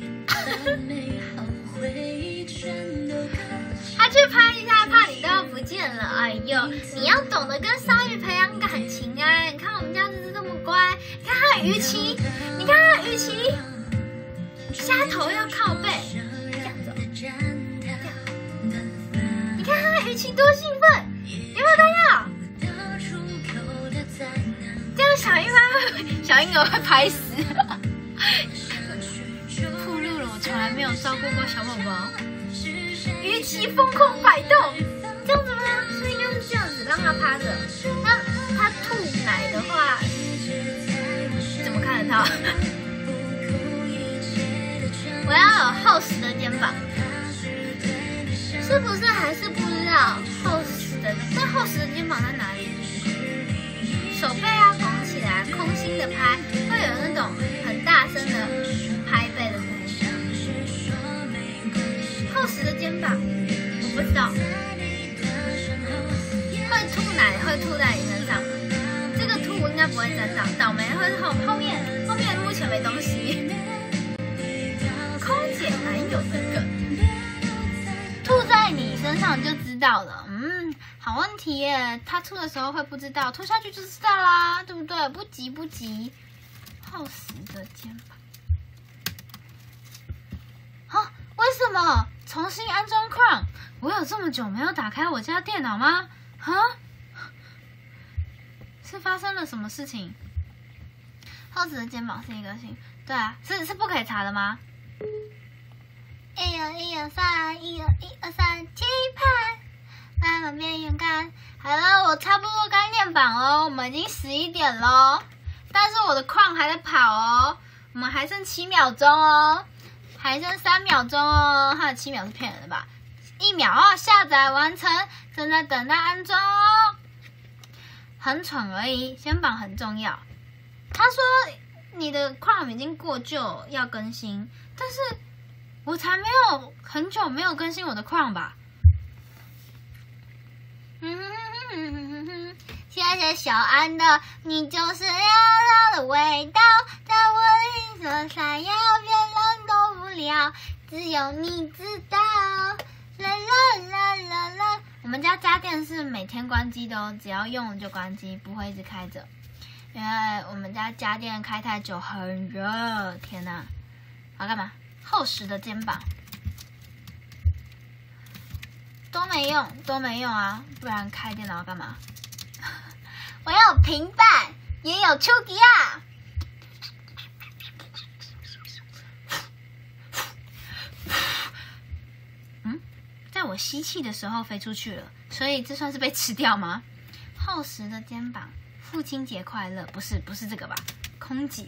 Speaker 1: 他去拍一下，怕你都要不见了。哎呦，你要懂得跟鲨鱼培养感情啊！你看我们家这只这么乖，你看它的鱼鳍，你看它的鱼鳍，虾头要靠背，这样子、哦，这样。你看它的鱼鳍多兴奋，有没有看到？这样小婴儿会，小婴儿会拍死。暴露了，我从来没有照顾过小宝宝。鱼鳍疯狂摆动，这样子吗？所以应该是这样子，让它趴着。那它吐奶的话，怎么看得到？我要有厚实的肩膀，是不是还是不知道厚实的？那厚实的肩膀在哪里？手背要拱起来，空心的拍，会有那种很大声的拍背的声音。厚实的肩膀，我不知道。会吐奶会吐在你身上，这个吐应该不会沾到，倒霉会是后后面，后面目前没东西。空姐男友的梗，吐在你身上就知道了。嗯，好问题耶，他吐的时候会不知道，吐下去就知道啦，对不对？不急不急。厚实的肩膀。啊，为什么？重新安装 Chrome， 我有这么久没有打开我家电脑吗？啊？是发生了什么事情？厚实的肩膀是一个性，对啊，是是不可以查的吗？一二一二三，一二一二三，起拍，慢慢变勇敢。好了，我差不多该练榜哦，我们已经十一点咯，但是我的 Chrome还在跑哦，我们还剩七秒钟哦。还剩三秒钟哦，还有七秒是骗人的吧？一秒哦，下载完成，正在等待安装哦。很蠢而已，肩膀很重要。他说你的 Chrome 已经过旧，要更新，但是我才没有很久没有更新我的 Chrome 吧？嗯哼哼哼哼哼谢谢小安的，你就是热热的味道，在我银色闪耀，别人都不了，只有你知道。啦啦啦啦啦！我们家家电是每天关机的哦，只要用了就关机，不会一直开着。因为我们家家电开太久很热，天哪！我干嘛？厚实的肩膀都没用，都没用啊！不然开电脑干嘛？我有平板，也有丘吉亚。嗯，在我吸气的时候飞出去了，所以这算是被吃掉吗？厚实的肩膀。父亲节快乐，不是不是这个吧？空姐，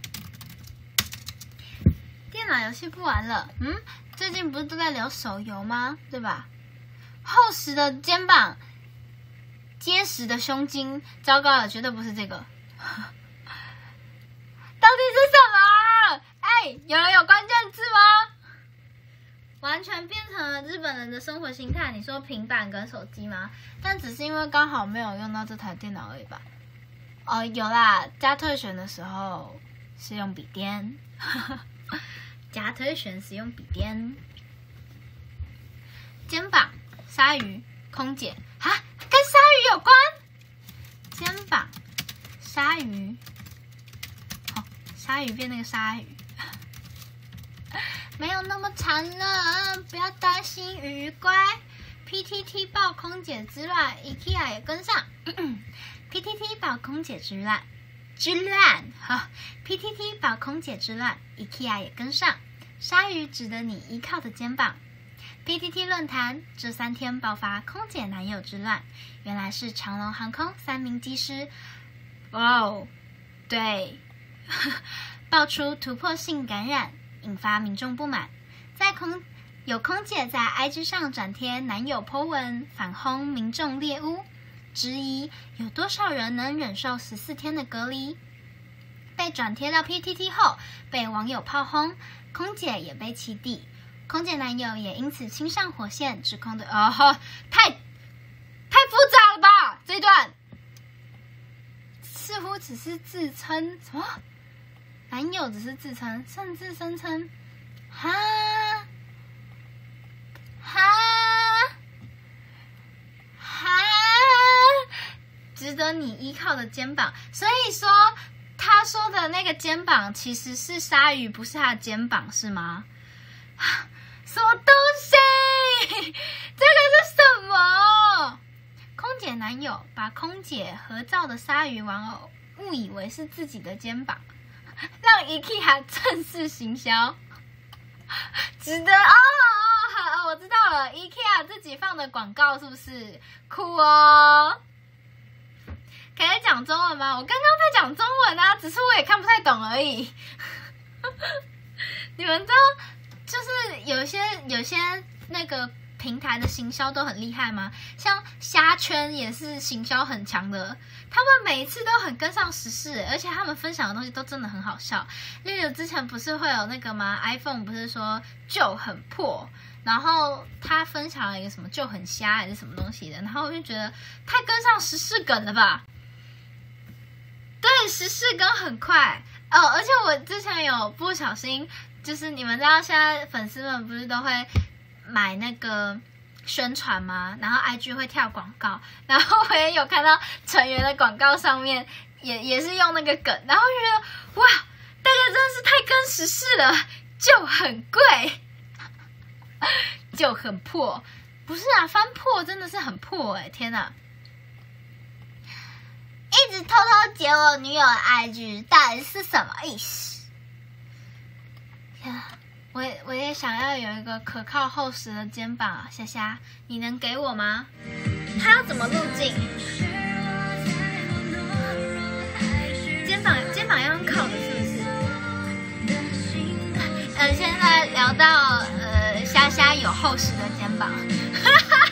Speaker 1: 电脑游戏不玩了。嗯，最近不是都在聊手游吗？对吧？厚实的肩膀，结实的胸襟，糟糕了，绝对不是这个。到底是什么？哎，有人有关键字吗？完全变成了日本人的生活形态。你说平板跟手机吗？但只是因为刚好没有用到这台电脑而已吧。哦，有啦，加特选的时候是用笔电，加特选使用笔电。肩膀，鲨鱼，空姐，啊，跟鲨鱼有关。肩膀，鲨鱼，哦，鲨鱼变那个鲨鱼，没有那么残忍，不要担心，鱼乖。P T T 爆空姐之乱 ，IKEA 也跟上。P T T 爆空姐之乱，之乱哈 ！P T T 爆空姐之乱 ，IKEA 也跟上。鲨鱼值得你依靠的肩膀。P T T 论坛这三天爆发空姐男友之乱，原来是长荣航空三名机师，哇哦，对，爆出突破性感染，引发民众不满。在空有空姐在 I G 上转贴男友 po 文，反轰民众猎巫。质疑有多少人能忍受十四天的隔离？被转贴到 P T T 后，被网友炮轰，空姐也被起底，空姐男友也因此亲上火线，指控的哦，太太复杂了吧？这一段似乎只是自称什么？男友只是自称，甚至声称哈哈。值得你依靠的肩膀，所以说他说的那个肩膀其实是鲨鱼，不是他的肩膀，是吗？什么东西？这个是什么？空姐男友把空姐合照的鲨鱼玩偶误以为是自己的肩膀，让 IKEA 正式行销，值得哦哦，我知道了 ，IKEA 自己放的广告是不是酷哦？可以讲中文吗？我刚刚在讲中文啊，只是我也看不太懂而已。你们知道，就是有些有些那个平台的行销都很厉害吗？像虾圈也是行销很强的，他们每一次都很跟上时事，而且他们分享的东西都真的很好笑。例如之前不是会有那个吗 ？iPhone 不是说旧很破，然后他分享了一个什么旧很瞎还是什么东西的，然后我就觉得太跟上时事梗了吧。对，时事梗很快哦，而且我之前有不小心，就是你们知道现在粉丝们不是都会买那个宣传吗？然后 I G 会跳广告，然后我也有看到成员的广告上面也也是用那个梗，然后就觉得哇，大家真的是太跟时事了，就很贵，就很破，不是啊，翻破真的是很破哎、欸，天哪！一直偷偷截我女友的 I G， 到底是什么意思？我也我也想要有一个可靠厚实的肩膀啊，虾虾，你能给我吗？它要怎么入镜？肩膀肩膀要用靠的，是不是？呃，现在聊到呃虾虾有厚实的肩膀，哈哈。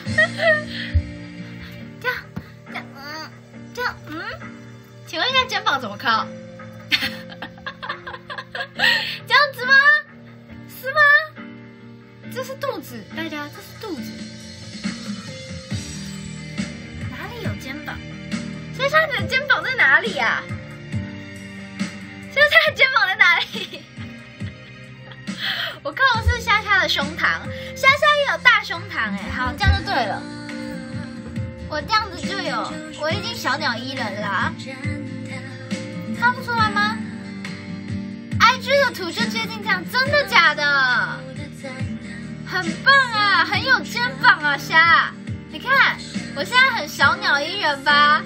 Speaker 1: 这样这样嗯这样嗯，请问一下肩膀怎么靠？这样子吗？是吗？这是肚子，大家，这是肚子。哪里有肩膀？所以莎，你的肩膀在哪里呀、啊？莎莎的肩膀在哪里？我靠的是莎莎的胸膛，莎莎也有大胸膛哎，好，这样就对了。我这样子就有，我已经小鸟依人啦。看不出来吗 ？I G 的图就接近这样，真的假的？很棒啊，很有肩膀啊，莎。你看，我现在很小鸟依人吧？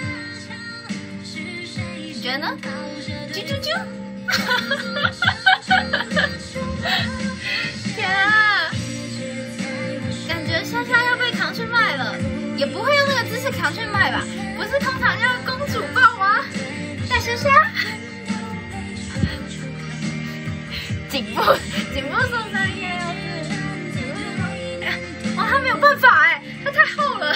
Speaker 1: 你觉得呢？啾啾啾！天啊，感觉莎莎要被扛去卖了，也不会用那个姿势扛去卖吧？不是通常要公主抱吗？大莎莎，颈部颈部受伤应该要是，哇，他没有办法哎，他太厚了。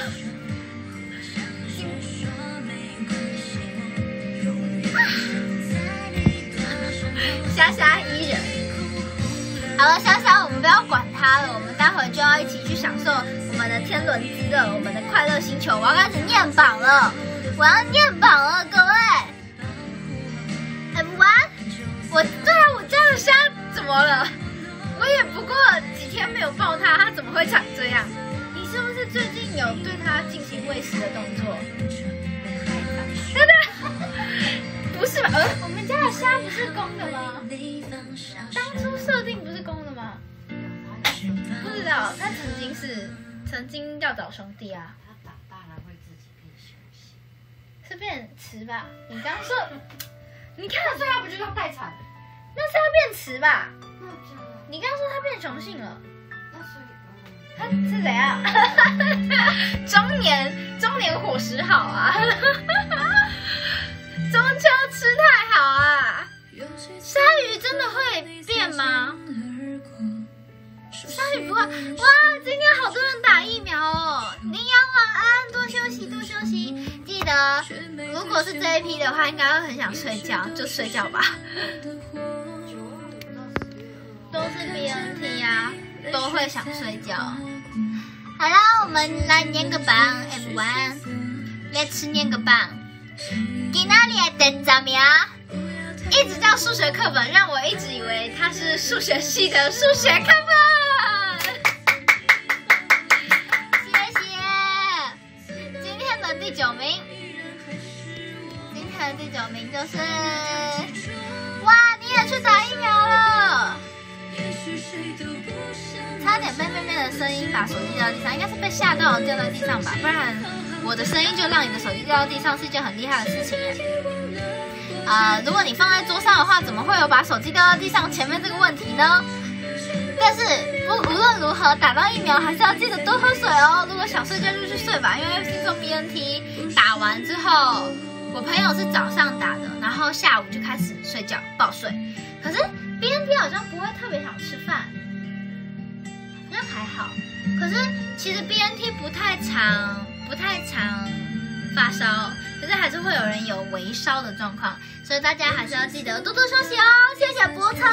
Speaker 1: 莎莎依人，好了，莎莎，我们不要管他了，我们待会就要一起去享受我们的天伦之乐，我们的快乐星球。我要开始念榜了，我要念榜了，各位。F 一，我对啊，我家的虾怎么了？我也不过几天没有抱它，它怎么会长这样？你是不是最近有对它进行喂食的动作？对对。不是吧？呃，我们家的虾不是公的吗？当初设定不是公的吗？不知道，它曾经是曾经要找兄弟啊。
Speaker 3: 它长大了会自己变雄性，
Speaker 1: 是变雌吧？你刚说，你看，
Speaker 3: 所以它不就要待产？
Speaker 1: 那是要变雌吧？
Speaker 3: 那这样，
Speaker 1: 你刚说它变雄性了，
Speaker 3: 那所以，
Speaker 1: 它是怎样？中年中年伙食好啊。中秋吃太好啊！鲨鱼真的会变吗？鲨鱼不会。哇，今天好多人打疫苗哦！羚羊晚安，多休息，多休息。记得，如果是这一批的话，应该会很想睡觉，就睡觉吧。都是 B N T 啊，都会想睡觉。好了，我们来念个榜 F 一 ，Let's 念个榜。今天的第十名，一直叫数学课本，让我一直以为它是数学系的数学课本。谢谢。今天的第九名，今天的第九名就是，哇，你也去打疫苗了，差点被妹妹的声音把手机掉到地上，应该是被吓到掉在地上吧，不然。我的声音就让你的手机掉到地上是一件很厉害的事情耶。啊、呃，如果你放在桌上的话，怎么会有把手机掉到地上前面这个问题呢？但是不无论如何，打到疫苗还是要记得多喝水哦。如果想睡觉就去睡吧，因为听说 B N T 打完之后，我朋友是早上打的，然后下午就开始睡觉暴睡。可是 B N T 好像不会特别想吃饭，好像还好。可是其实 B N T 不太常。不太常发烧，可是还是会有人有微烧的状况，所以大家还是要记得多多休息哦。谢谢博成。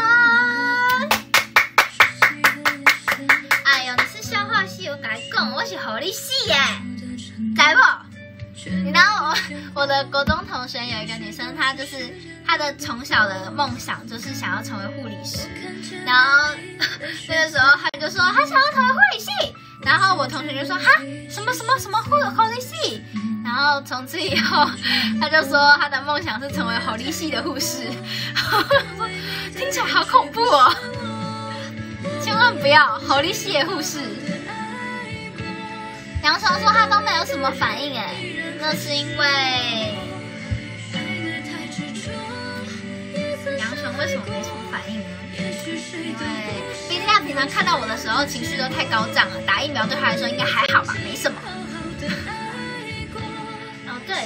Speaker 1: 哎呦，你是消化系，我跟你讲，我是护理系耶，知不？你知道我我的国中同学有一个女生，她就是她的从小的梦想就是想要成为护理师，然后那个时候她就说她想要成为护理系。然后我同学就说哈什么什么什么护护理系，然后从此以后他就说他的梦想是成为护理系的护士，听起来好恐怖哦，千万不要护理系的护士。杨雄说他都没有什么反应哎，那是因为杨雄为什么没什么反应呢？因为毕竟他平常看到我的时候情绪都太高涨了，打疫苗对他来说应该还好吧，没什么。哦对，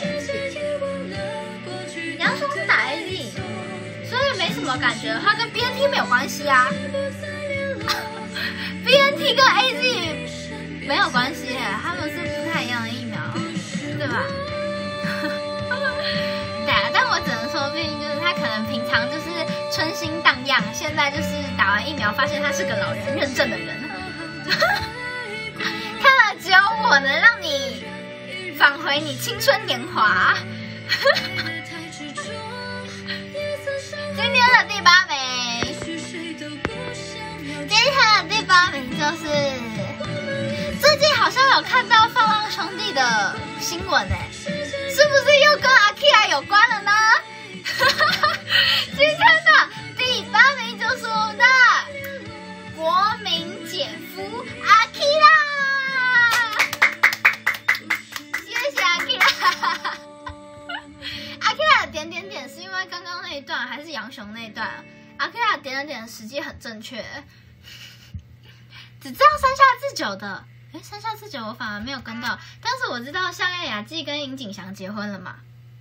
Speaker 1: 杨雄是打 A Z， 所以没什么感觉，他跟 B N T 没有关系啊。B N T 跟 A Z 没有关系耶，他们是不太一样的疫苗，对吧？对啊，但我只能说，毕竟就是他可能平常就是春心荡漾，现在就是打完疫苗发现他是个老人认证的人。看来只有我能让你返回你青春年华。今天的第八名，今天的第八名就是最近好像有看到放浪兄弟的新闻哎，是不是又跟阿 Kira 有关了呢？今天的第八名就是我们的国民姐夫阿 Kira， 谢谢阿 Kira。阿 Kira 的点点点是因为刚刚那一段还是杨雄那一段？阿 Kira 点点点的时机很正确，只知道山下智久的。哎，山下智久我反而没有跟到，但是我知道相叶雅纪跟樱井翔结婚了嘛？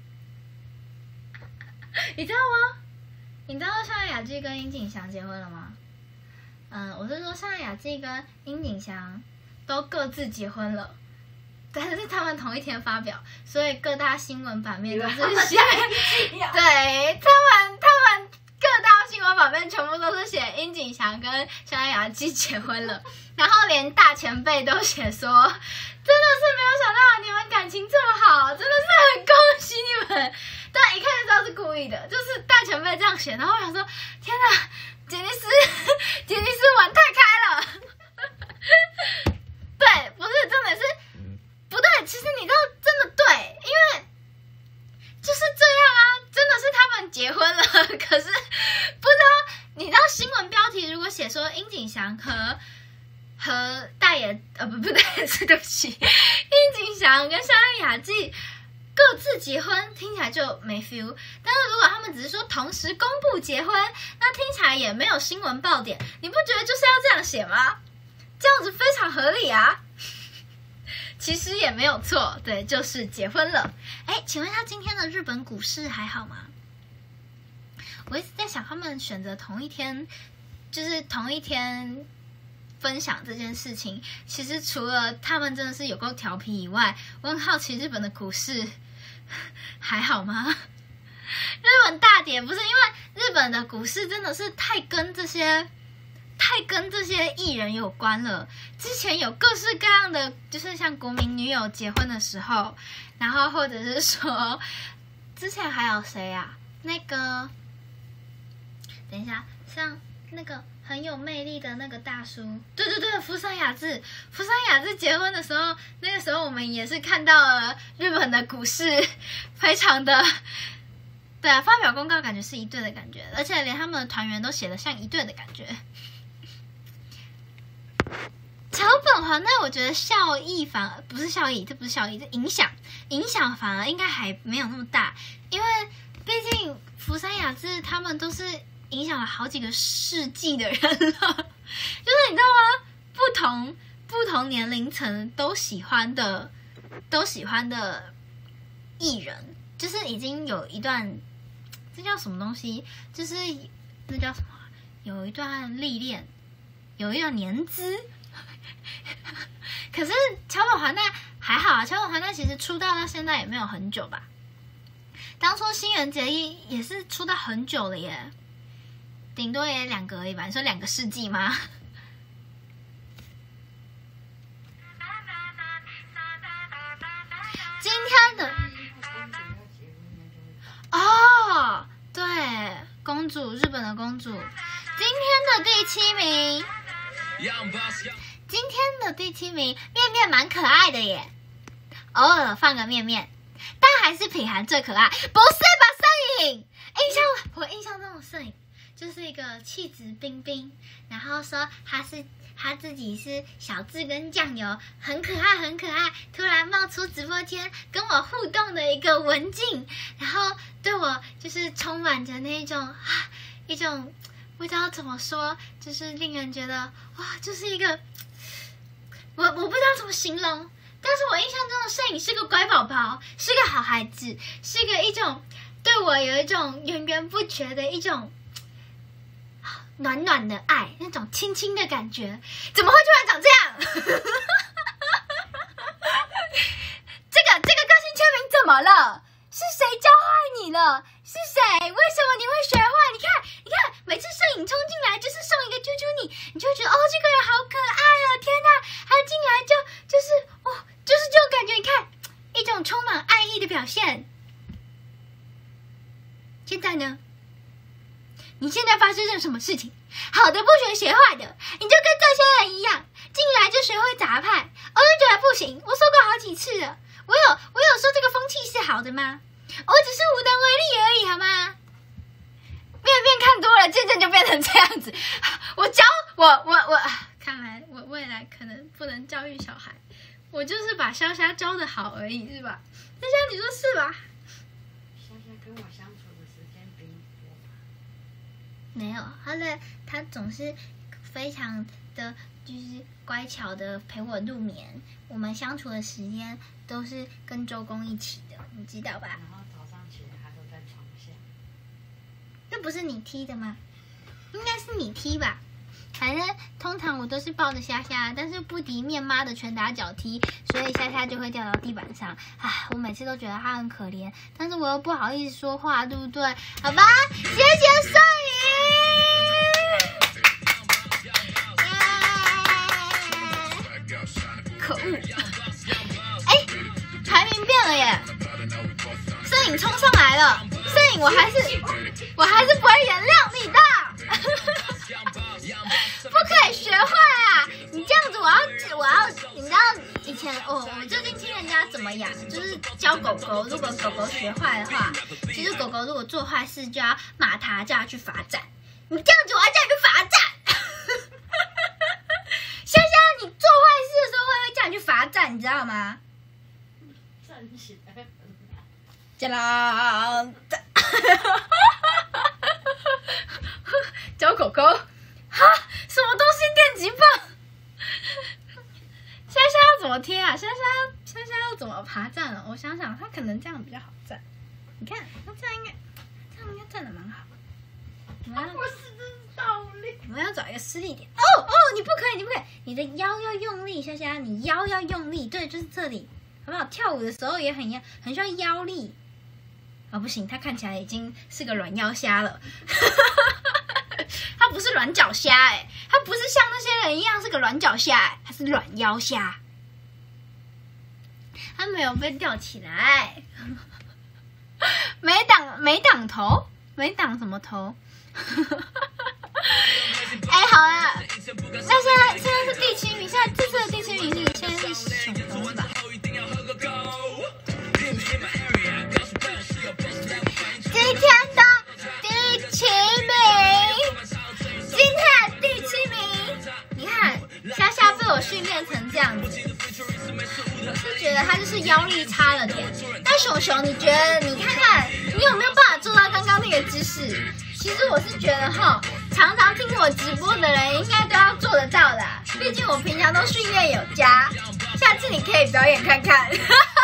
Speaker 1: 你知道吗？你知道相叶雅纪跟樱井翔结婚了吗？嗯，我是说相叶雅纪跟樱井翔都各自结婚了，但是他们同一天发表，所以各大新闻版面都是写，对他们他们各大新闻版面全部都是写樱井翔跟相叶雅纪结婚了。然后连大前辈都写说，真的是没有想到你们感情这么好，真的是很恭喜你们。但一看就知道是故意的，就是大前辈这样写，然后我想说，天哪，杰尼斯，杰尼斯玩太开了。对，不是，真的是不对。其实你知道，真的对，因为就是这样啊，真的是他们结婚了。可是不知道，你知道新闻标题如果写说樱井翔和和大野呃不不对是对不起，樱井翔跟相叶雅纪各自结婚，听起来就没 feel。但是如果他们只是说同时公布结婚，那听起来也没有新闻爆点。你不觉得就是要这样写吗？这样子非常合理啊。其实也没有错，对，就是结婚了。哎，请问一下，今天的日本股市还好吗？我一直在想，他们选择同一天，就是同一天分享这件事情，其实除了他们真的是有够调皮以外，我很好奇日本的股市还好吗？日本大跌不是因为日本的股市真的是太跟这些太跟这些艺人有关了。之前有各式各样的，就是像国民女友结婚的时候，然后或者是说之前还有谁啊？那个等一下，像那个很有魅力的那个大叔，对对对，福山雅治。福山雅治结婚的时候，那个时候我们也是看到了日本的股市非常的，对啊，发表公告感觉是一对的感觉，而且连他们的团员都写得像一对的感觉。桥本环奈，我觉得效益反而不是效益，这不是效益，这影响影响反而应该还没有那么大，因为毕竟福山雅治他们都是影响了好几个世纪的人了，就是你知道吗？不同不同年龄层都喜欢的都喜欢的艺人，就是已经有一段，这叫什么东西？就是那叫什么？有一段历练，有一段年资。可是桥本环奈还好啊，桥本环奈其实出道到现在也没有很久吧？当初新垣结衣也是出道很久了耶。顶多也两个而已吧？你说两个世纪吗？今天的哦，对，公主，日本的公主。今天的第七名，今天的第七名，面面蛮可爱的耶，偶尔放个面面，但还是品涵最可爱。不是吧？摄影，印象我印象中的摄影。就是一个气质彬彬，然后说他是他自己是小智跟酱油，很可爱很可爱，突然冒出直播间跟我互动的一个文静，然后对我就是充满着那种啊一种不知道怎么说，就是令人觉得哇，就是一个我我不知道怎么形容，但是我印象中的摄影是个乖宝宝，是个好孩子，是个一种对我有一种源源不绝的一种暖暖的爱，那种亲亲的感觉，怎么会突然长这样？这个这个个性签名怎么了？是谁教坏你了？是谁？为什么你会学坏？你看，你看，每次摄影冲进来就是送一个啾啾你，你就会觉得哦，这个人好可爱哦！天哪，他进来就就是哦，就是这种感觉。你看，一一种充满爱意的表现。现在呢？你现在发生了什么事情？好的不学学坏的，你就跟这些人一样，进来就学会杂派。我就觉得不行，我说过好几次了，我有我有说这个风气是好的吗？我只是无能为力而已，好吗？面面看多了，渐渐就变成这样子。我教我我我，看来我未来可能不能教育小孩，我就是把潇潇教得好而已，是吧？潇潇，你说是吧？
Speaker 3: 潇潇跟我相处的时间比你多吧？
Speaker 1: 没有，他的他总是非常的就是乖巧的陪我入眠。我们相处的时间都是跟周公一起的，你知道吧？
Speaker 3: 然后早上起来他都在床下。
Speaker 1: 这不是你踢的吗？应该是你踢吧。反正通常我都是抱着虾虾，但是不敌面妈的拳打脚踢，所以虾虾就会掉到地板上。唉，我每次都觉得他很可怜，但是我又不好意思说话，对不对？好吧，谢谢摄影。可恶！哎，排名变了耶！摄影冲上来了，摄影我还是我还是不会原谅你的。不可以学坏啊！你这样子，我要我要，你知道以前哦，我最近听人家怎么养，就是教狗狗，如果狗狗学坏的话，其实狗狗如果做坏事就要骂它，叫它去罚站。你这样子，我要叫你去罚站。香香，你做坏事的时候会会叫你去罚站，你知道吗？
Speaker 3: 站起来。
Speaker 1: 加啦！教狗狗。哈，什么东西电击棒？虾虾要怎么贴啊？虾虾虾虾要怎么爬站了？我想想，它可能这样比较好站。你看，它这样应该，这样应该站得蛮好。我们要，
Speaker 3: 不是，这是倒立。
Speaker 1: 我们要找一个施力点。哦哦，你不可以，你不可以，你的腰要用力，虾虾，你腰要用力，对，就是这里，好不好？跳舞的时候也很要，很需要腰力。哦，不行，它看起来已经是个软腰虾了。它不是软脚虾哎，它不是像那些人一样是个软脚虾哎，它是软腰虾，它没有被吊起来，没挡没挡头，没挡什么头。哎，好了，那现在现在是第七名，现在这次的第七名是现在是熊熊是吧？今天的第七名。今天的第七名，你看虾虾被我训练成这样子，我是觉得他就是腰力差了点。那熊熊，你觉得你看看你有没有办法做到刚刚那个姿势？其实我是觉得哈，常常听我直播的人应该都要做得到的，毕竟我平常都训练有加。下次你可以表演看看。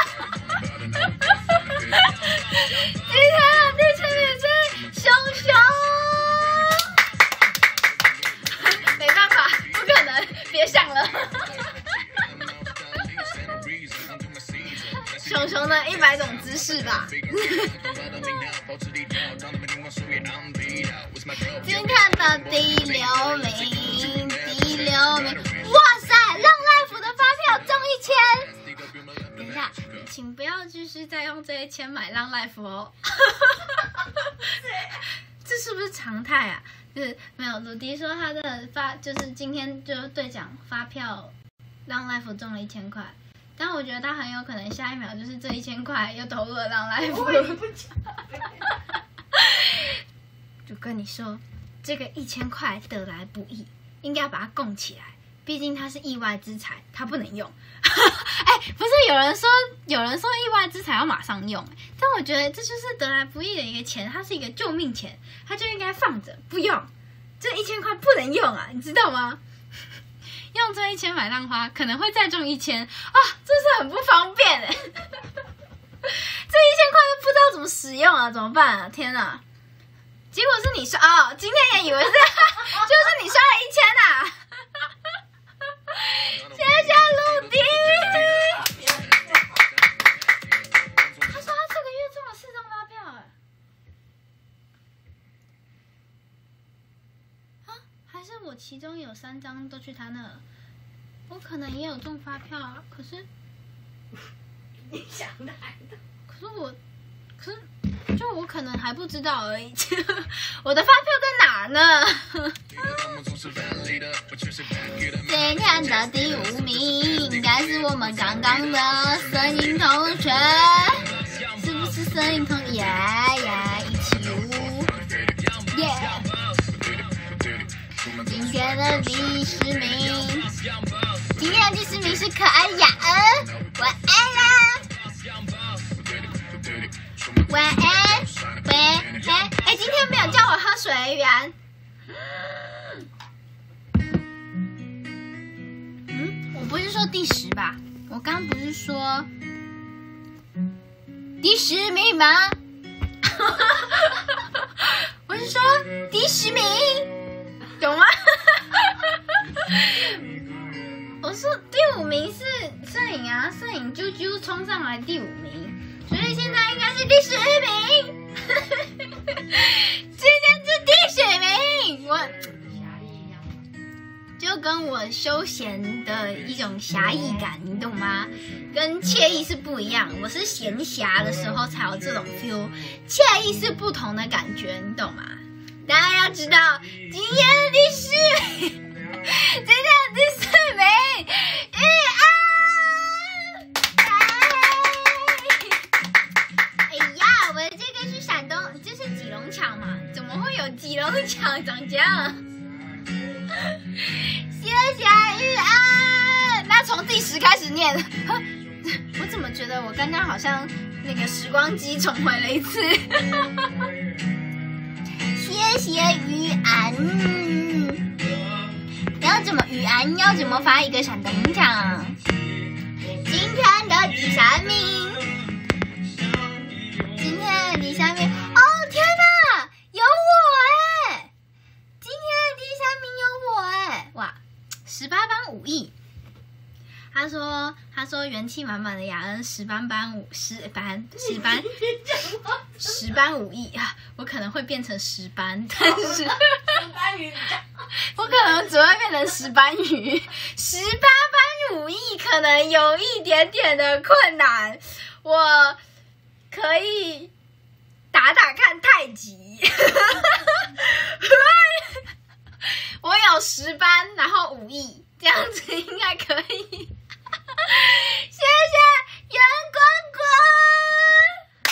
Speaker 1: 今天的第七名是熊熊。没办法，不可能，别想了。熊熊的一百种姿势吧。今天的第六名，第六名，哇塞，浪life的发票中一千。等一下，请不要继续再用这一千买浪life哦。这是不是常态啊？就是没有，鲁迪说他的发就是今天就兑奖发票让 life 中了一千块，但我觉得他很有可能下一秒就是这一千块又投入了让 life。就跟你说，这个一千块得来不易，应该要把它供起来，毕竟它是意外之财，它不能用。哎，不是有人说有人说意外之财要马上用，但我觉得这就是得来不易的一个钱，它是一个救命钱，它就应该放着不用。这一千块不能用啊，你知道吗？用这一千买浪花，可能会再中一千啊，这是很不方便哎。这一千块都不知道怎么使用啊，怎么办啊？天哪！结果是你刷哦，今天也以为是，就是你刷了一千啊。谢谢陆迪。他说他这个月中了四张发票哎。啊，还是我其中有三张都去他那，我可能也有中发票啊，可是
Speaker 3: 你想太多。
Speaker 1: 可是我，可是就我可能还不知道而已。我的发票在哪呢？谁看到第五名？应该是我们刚刚的森林同学，是不是森林同学？耶耶，一起舞，耶！今天的第十名，今天的第十名是可爱雅恩，晚安啦！晚安，喂，哎哎，今天没有叫我喝水，圆。嗯，我不是说第十吧？我刚不是说第十名吗？我是说第十名，懂吗？我说第五名是摄影啊，摄影啾啾冲上来第五名，所以现在应该是第十名。今天是第十名，我就跟我休闲的一种侠义感，你懂吗？跟惬意是不一样。我是闲暇的时候才有这种 feel， 惬意是不同的感觉，你懂吗？大家要知道，今天的第四名，今天的第四名，玉安。哎呀，我的这个是山东，这是吉隆墙嘛？怎么会有吉隆墙长这样？谢谢玉安。那从第十开始念，我怎么觉得我刚刚好像那个时光机重回了一次？谢谢玉安。要怎么玉安？要怎么发一个闪灯奖？今天的第三名，今天的第三名，哦天哪，有我哎！今天的第三名有我哎！哇，十八般武艺。他说：“他说元气满满的雅恩十班班武十班十班十班武艺啊，我可能会变成十班，但是十
Speaker 3: 班鱼，
Speaker 1: 我可能只会变成十班鱼，十八般武艺可能有一点点的困难，我可以打打看太极，我有十班，然后武艺这样子应该可以。”谢谢袁滚滚，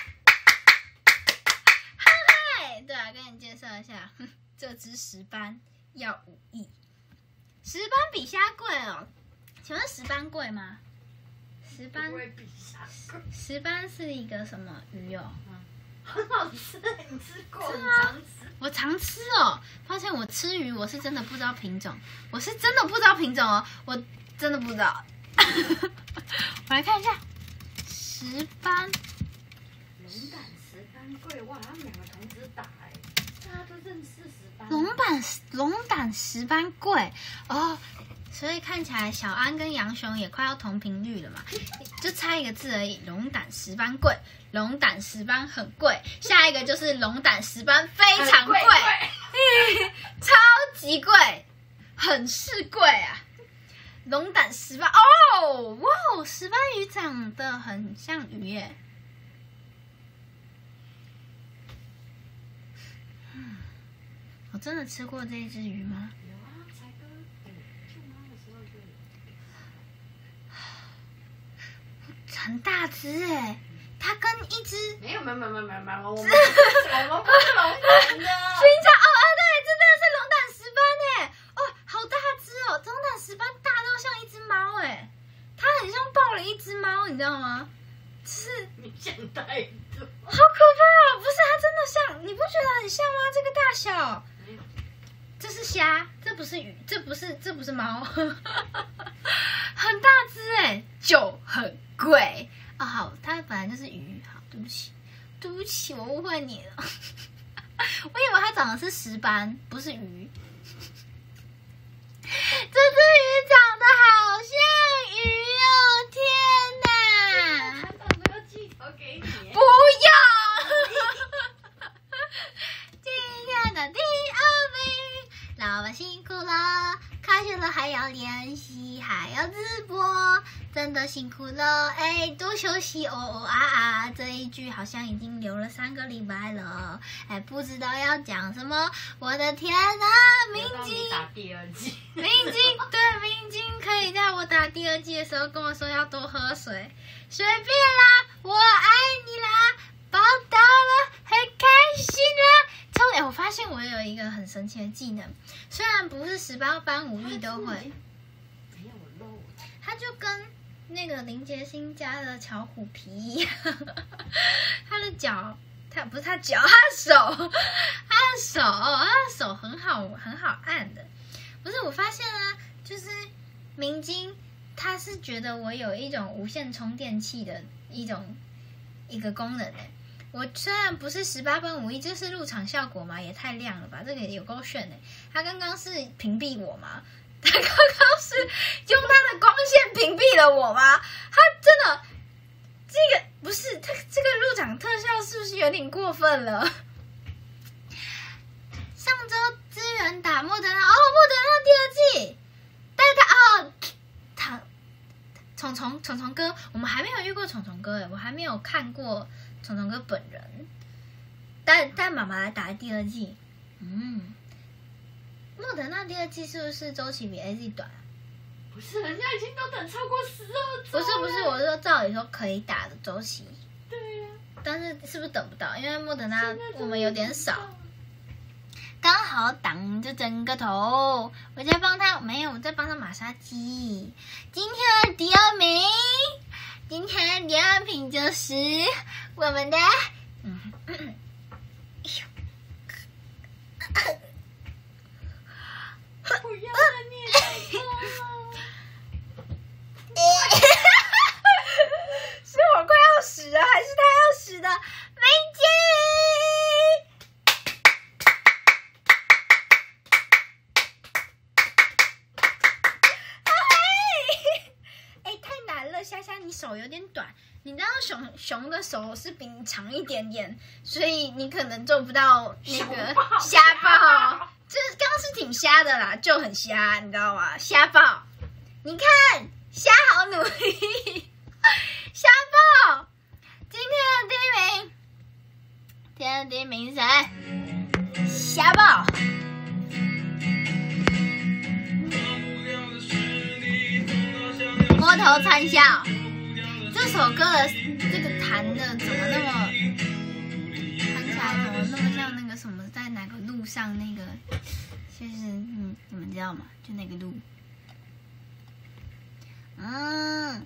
Speaker 1: 嗨嗨，对啊，跟你介绍一下，这只石斑要五亿，石斑比虾贵哦，请问石斑贵吗？石斑石斑是一个什么鱼哦？
Speaker 3: 很好吃，你吃过？
Speaker 1: 是吗？我常吃哦，抱歉，我吃鱼我是真的不知道品种，我是真的不知道品种哦，我真的不知道。我来看一下，石斑，
Speaker 3: 龙胆石斑贵哇，他们两个同时打哎，大家都认识石斑。
Speaker 1: 龙胆龙胆石斑贵哦，所以看起来小安跟杨雄也快要同频率了嘛，就差一个字而已。龙胆石斑贵，龙胆石斑很贵，下一个就是龙胆石斑非常贵，超级贵，很是贵啊。龙胆石斑哦，哇哦，石斑鱼长得很像鱼耶。嗯，我真的吃过这一只鱼吗？
Speaker 3: 有啊，才跟舅妈的时候就有。
Speaker 1: 很大只哎，它跟一只
Speaker 3: 没有没有没有没有没有没有，我们我们不是龙胆的。
Speaker 1: 寻找哦哦对，真的是龙胆石斑哎，哦好大只哦，龙胆石斑大到像一只猫哎，它很像抱了一只猫，你知道吗？就是
Speaker 3: 你想太多。
Speaker 1: 好可怕哦！不是它真的像，你不觉得很像吗？这个大小，这是虾，这不是鱼，这不是这不是猫，很大只哎，就很贵哦。好，它本来就是鱼，好，对不起，对不起，我误会你了，我以为它长的是石斑，不是鱼。这只鱼长得好像鱼哦！天哪！
Speaker 3: 看到没有寄条给你？
Speaker 1: 不要！今天的第二名，老板辛苦了，开学了还要练习，还要直播， 真的辛苦了，哎，多休息哦哦啊啊！这一句好像已经留了三个礼拜了，哎，不知道要讲什么。我的天哪，明晶
Speaker 3: 打第二季，
Speaker 1: 明晶对明晶可以在我打第二季的时候跟我说要多喝水，随便啦，我爱你啦，报道了，很开心啦。超哎，我发现我有一个很神奇的技能，虽然不是十八般武艺都会，
Speaker 3: 没有漏，
Speaker 1: 它就跟那个林杰星家的巧虎皮一样，他的脚，他不是他脚，他的手，他的手，他的手很好，很好按的。不是，我发现啊，就是明晶，他是觉得我有一种无线充电器的一种一个功能诶。我虽然不是十八般武艺，这是入场效果嘛，也太亮了吧，这个也有够炫诶。他刚刚是屏蔽我嘛？他刚刚是用他的光线屏蔽了我吗？他真的，这个不是他这个入场特效是不是有点过分了？上周支援打莫德纳，哦，莫德纳第二季，但是他哦，他虫虫虫虫哥，我们还没有遇过虫虫哥诶，我还没有看过虫虫哥本人，但但妈妈来打第二季，嗯。莫德纳第二季是不是周期比 A Z 短？
Speaker 3: 不是，人家已经都等超过十二周。
Speaker 1: 不是不是，我是说照理说可以打的周期。
Speaker 3: 对呀、啊。
Speaker 1: 但是是不是等不到？因为莫德纳我们有点少，刚好挡着整个头。我在帮他，没有，我在帮他马杀鸡。今天的第二名，今天的第二名就是我们的，嗯。
Speaker 3: 不要再念这个了。
Speaker 1: 是我快要死了，还是他要死的？明晶，哎，太难了，虾虾，你手有点短。你知道熊熊的手是比你长一点点，所以你可能做不到那个虾爆。就是刚刚是挺瞎的啦，就很瞎，你知道吗？瞎爆，你看虾好努力，瞎爆。今天的第一名，今天的第一名是谁？瞎爆。摸头灿笑，这首歌的这个弹的怎么那么弹起来怎么那么像那个什么，在哪个路上那个？就是嗯，你们知道吗？就那个路，嗯，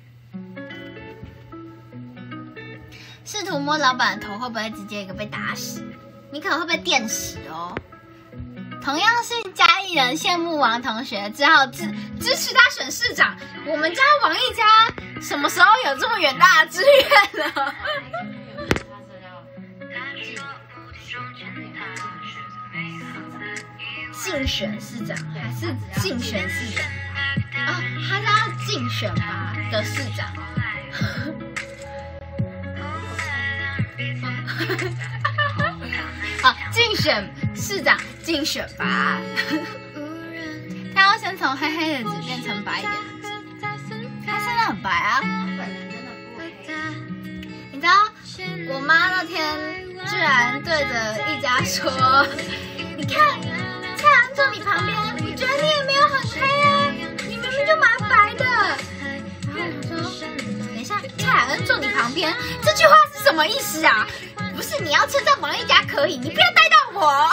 Speaker 1: 试图摸老板的头，会不会直接一个被打死？你可能会被电死哦。同样是嘉义人，羡慕王同学，只好支支持他选市长。我们家王一家什么时候有这么远大的志愿了？竞选市长还是竞选市长啊？他是要竞选吧的市长。啊，竞选市长，竞选吧。他要先从黑黑的纸变成白一点的纸。他现在很白啊。
Speaker 3: 本人真的不黑。
Speaker 1: 你知道，我妈那天居然对着一家说：“你看。”蔡阳坐你旁边，我觉得你也没有很黑啊，你明明就蛮白的。然后我说，等一下，蔡阳坐你旁边，这句话是什么意思啊？不是你要称赞王一家可以，你不要带到我。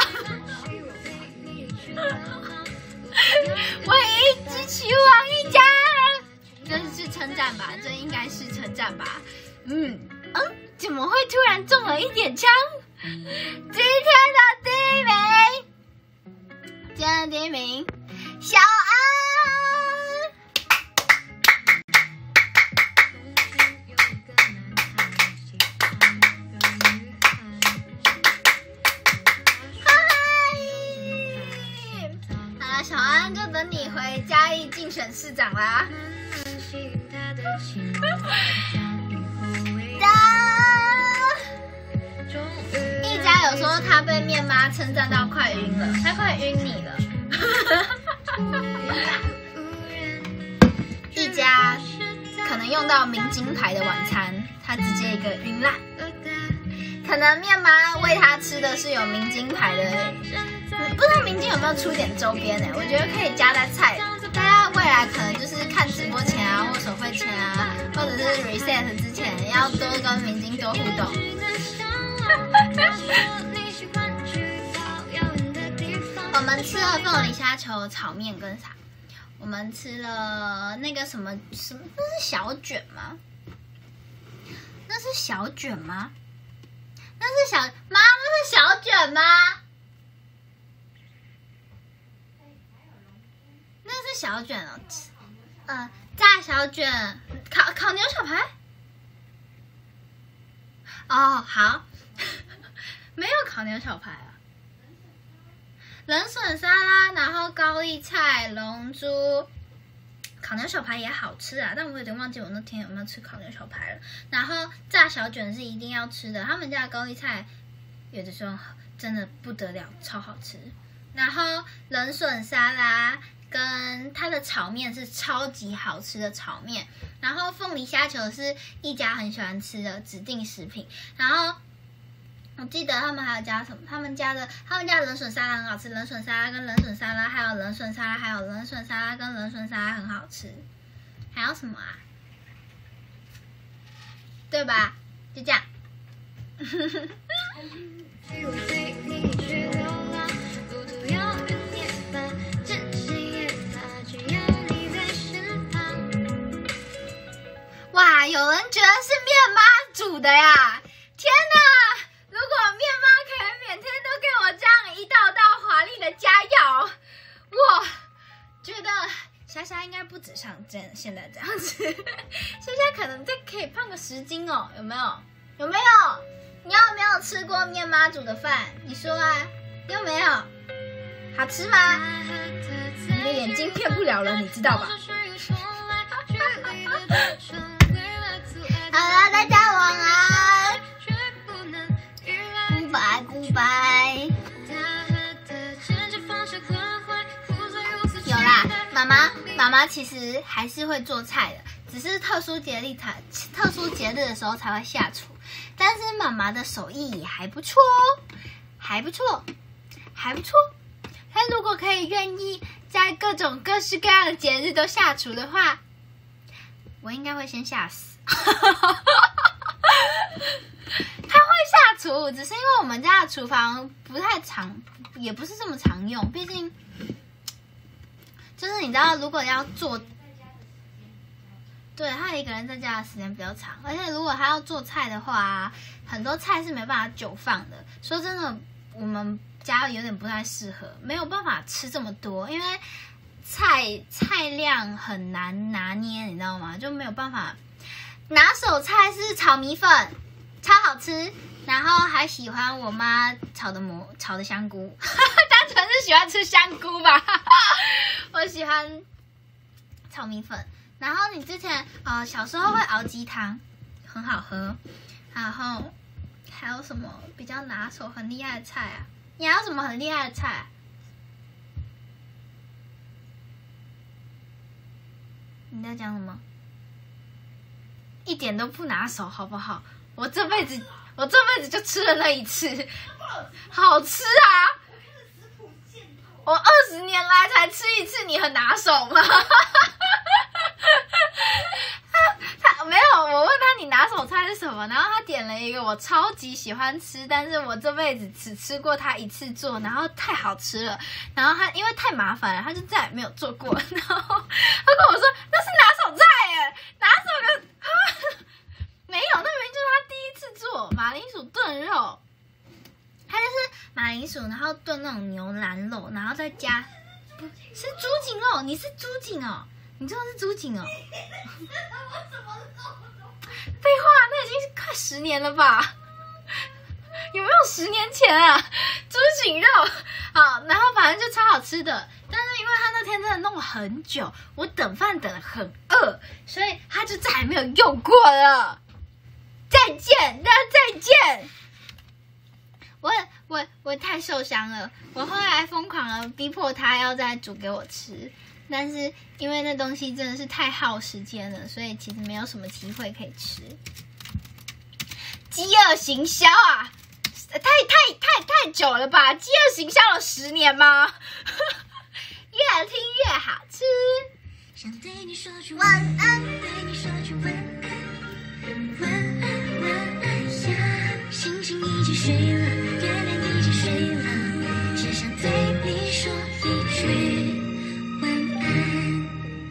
Speaker 1: 我也支持王一家，这是称赞吧？这应该是称赞吧？嗯嗯，怎么会突然中了一点枪？今天的第一名。今天的第一名，小安。好了，小安就等你回嘉义竞选市长啦。一家有说他被面妈称赞到快晕了，他快晕你了。一家可能用到明金牌的晚餐，他直接一个晕烂。可能面妈喂他吃的是有明金牌的，不知道明金有没有出点周边呢？我觉得可以加在菜。大家未来可能就是看直播前啊，或手费前啊，或者是 reset 之前，要多跟明金多互动。我们吃了凤梨虾球炒面跟啥？我们吃了那个什么什么，那是小卷吗？那是小卷吗？那是小妈，那是小卷吗？那是小卷哦，呃，炸小卷，烤烤牛小排。哦，好，没有烤牛小排啊。冷笋沙拉，然后高丽菜、龙珠，烤牛小排也好吃啊，但我有点忘记我那天有没有吃烤牛小排了。然后炸小卷是一定要吃的，他们家的高丽菜有的时候真的不得了，超好吃。然后冷笋沙拉跟它的炒面是超级好吃的炒面，然后凤梨虾球是一家很喜欢吃的指定食品，然后。我记得他们还有加什么？他们家的他们家的冷笋沙拉很好吃，冷笋沙拉跟冷笋沙拉，还有冷笋沙拉，还有冷笋沙拉跟冷笋沙拉很好吃。还有什么啊？对吧？就这样。哇，有人觉得是面妈煮的呀！天哪！如果面妈可以每天都给我这样一道道华丽的佳肴，我觉得莎莎应该不止像这现在这样子，莎莎可能再可以胖个十斤哦，有没有？有没有？你有没有吃过面妈煮的饭？你说啊，有没有？好吃吗？你的眼睛骗不了人，你知道吧？好了，大家晚安。拜拜。有啦，妈妈妈妈其实还是会做菜的，只是特殊节日才特殊节日的时候才会下厨。但是妈妈的手艺也还不错哦，还不错，还不错。她如果可以愿意在各种各式各样的节日都下厨的话，我应该会先吓死。他会下厨，只是因为我们家的厨房不太常，也不是这么常用。毕竟，就是你知道，如果要做，对他一个人在家的时间比较长，而且如果他要做菜的话，很多菜是没办法久放的。说真的，我们家有点不太适合，没有办法吃这么多，因为菜菜量很难拿捏，你知道吗？就没有办法。拿手菜是炒米粉。超好吃，然后还喜欢我妈炒的蘑炒的香菇，单纯是喜欢吃香菇吧。我喜欢炒米粉，然后你之前呃小时候会熬鸡汤，很好喝。然后还有什么比较拿手很厉害的菜啊？你还有什么很厉害的菜啊？你在讲什么？一点都不拿手，好不好？我这辈子，我这辈子就吃了那一次，好吃啊！我二十年来才吃一次，你很拿手吗？他没有，我问他你拿手菜是什么，然后他点了一个我超级喜欢吃，但是我这辈子只吃过他一次做，然后太好吃了，然后他因为太麻烦了，他就再也没有做过，然后他跟我说那是拿手菜耶，拿手个。没有，那明明就是他第一次做马铃薯炖肉，他就是马铃薯，然后炖那种牛腩肉，然后再加，不是猪颈肉，你是猪颈哦，你做的是猪颈哦。我怎么废话，那已经快十年了吧？有没有十年前啊？猪颈肉，好，然后反正就超好吃的，但是因为他那天真的弄了很久，我等饭等得很饿，所以他就再也没有用过了。再见，大家再见。我我我太受伤了，我后来疯狂的逼迫他要再煮给我吃， 但是因为那东西真的是太耗时间了，所以其实没有什么机会可以吃。饥饿行销啊，太太太太久了吧？饥饿行销了十年吗？越听越好吃。
Speaker 4: 想对你说句晚安，对你说句晚安，晚安晚安呀。星星已经睡了，月亮已经睡了，只想对你说一句晚安。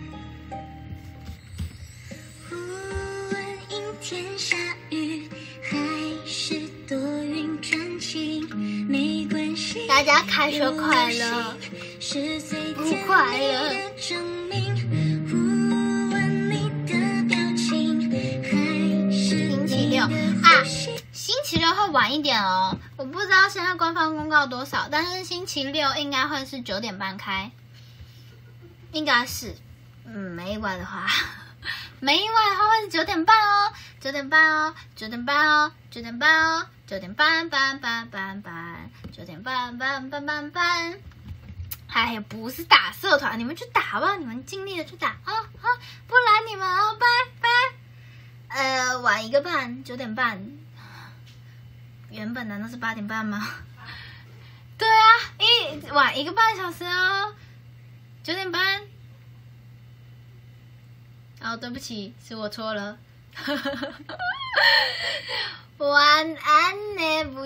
Speaker 4: 无论阴天下雨还是多云转晴，没关系。
Speaker 1: 大家开学快乐！
Speaker 4: 是最
Speaker 1: 不快乐
Speaker 4: 的证明。无论你的表情还是
Speaker 1: 星期六啊，星期六会晚一点哦。我不知道现在官方公告多少，但是星期六应该会是九点半开，应该是，嗯，没意外的话，没意外的话会是九点半哦，九点半哦，九点半哦，九点半哦，九点半半半半半，九点半半半半半。哎呀，不是打社团，你们去打吧，你们尽力的去打啊啊！不拦你们哦，拜拜。呃，晚一个半，九点半。原本难道是八点半吗？对啊，一晚一个半小时哦，九点半。哦，对不起，是我错了。晚安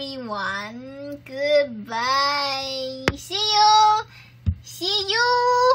Speaker 1: everyone, goodbye, see you, see you.